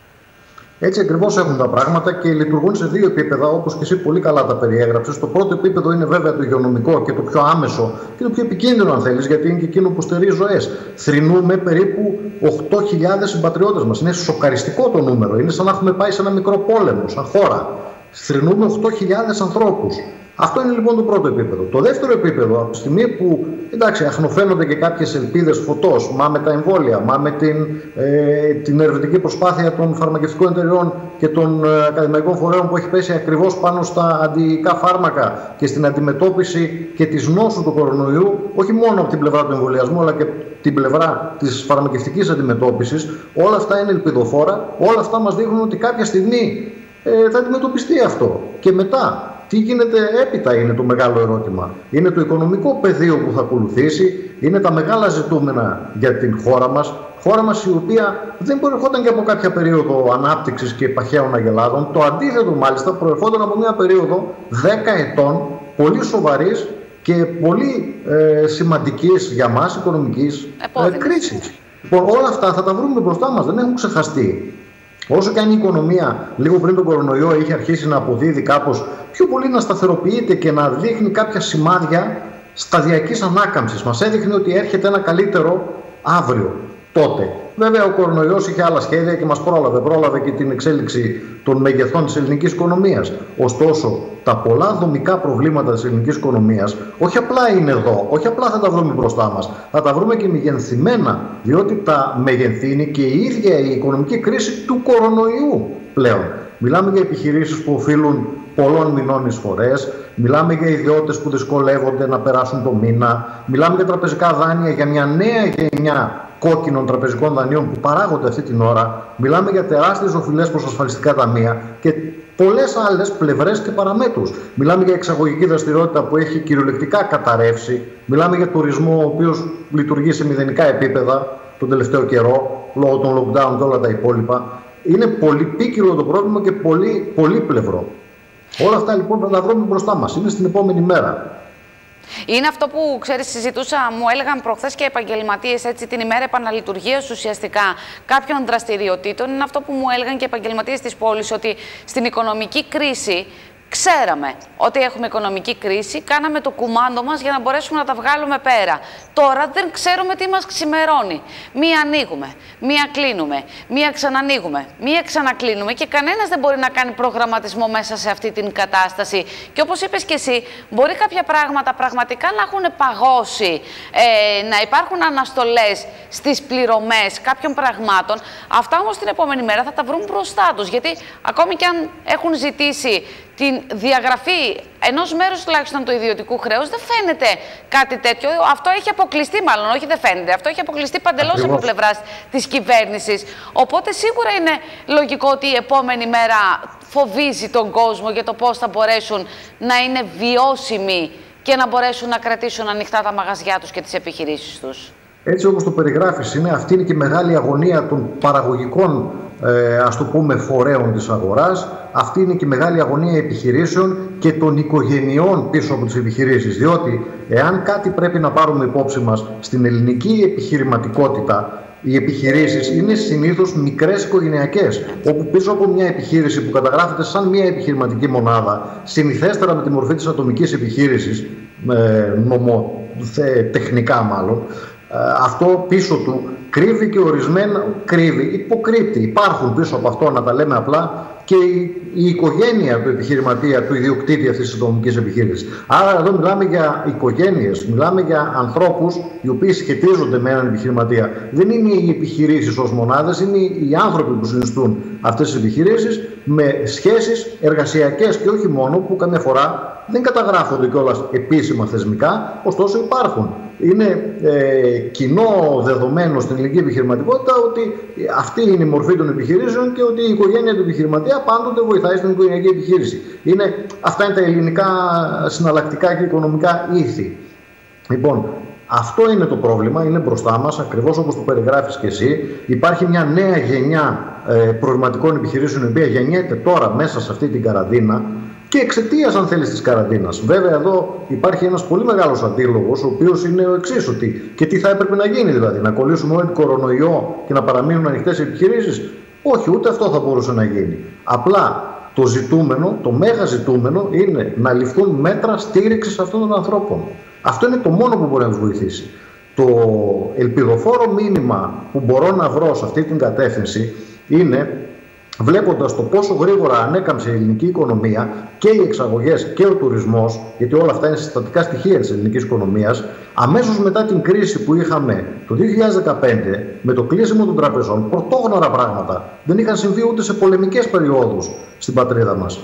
Speaker 8: Έτσι ακριβώς έχουν τα πράγματα και λειτουργούν σε δύο επίπεδα, όπως και εσύ πολύ καλά τα περιέγραψες. Το πρώτο επίπεδο είναι βέβαια το υγειονομικό και το πιο άμεσο και το πιο επικίνδυνο, αν θέλεις, γιατί είναι και εκείνο που στερεί ζωές. Θρηνούμε περίπου 8.000 συμπατριώτες μας. Είναι σοκαριστικό το νούμερο. Είναι σαν να έχουμε πάει σε ένα μικρό πόλεμο, σαν χώρα. Θρηνούμε 8.000 ανθρώπους. Αυτό είναι λοιπόν το πρώτο επίπεδο. Το δεύτερο επίπεδο, από τη στιγμή που αχνοφαίνονται και κάποιες ελπίδες φωτός, μα με τα εμβόλια, μα με την ερευνητική προσπάθεια των φαρμακευτικών εταιριών και των ακαδημαϊκών φορέων που έχει πέσει ακριβώς πάνω στα αντιϊκά φάρμακα και στην αντιμετώπιση και της νόσου του κορονοϊού, όχι μόνο από την πλευρά του εμβολιασμού, αλλά και την πλευρά της φαρμακευτικής αντιμετώπισης, όλα αυτά είναι ελπιδοφόρα, όλα αυτά μας δείχνουν ότι κάποια στιγμή θα αντιμετωπιστεί αυτό. Και μετά, τι γίνεται έπειτα είναι το μεγάλο ερώτημα. Είναι το οικονομικό πεδίο που θα ακολουθήσει, είναι τα μεγάλα ζητούμενα για την χώρα μας. Χώρα μας η οποία δεν προερχόταν και από κάποια περίοδο ανάπτυξης και παχαίων αγελάδων. Το αντίθετο μάλιστα προερχόταν από μια περίοδο 10 ετών πολύ σοβαρής και πολύ σημαντικής για μας οικονομικής κρίσης. Λοιπόν, όλα αυτά θα τα βρούμε μπροστά μας, δεν έχουν ξεχαστεί. Όσο και αν η οικονομία λίγο πριν τον κορονοϊό είχε αρχίσει να αποδίδει κάπως πιο πολύ, να σταθεροποιείται και να δείχνει κάποια σημάδια σταδιακής ανάκαμψης, μας έδειχνε ότι έρχεται ένα καλύτερο αύριο τότε. Βέβαια ο κορονοϊός είχε άλλα σχέδια και μας πρόλαβε και την εξέλιξη των μεγεθών της ελληνικής οικονομίας. Ωστόσο, τα πολλά δομικά προβλήματα της ελληνικής οικονομίας όχι απλά είναι εδώ, όχι απλά θα τα βρούμε μπροστά μας, θα τα βρούμε και μεγενθυμένα, διότι τα μεγενθύνει και η ίδια η οικονομική κρίση του κορονοϊού πλέον. Μιλάμε για επιχειρήσεις που οφείλουν πολλών μηνών εισφορές, μιλάμε για ιδιώτες που δυσκολεύονται να περάσουν το μήνα, μιλάμε για τραπεζικά δάνεια, για μια νέα γενιά κόκκινων τραπεζικών δανείων που παράγονται αυτή την ώρα, μιλάμε για τεράστιες οφειλές προς ασφαλιστικά ταμεία και πολλές άλλες πλευρές και παραμέτρους. Μιλάμε για εξαγωγική δραστηριότητα που έχει κυριολεκτικά καταρρεύσει, μιλάμε για τουρισμό ο οποίος λειτουργεί σε μηδενικά επίπεδα τον τελευταίο καιρό, λόγω των lockdown και όλα τα υπόλοιπα. Είναι πολυπίκυλο το πρόβλημα και πολύπλευρο. Όλα αυτά λοιπόν θα τα βρούμε μπροστά μας. Είναι στην επόμενη μέρα.
Speaker 1: Είναι αυτό που, ξέρεις, συζητούσα, μου έλεγαν προχθές και επαγγελματίες, έτσι, την ημέρα επαναλειτουργίας ουσιαστικά κάποιων δραστηριοτήτων. Είναι αυτό που μου έλεγαν και επαγγελματίες της πόλης, ότι στην οικονομική κρίση Ξέραμε ότι έχουμε οικονομική κρίση, κάναμε το κουμάντο μας για να μπορέσουμε να τα βγάλουμε πέρα. Τώρα δεν ξέρουμε τι μας ξημερώνει. Μία ανοίγουμε, μία κλείνουμε, μία ξανανοίγουμε, μία ξανακλείνουμε και κανένας δεν μπορεί να κάνει προγραμματισμό μέσα σε αυτή την κατάσταση. Και όπως είπες και εσύ, μπορεί κάποια πράγματα πραγματικά να έχουν παγώσει, να υπάρχουν αναστολές στις πληρωμές κάποιων πραγμάτων. Αυτά όμως την επόμενη μέρα θα τα βρουν μπροστά τους, γιατί ακόμη και αν έχουν ζητήσει την διαγραφή ενός μέρους τουλάχιστον του ιδιωτικού χρέους, δεν φαίνεται κάτι τέτοιο. Αυτό έχει αποκλειστεί, μάλλον, όχι δεν φαίνεται. Αυτό έχει αποκλειστεί παντελώς από πλευράς της κυβέρνησης. Οπότε σίγουρα είναι λογικό ότι η επόμενη μέρα φοβίζει τον κόσμο για το πώς θα μπορέσουν να είναι βιώσιμοι και να μπορέσουν να κρατήσουν ανοιχτά τα μαγαζιά τους και τις επιχειρήσεις τους.
Speaker 8: Έτσι όπως το περιγράφεις, αυτή είναι και η μεγάλη αγωνία των παραγωγικών ας το πούμε φορέων της αγοράς. Αυτή είναι και η μεγάλη αγωνία επιχειρήσεων και των οικογενειών πίσω από τις επιχειρήσεις. Διότι εάν κάτι πρέπει να πάρουμε υπόψη μας στην ελληνική επιχειρηματικότητα, οι επιχειρήσεις είναι συνήθως μικρές οικογενειακές, όπου πίσω από μια επιχείρηση που καταγράφεται σαν μια επιχειρηματική μονάδα, συνηθέστερα με τη μορφή της ατομικής επιχείρησης, νομοτεχνικά μάλλον, αυτό πίσω του κρύβει και ορισμένα, υποκρύπτει. Υπάρχουν πίσω από αυτό, να τα λέμε απλά, και η οικογένεια του επιχειρηματία, του ιδιοκτήτη αυτής της ατομικής επιχείρησης. Άρα εδώ μιλάμε για οικογένειες, μιλάμε για ανθρώπους οι οποίοι σχετίζονται με έναν επιχειρηματία. Δεν είναι οι επιχειρήσεις ως μονάδες, είναι οι άνθρωποι που συνιστούν αυτές τις επιχειρήσεις με σχέσεις εργασιακές και όχι μόνο, που καμιά φορά δεν καταγράφονται κιόλας επίσημα θεσμικά, ωστόσο υπάρχουν. Είναι κοινό δεδομένο στην ελληνική επιχειρηματικότητα ότι αυτή είναι η μορφή των επιχειρήσεων και ότι η οικογένεια του επιχειρηματία πάντοτε βοηθάει στην οικογενειακή επιχείρηση. Αυτά είναι τα ελληνικά συναλλακτικά και οικονομικά ήθη. Λοιπόν, αυτό είναι το πρόβλημα, είναι μπροστά μας, ακριβώς όπως το περιγράφεις και εσύ. Υπάρχει μια νέα γενιά προβληματικών επιχειρήσεων, η οποία γεννιέται τώρα μέσα σε αυτή την καραντίνα. Και εξαιτίας, αν θέλεις, της καραντίνας. Βέβαια, εδώ υπάρχει ένας πολύ μεγάλος αντίλογος, ο οποίος είναι ο εξής, ότι και τι θα έπρεπε να γίνει, δηλαδή, να κολλήσουμε όλη την κορονοϊό και να παραμείνουν ανοιχτές οι επιχειρήσεις. Όχι, ούτε αυτό θα μπορούσε να γίνει. Απλά το ζητούμενο, το μέγα ζητούμενο, είναι να ληφθούν μέτρα στήριξης αυτών των ανθρώπων. Αυτό είναι το μόνο που μπορεί να τους βοηθήσει. Το ελπιδοφόρο μήνυμα που μπορώ να βρω σε αυτή την κατεύθυνση είναι, βλέποντας το πόσο γρήγορα ανέκαμψε η ελληνική οικονομία και οι εξαγωγές και ο τουρισμός, γιατί όλα αυτά είναι συστατικά στοιχεία της ελληνικής οικονομίας, αμέσως μετά την κρίση που είχαμε το 2015 με το κλείσιμο των τραπεζών, πρωτόγνωρα πράγματα δεν είχαν συμβεί ούτε σε πολεμικές περιόδους στην πατρίδα μας.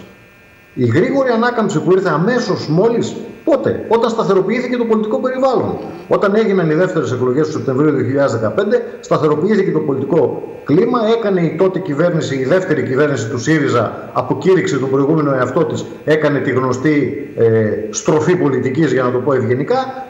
Speaker 8: Η γρήγορη ανάκαμψη που ήρθε αμέσως μόλις πότε, όταν σταθεροποιήθηκε το πολιτικό περιβάλλον. Όταν έγιναν οι δεύτερες εκλογές του Σεπτεμβρίου 2015, σταθεροποιήθηκε το πολιτικό κλίμα, έκανε η τότε κυβέρνηση, η δεύτερη κυβέρνηση του ΣΥΡΙΖΑ, αποκήρυξε τον προηγούμενο εαυτό της, έκανε τη γνωστή στροφή πολιτικής, για να το πω ευγενικά,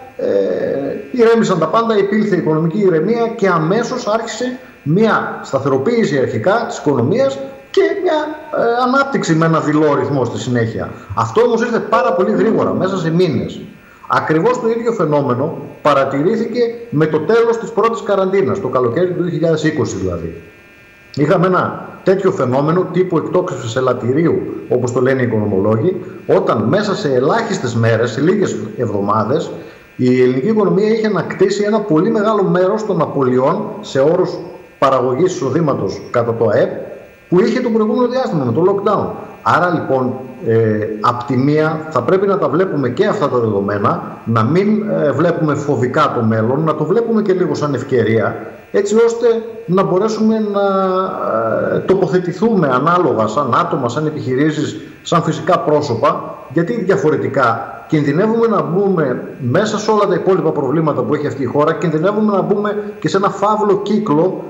Speaker 8: ηρέμησαν τα πάντα, υπήλθε η οικονομική ηρεμία και αμέσως άρχισε μια σταθεροποίηση αρχικά της οικονομίας και μια ανάπτυξη με ένα δειλό ρυθμό στη συνέχεια. Αυτό όμως ήρθε πάρα πολύ γρήγορα, μέσα σε μήνες. Ακριβώς το ίδιο φαινόμενο παρατηρήθηκε με το τέλος της πρώτης καραντίνας, το καλοκαίρι του 2020 δηλαδή. Είχαμε ένα τέτοιο φαινόμενο τύπου εκτόξευσης ελαττηρίου, όπως το λένε οι οικονομολόγοι, όταν μέσα σε ελάχιστες μέρες, σε λίγες εβδομάδες, η ελληνική οικονομία είχε ανακτήσει ένα πολύ μεγάλο μέρος των απολειών σε όρους παραγωγής εισοδήματος κατά το ΑΕΠ, που είχε το προηγούμενο διάστημα με το lockdown. Άρα λοιπόν, απ' τη μία θα πρέπει να τα βλέπουμε και αυτά τα δεδομένα, να μην βλέπουμε φοβικά το μέλλον, να το βλέπουμε και λίγο σαν ευκαιρία, έτσι ώστε να μπορέσουμε να τοποθετηθούμε ανάλογα σαν άτομα, σαν επιχειρήσεις, σαν φυσικά πρόσωπα, γιατί διαφορετικά κινδυνεύουμε να μπούμε μέσα σε όλα τα υπόλοιπα προβλήματα που έχει αυτή η χώρα, κινδυνεύουμε να μπούμε και σε ένα φαύλο κύκλο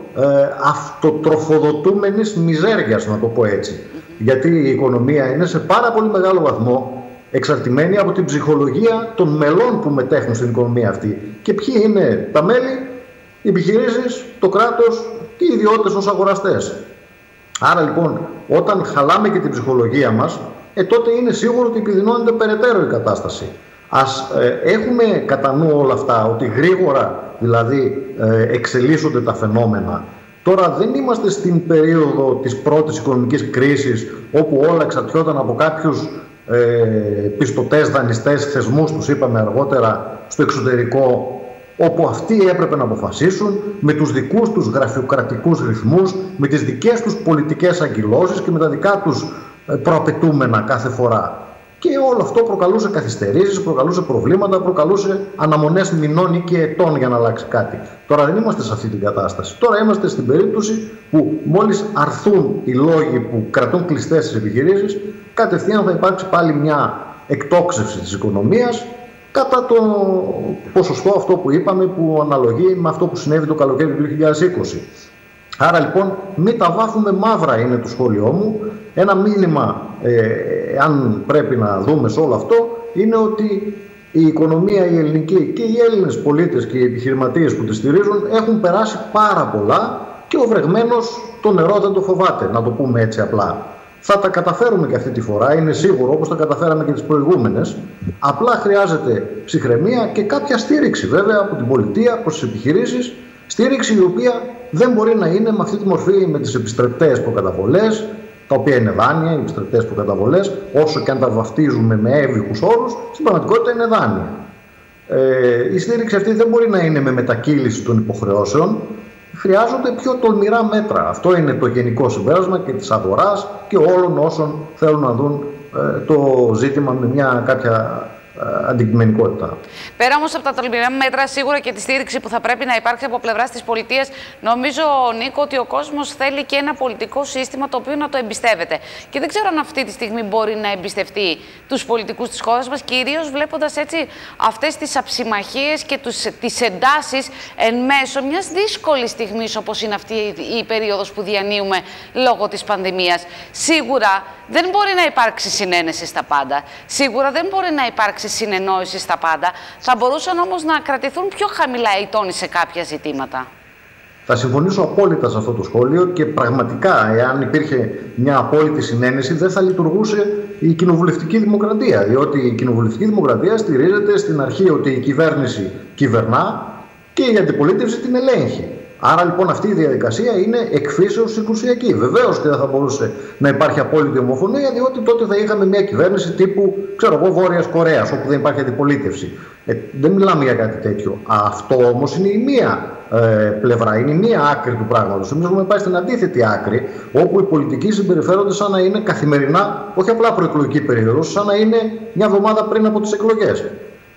Speaker 8: αυτοτροφοδοτούμενης μιζέριας, να το πω έτσι. Γιατί η οικονομία είναι σε πάρα πολύ μεγάλο βαθμό εξαρτημένη από την ψυχολογία των μελών που μετέχουν στην οικονομία αυτή. Και ποιοι είναι τα μέλη? Οι επιχειρήσεις, το κράτος και οι ιδιώτες ως αγοραστές. Άρα λοιπόν, όταν χαλάμε και την ψυχολογία μας, τότε είναι σίγουρο ότι επιδεινώνεται περαιτέρω η κατάσταση. Ας έχουμε κατά νου όλα αυτά, ότι γρήγορα δηλαδή εξελίσσονται τα φαινόμενα. Τώρα δεν είμαστε στην περίοδο της πρώτης οικονομικής κρίσης, όπου όλα εξαρτιόταν από κάποιους πιστωτές, δανειστές, θεσμούς, τους είπαμε αργότερα, στο εξωτερικό, όπου αυτοί έπρεπε να αποφασίσουν με τους δικούς τους γραφειοκρατικούς ρυθμούς, με τις δικές τους πολιτικές αγκυλώσεις και με τα δικά τους προαπαιτούμενα κάθε φορά. Και όλο αυτό προκαλούσε καθυστερήσεις, προκαλούσε προβλήματα, προκαλούσε αναμονές μηνών ή και ετών για να αλλάξει κάτι. Τώρα δεν είμαστε σε αυτή την κατάσταση. Τώρα είμαστε στην περίπτωση που μόλις αρθούν οι λόγοι που κρατούν κλειστές τις επιχειρήσεις, κατευθείαν θα υπάρξει πάλι μια εκτόξευση της οικονομίας κατά το ποσοστό αυτό που είπαμε, που αναλογεί με αυτό που συνέβη το καλοκαίρι του 2020. Άρα λοιπόν μην τα βάφουμε μαύρα, είναι το σχόλιο μου. Ένα μήνυμα, αν πρέπει να δούμε σε όλο αυτό, είναι ότι η οικονομία η ελληνική και οι Έλληνες πολίτες και οι επιχειρηματίες που τη στηρίζουν έχουν περάσει πάρα πολλά και ο βρεγμένος το νερό δεν το φοβάται, να το πούμε έτσι απλά. Θα τα καταφέρουμε και αυτή τη φορά, είναι σίγουρο, όπως τα καταφέραμε και τις προηγούμενες. Απλά χρειάζεται ψυχραιμία και κάποια στήριξη βέβαια από την πολιτεία, από τις επιχειρήσεις. Στήριξη η οποία δεν μπορεί να είναι με αυτή τη μορφή, με τις επιστρεπτές προκαταβολές, τα οποία είναι δάνεια, οι επιστρεπτές προκαταβολές, όσο και αν τα βαφτίζουμε με εύβοικους όρους, στην πραγματικότητα είναι δάνεια. Η στήριξη αυτή δεν μπορεί να είναι με μετακύληση των υποχρεώσεων. Χρειάζονται πιο τολμηρά μέτρα. Αυτό είναι το γενικό συμπέρασμα και της αγοράς και όλων όσων θέλουν να δουν το ζήτημα με μια κάποια αντικειμενικότητα.
Speaker 1: Πέρα όμως από τα τολμηρά μέτρα, σίγουρα και τη στήριξη που θα πρέπει να υπάρξει από πλευράς της πολιτείας, νομίζω, Νίκο, ότι ο κόσμος θέλει και ένα πολιτικό σύστημα το οποίο να το εμπιστεύεται. Και δεν ξέρω αν αυτή τη στιγμή μπορεί να εμπιστευτεί τους πολιτικούς της χώρας μας, κυρίως βλέποντας έτσι αυτές τις αψημαχίες και τις εντάσεις εν μέσω μιας δύσκολης στιγμής όπως είναι αυτή η περίοδος που διανύουμε λόγω της πανδημίας. Σίγουρα δεν μπορεί να υπάρξει συνένεση στα πάντα. Σίγουρα δεν μπορεί να υπάρξει συνεννόηση στα πάντα. Θα μπορούσαν όμως να κρατηθούν πιο χαμηλά οι τόνοι σε κάποια ζητήματα.
Speaker 8: Θα συμφωνήσω απόλυτα σε αυτό το σχόλιο και πραγματικά, εάν υπήρχε μια απόλυτη συνένεση, δεν θα λειτουργούσε η κοινοβουλευτική δημοκρατία. Διότι η κοινοβουλευτική δημοκρατία στηρίζεται στην αρχή ότι η κυβέρνηση κυβερνά και η αντιπολίτευση την ελέγχει. Άρα λοιπόν αυτή η διαδικασία είναι εκφύσεως συγκρουσιακή. Βεβαίως και δεν θα μπορούσε να υπάρχει απόλυτη ομοφωνία, διότι τότε θα είχαμε μια κυβέρνηση τύπου, ξέρω εγώ, Βόρειας Κορέας, όπου δεν υπάρχει αντιπολίτευση. Δεν μιλάμε για κάτι τέτοιο. Αυτό όμως είναι η μία πλευρά, είναι η μία άκρη του πράγματος. Εμείς έχουμε πάει στην αντίθετη άκρη, όπου οι πολιτικοί συμπεριφέρονται σαν να είναι καθημερινά, όχι απλά προεκλογική περίοδος, σαν να είναι μια εβδομάδα πριν από τις εκλογές.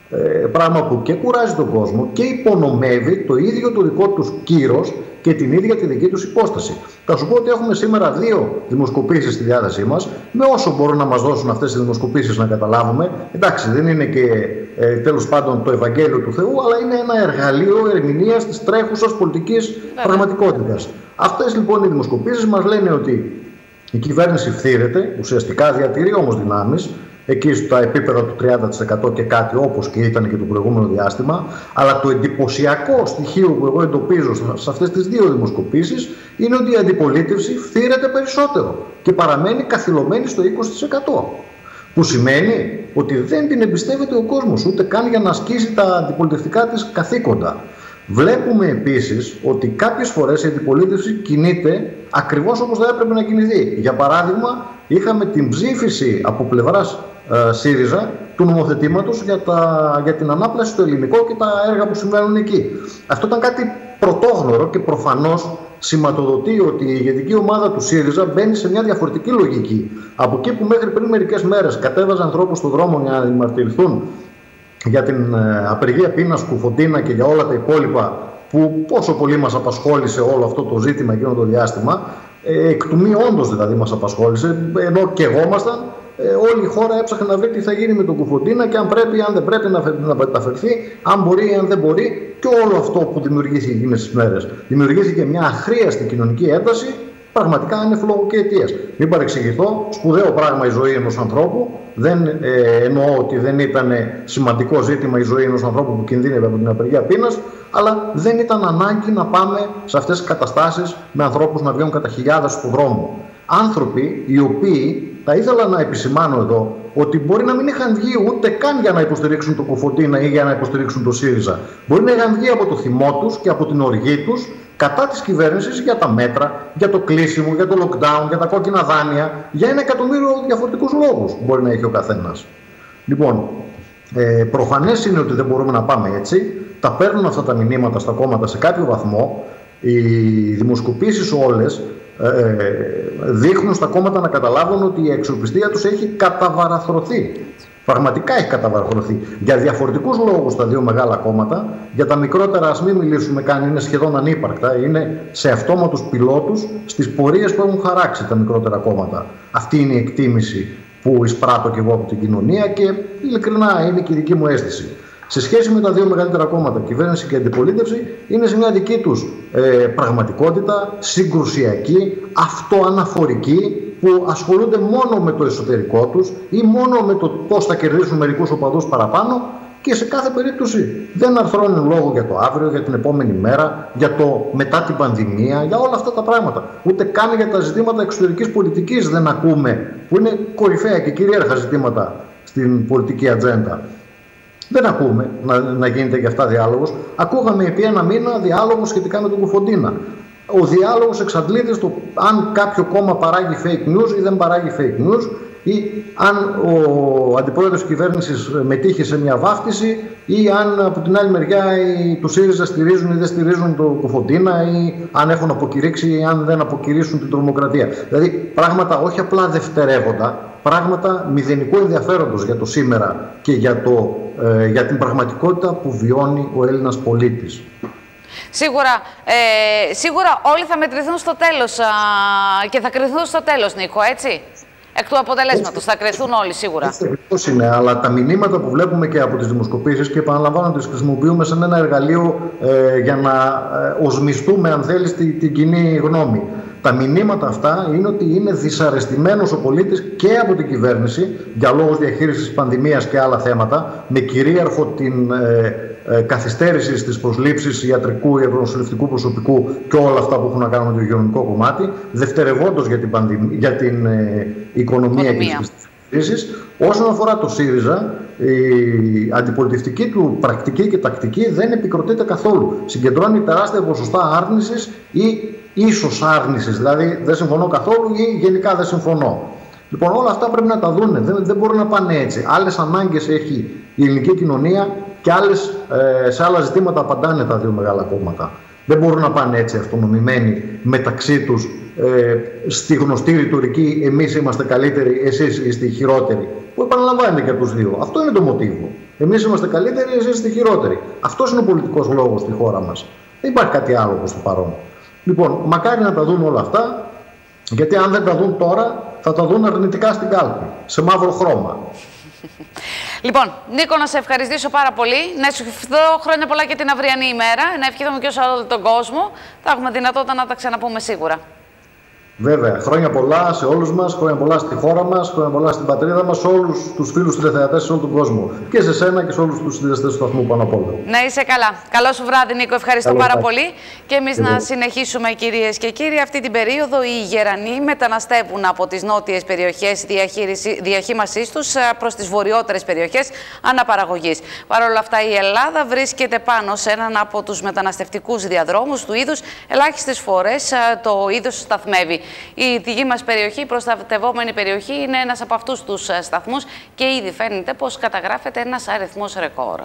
Speaker 8: Πράγμα που και κουράζει τον κόσμο και υπονομεύει το ίδιο το δικό τους κύρος και την ίδια τη δική τους υπόσταση. Θα σου πω ότι έχουμε σήμερα 2 δημοσκοπήσεις στη διάθεσή μας, με όσο μπορούν να μας δώσουν αυτές οι δημοσκοπήσεις να καταλάβουμε. Εντάξει, δεν είναι και τέλος πάντων το Ευαγγέλιο του Θεού, αλλά είναι ένα εργαλείο ερμηνείας της τρέχουσας πολιτικής πραγματικότητας. Αυτές λοιπόν οι δημοσκοπήσεις μας λένε ότι η κυβέρνηση φθήρεται, ουσιαστικά διατηρεί όμως δυνάμεις, εκεί στα επίπεδα του 30% και κάτι, όπως και ήταν και το προηγούμενο διάστημα. Αλλά το εντυπωσιακό στοιχείο που εγώ εντοπίζω σε αυτές τις 2 δημοσκοπήσεις είναι ότι η αντιπολίτευση φθήρεται περισσότερο και παραμένει καθυλωμένη στο 20%. Που σημαίνει ότι δεν την εμπιστεύεται ο κόσμος ούτε καν για να ασκήσει τα αντιπολιτευτικά της καθήκοντα. Βλέπουμε επίσης ότι κάποιες φορές η αντιπολίτευση κινείται ακριβώς όπως θα έπρεπε να κινηθεί. Για παράδειγμα, είχαμε την ψήφιση από πλευράς ΣΥΡΙΖΑ του νομοθετήματος για την ανάπλαση στο ελληνικό και τα έργα που συμβαίνουν εκεί. Αυτό ήταν κάτι πρωτόγνωρο και προφανώς σηματοδοτεί ότι η ηγετική ομάδα του ΣΥΡΙΖΑ μπαίνει σε μια διαφορετική λογική. Από εκεί που μέχρι πριν μερικές μέρες κατέβαζαν ανθρώπους στον δρόμο για να διαμαρτυρηθούν για την απεργία πείνας, Κουφοντίνα και για όλα τα υπόλοιπα που πόσο πολύ μας απασχόλησε όλο αυτό το ζήτημα εκείνο το διάστημα, εκ του μη όντως δηλαδή μας απασχόλησε, ενώ και εγώμασταν, όλη η χώρα έψαχνε να βρει τι θα γίνει με τον Κουφοντίνα και αν πρέπει, αν δεν πρέπει να μεταφερθεί, αν μπορεί, αν δεν μπορεί, και όλο αυτό που δημιουργήθηκε εκείνες τις μέρες. Δημιουργήθηκε μια αχρίαστη κοινωνική ένταση, πραγματικά είναι λόγω και αιτίας. Μην παρεξηγηθώ, σπουδαίο πράγμα η ζωή ενός ανθρώπου. Δεν εννοώ ότι δεν ήταν σημαντικό ζήτημα η ζωή ενός ανθρώπου που κινδύνευε από την απεργία πείνας, αλλά δεν ήταν ανάγκη να πάμε σε αυτές τις καταστάσεις με ανθρώπους να βγαίνουν κατά χιλιάδες στον δρόμο. Άνθρωποι οι οποίοι θα ήθελα να επισημάνω εδώ ότι μπορεί να μην είχαν βγει ούτε καν για να υποστηρίξουν το Κοφοντίνα ή για να υποστηρίξουν το ΣΥΡΙΖΑ. Μπορεί να είχαν βγει από το θυμό τους και από την οργή τους κατά της κυβέρνησης για τα μέτρα, για το κλείσιμο, για το lockdown, για τα κόκκινα δάνεια, για 1 εκατομμύριο διαφορετικούς λόγους μπορεί να έχει ο καθένας. Λοιπόν, προφανές είναι ότι δεν μπορούμε να πάμε έτσι. Τα παίρνουν αυτά τα μηνύματα στα κόμματα σε κάποιο βαθμό. Οι δημοσκοπήσεις όλες δείχνουν στα κόμματα να καταλάβουν ότι η αξιοπιστία τους έχει καταβαραθρωθεί. Πραγματικά έχει καταβαραθρωθεί. Για διαφορετικούς λόγους τα δύο μεγάλα κόμματα. Για τα μικρότερα, ας μην μιλήσουμε καν, είναι σχεδόν ανύπαρκτα. Είναι σε αυτόματους πιλότους στις πορείες που έχουν χαράξει τα μικρότερα κόμματα. Αυτή είναι η εκτίμηση που εισπράττω και εγώ από την κοινωνία και ειλικρινά είναι και η δική μου αίσθηση. Σε σχέση με τα δύο μεγαλύτερα κόμματα, κυβέρνηση και αντιπολίτευση, είναι σε μια δική τους πραγματικότητα, συγκρουσιακή, αυτοαναφορική, που ασχολούνται μόνο με το εσωτερικό τους ή μόνο με το πώς θα κερδίσουν μερικούς οπαδούς παραπάνω και σε κάθε περίπτωση δεν αρθρώνουν λόγο για το αύριο, για την επόμενη μέρα, για το μετά την πανδημία, για όλα αυτά τα πράγματα. Ούτε καν για τα ζητήματα εξωτερικής πολιτικής δεν ακούμε, που είναι κορυφαία και κυρίαρχα ζητήματα στην πολιτική ατζέντα. Δεν ακούμε να γίνεται για αυτά διάλογος. Ακούγαμε επί 1 μήνα διάλογο σχετικά με τον Κοφοντίνα. Ο διάλογος εξαντλείται στο αν κάποιο κόμμα παράγει fake news ή δεν παράγει fake news, ή αν ο αντιπρόεδρος της κυβέρνησης μετήχε σε μια βάφτιση, ή αν από την άλλη μεριά του ΣΥΡΙΖΑ στηρίζουν ή δεν στηρίζουν τον Κοφοντίνα, ή αν έχουν αποκηρύξει ή αν δεν αποκηρύσουν την τρομοκρατία. Δηλαδή πράγματα όχι απλά δευτερεύοντα, πράγματα μηδενικού ενδιαφέροντος για το σήμερα και για την πραγματικότητα που βιώνει ο Έλληνας πολίτης.
Speaker 1: Σίγουρα όλοι θα μετρηθούν στο τέλος και θα κρυθούν στο τέλος, Νίκο, έτσι. Εκ του αποτελέσματος θα κρυθούν όλοι σίγουρα.
Speaker 8: Έτσι είναι, αλλά τα μηνύματα που βλέπουμε και από τις δημοσκοπήσεις, και επαναλαμβάνω τις χρησιμοποιούμε σαν ένα εργαλείο για να οσμιστούμε, αν θέλεις, την κοινή γνώμη. Τα μηνύματα αυτά είναι ότι είναι δυσαρεστημένος ο πολίτης και από την κυβέρνηση για λόγους διαχείρισης πανδημίας και άλλα θέματα, με κυρίαρχο την καθυστέρηση στις προσλήψεις ιατρικού, ιατρονοσηλευτικού προσωπικού και όλα αυτά που έχουν να κάνουν με το υγειονομικό κομμάτι, δευτερευόντως για την οικονομία και τις κρίσης. Όσον αφορά το ΣΥΡΙΖΑ, η αντιπολιτευτική του πρακτική και τακτική δεν επικροτείται καθόλου. Συγκεντρώνει τεράστια ποσοστά άρνησης ή ίσως άρνησης, δηλαδή δεν συμφωνώ καθόλου ή γενικά δεν συμφωνώ. Λοιπόν, όλα αυτά πρέπει να τα δούνε. Δεν μπορούν να πάνε έτσι. Άλλες ανάγκες έχει η ελληνική κοινωνία και σε άλλα ζητήματα απαντάνε τα δύο μεγάλα κόμματα. Δεν μπορούν να πάνε έτσι αυτονομημένοι μεταξύ τους στη γνωστή ρητορική «εμείς είμαστε καλύτεροι, εσείς είστε χειρότεροι», που επαναλαμβάνεται και από τους δύο. Αυτό είναι το μοτίβο. Εμείς είμαστε καλύτεροι, εσείς είστε χειρότεροι. Αυτός είναι ο πολιτικός λόγος στη χώρα μας. Δεν υπάρχει κάτι άλλο προς το παρόν. Λοιπόν, μακάρι να τα δουν όλα αυτά, γιατί αν δεν τα δουν τώρα, θα τα δουν αρνητικά στην κάλπη, σε μαύρο χρώμα.
Speaker 1: Λοιπόν, Νίκο, να σε ευχαριστήσω πάρα πολύ. Να σου ευχηθώ χρόνια πολλά και την αυριανή ημέρα. Να ευχηθούμε και σε όλο τον κόσμο. Θα έχουμε δυνατότητα να τα ξαναπούμε σίγουρα.
Speaker 8: Βέβαια. Χρόνια πολλά σε όλους μας, χρόνια πολλά στη χώρα μας, χρόνια πολλά στην πατρίδα μας, σε όλους τους φίλους τηλεθεατές σε όλο τον κόσμο. Και σε σένα και σε όλους τους συντηρητές του σταθμού πάνω απ' όλα.
Speaker 1: Να είσαι καλά. Καλό σου βράδυ, Νίκο. Ευχαριστώ πάρα πολύ. Και εμείς να συνεχίσουμε, κυρίες και κύριοι. Αυτή την περίοδο οι Γερανοί μεταναστεύουν από τις νότιες περιοχές διαχείμασής τους προς τις βορειότερες περιοχές αναπαραγωγής. Παρ' όλα αυτά, η Ελλάδα βρίσκεται πάνω σε έναν από τους μεταναστευτικούς διαδρόμους του είδους. Ελάχιστες φορές το είδος σταθμεύει. Η δική μας περιοχή, η προστατευόμενη περιοχή, είναι ένας από αυτούς τους σταθμούς και ήδη φαίνεται πως καταγράφεται ένας αριθμός ρεκόρ.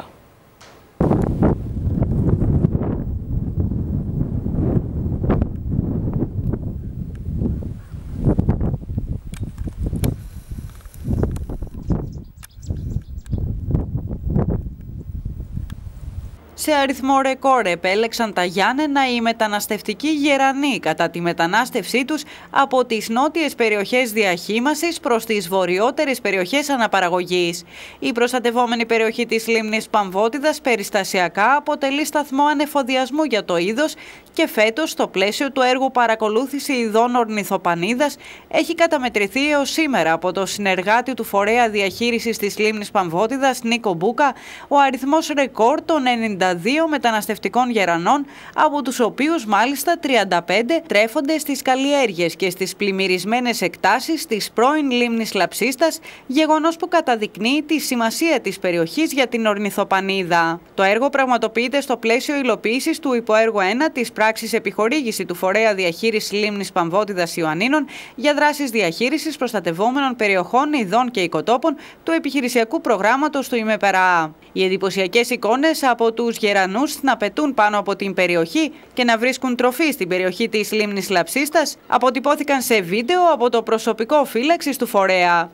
Speaker 7: Σε αριθμό ρεκόρ επέλεξαν τα Γιάννενα οι μεταναστευτικοί Γερανοί κατά τη μετανάστευσή τους από τις νότιες περιοχές διαχείμασης προς τις βορειότερες περιοχές αναπαραγωγής. Η προστατευόμενη περιοχή της λίμνης Παμβότιδας περιστασιακά αποτελεί σταθμό ανεφοδιασμού για το είδος και φέτος, στο πλαίσιο του έργου παρακολούθηση ειδών ορνηθοπανίδας, έχει καταμετρηθεί έως σήμερα από το συνεργάτη του Φορέα Διαχείρισης της λίμνης Παμβότιδας, Νίκο Μπούκα, ο αριθμός ρεκόρ των μεταναστευτικών γερανών, από τους οποίους μάλιστα 35 τρέφονται στις καλλιέργειες και στις πλημμυρισμένες εκτάσεις της πρώην λίμνης Λαψίστας, γεγονός που καταδεικνύει τη σημασία της περιοχής για την ορνηθοπανίδα. Το έργο πραγματοποιείται στο πλαίσιο υλοποίησης του υποέργου 1 της πράξης επιχορήγηση του Φορέα Διαχείρισης Λίμνης Παμβότιδας Ιωαννίνων για δράσεις διαχείρισης προστατευόμενων περιοχών, ειδών και οικοτόπων του επιχειρησιακού προγράμματος του ΙΜΕΠΕΡΑΑ. Οι εντυπωσιακές εικόνες από τους γερανούς να πετούν πάνω από την περιοχή και να βρίσκουν τροφή στην περιοχή της λίμνης Λαψίστας αποτυπώθηκαν σε βίντεο από το προσωπικό φύλαξης του φορέα.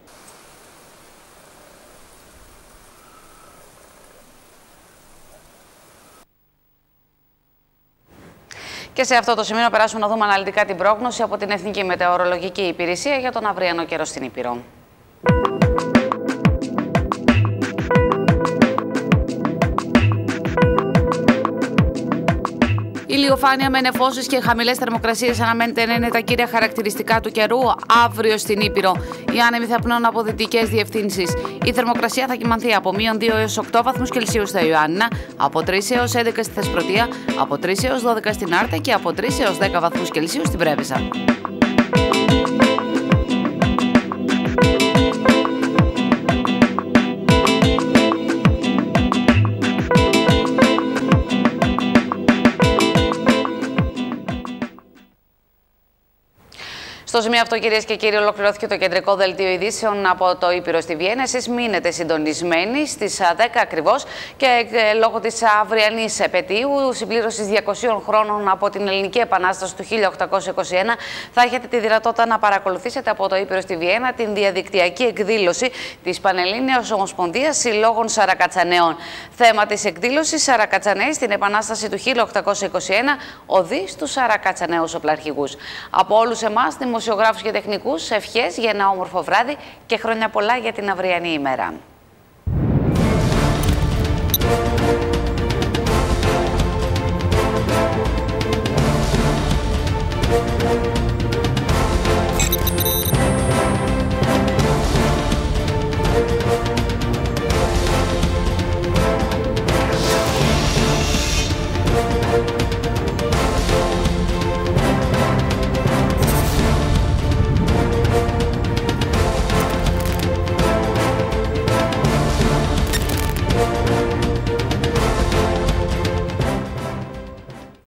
Speaker 1: Και σε αυτό το σημείο περάσουμε να δούμε αναλυτικά την πρόγνωση από την Εθνική Μετεωρολογική Υπηρεσία για τον αυριανό καιρό στην Ήπειρο. Ηλιοφάνεια με νεφώσεις και χαμηλές θερμοκρασίες αναμένεται να είναι τα κύρια χαρακτηριστικά του καιρού αύριο στην Ήπειρο. Οι άνεμοι θα πνέουν από δυτικές διευθύνσεις. Η θερμοκρασία θα κυμανθεί από -2 έως 8 βαθμούς Κελσίου στα Ιωάννινα, από 3 έως 11 στη Θεσπρωτεία, από 3 έως 12 στην Άρτα και από 3 έως 10 βαθμούς Κελσίου στην Πρέβεζα. Στο σημείο αυτό, κυρίες και κύριοι, ολοκληρώθηκε το κεντρικό δελτίο ειδήσεων από το Ήπειρο στη Βιέννα. Εσείς μείνετε συντονισμένοι στις 10 ακριβώς και λόγω της αυριανής επετείου, συμπλήρωσης 200 χρόνων από την Ελληνική Επανάσταση του 1821, θα έχετε τη δυνατότητα να παρακολουθήσετε από το Ήπειρο στη Βιέννα την διαδικτυακή εκδήλωση της Πανελλήνιας Ομοσπονδίας Συλλόγων Σαρακατσαναίων. Θέμα της εκδήλωσης: Σαρακατσαναίοι στην Επανάσταση του 1821, οδοί στους Σαρακατσαναίους οπλαρχηγούς. Από όλους εμάς, δημοσιογράφους και τεχνικούς, ευχές για ένα όμορφο βράδυ και χρόνια πολλά για την αυριανή ημέρα.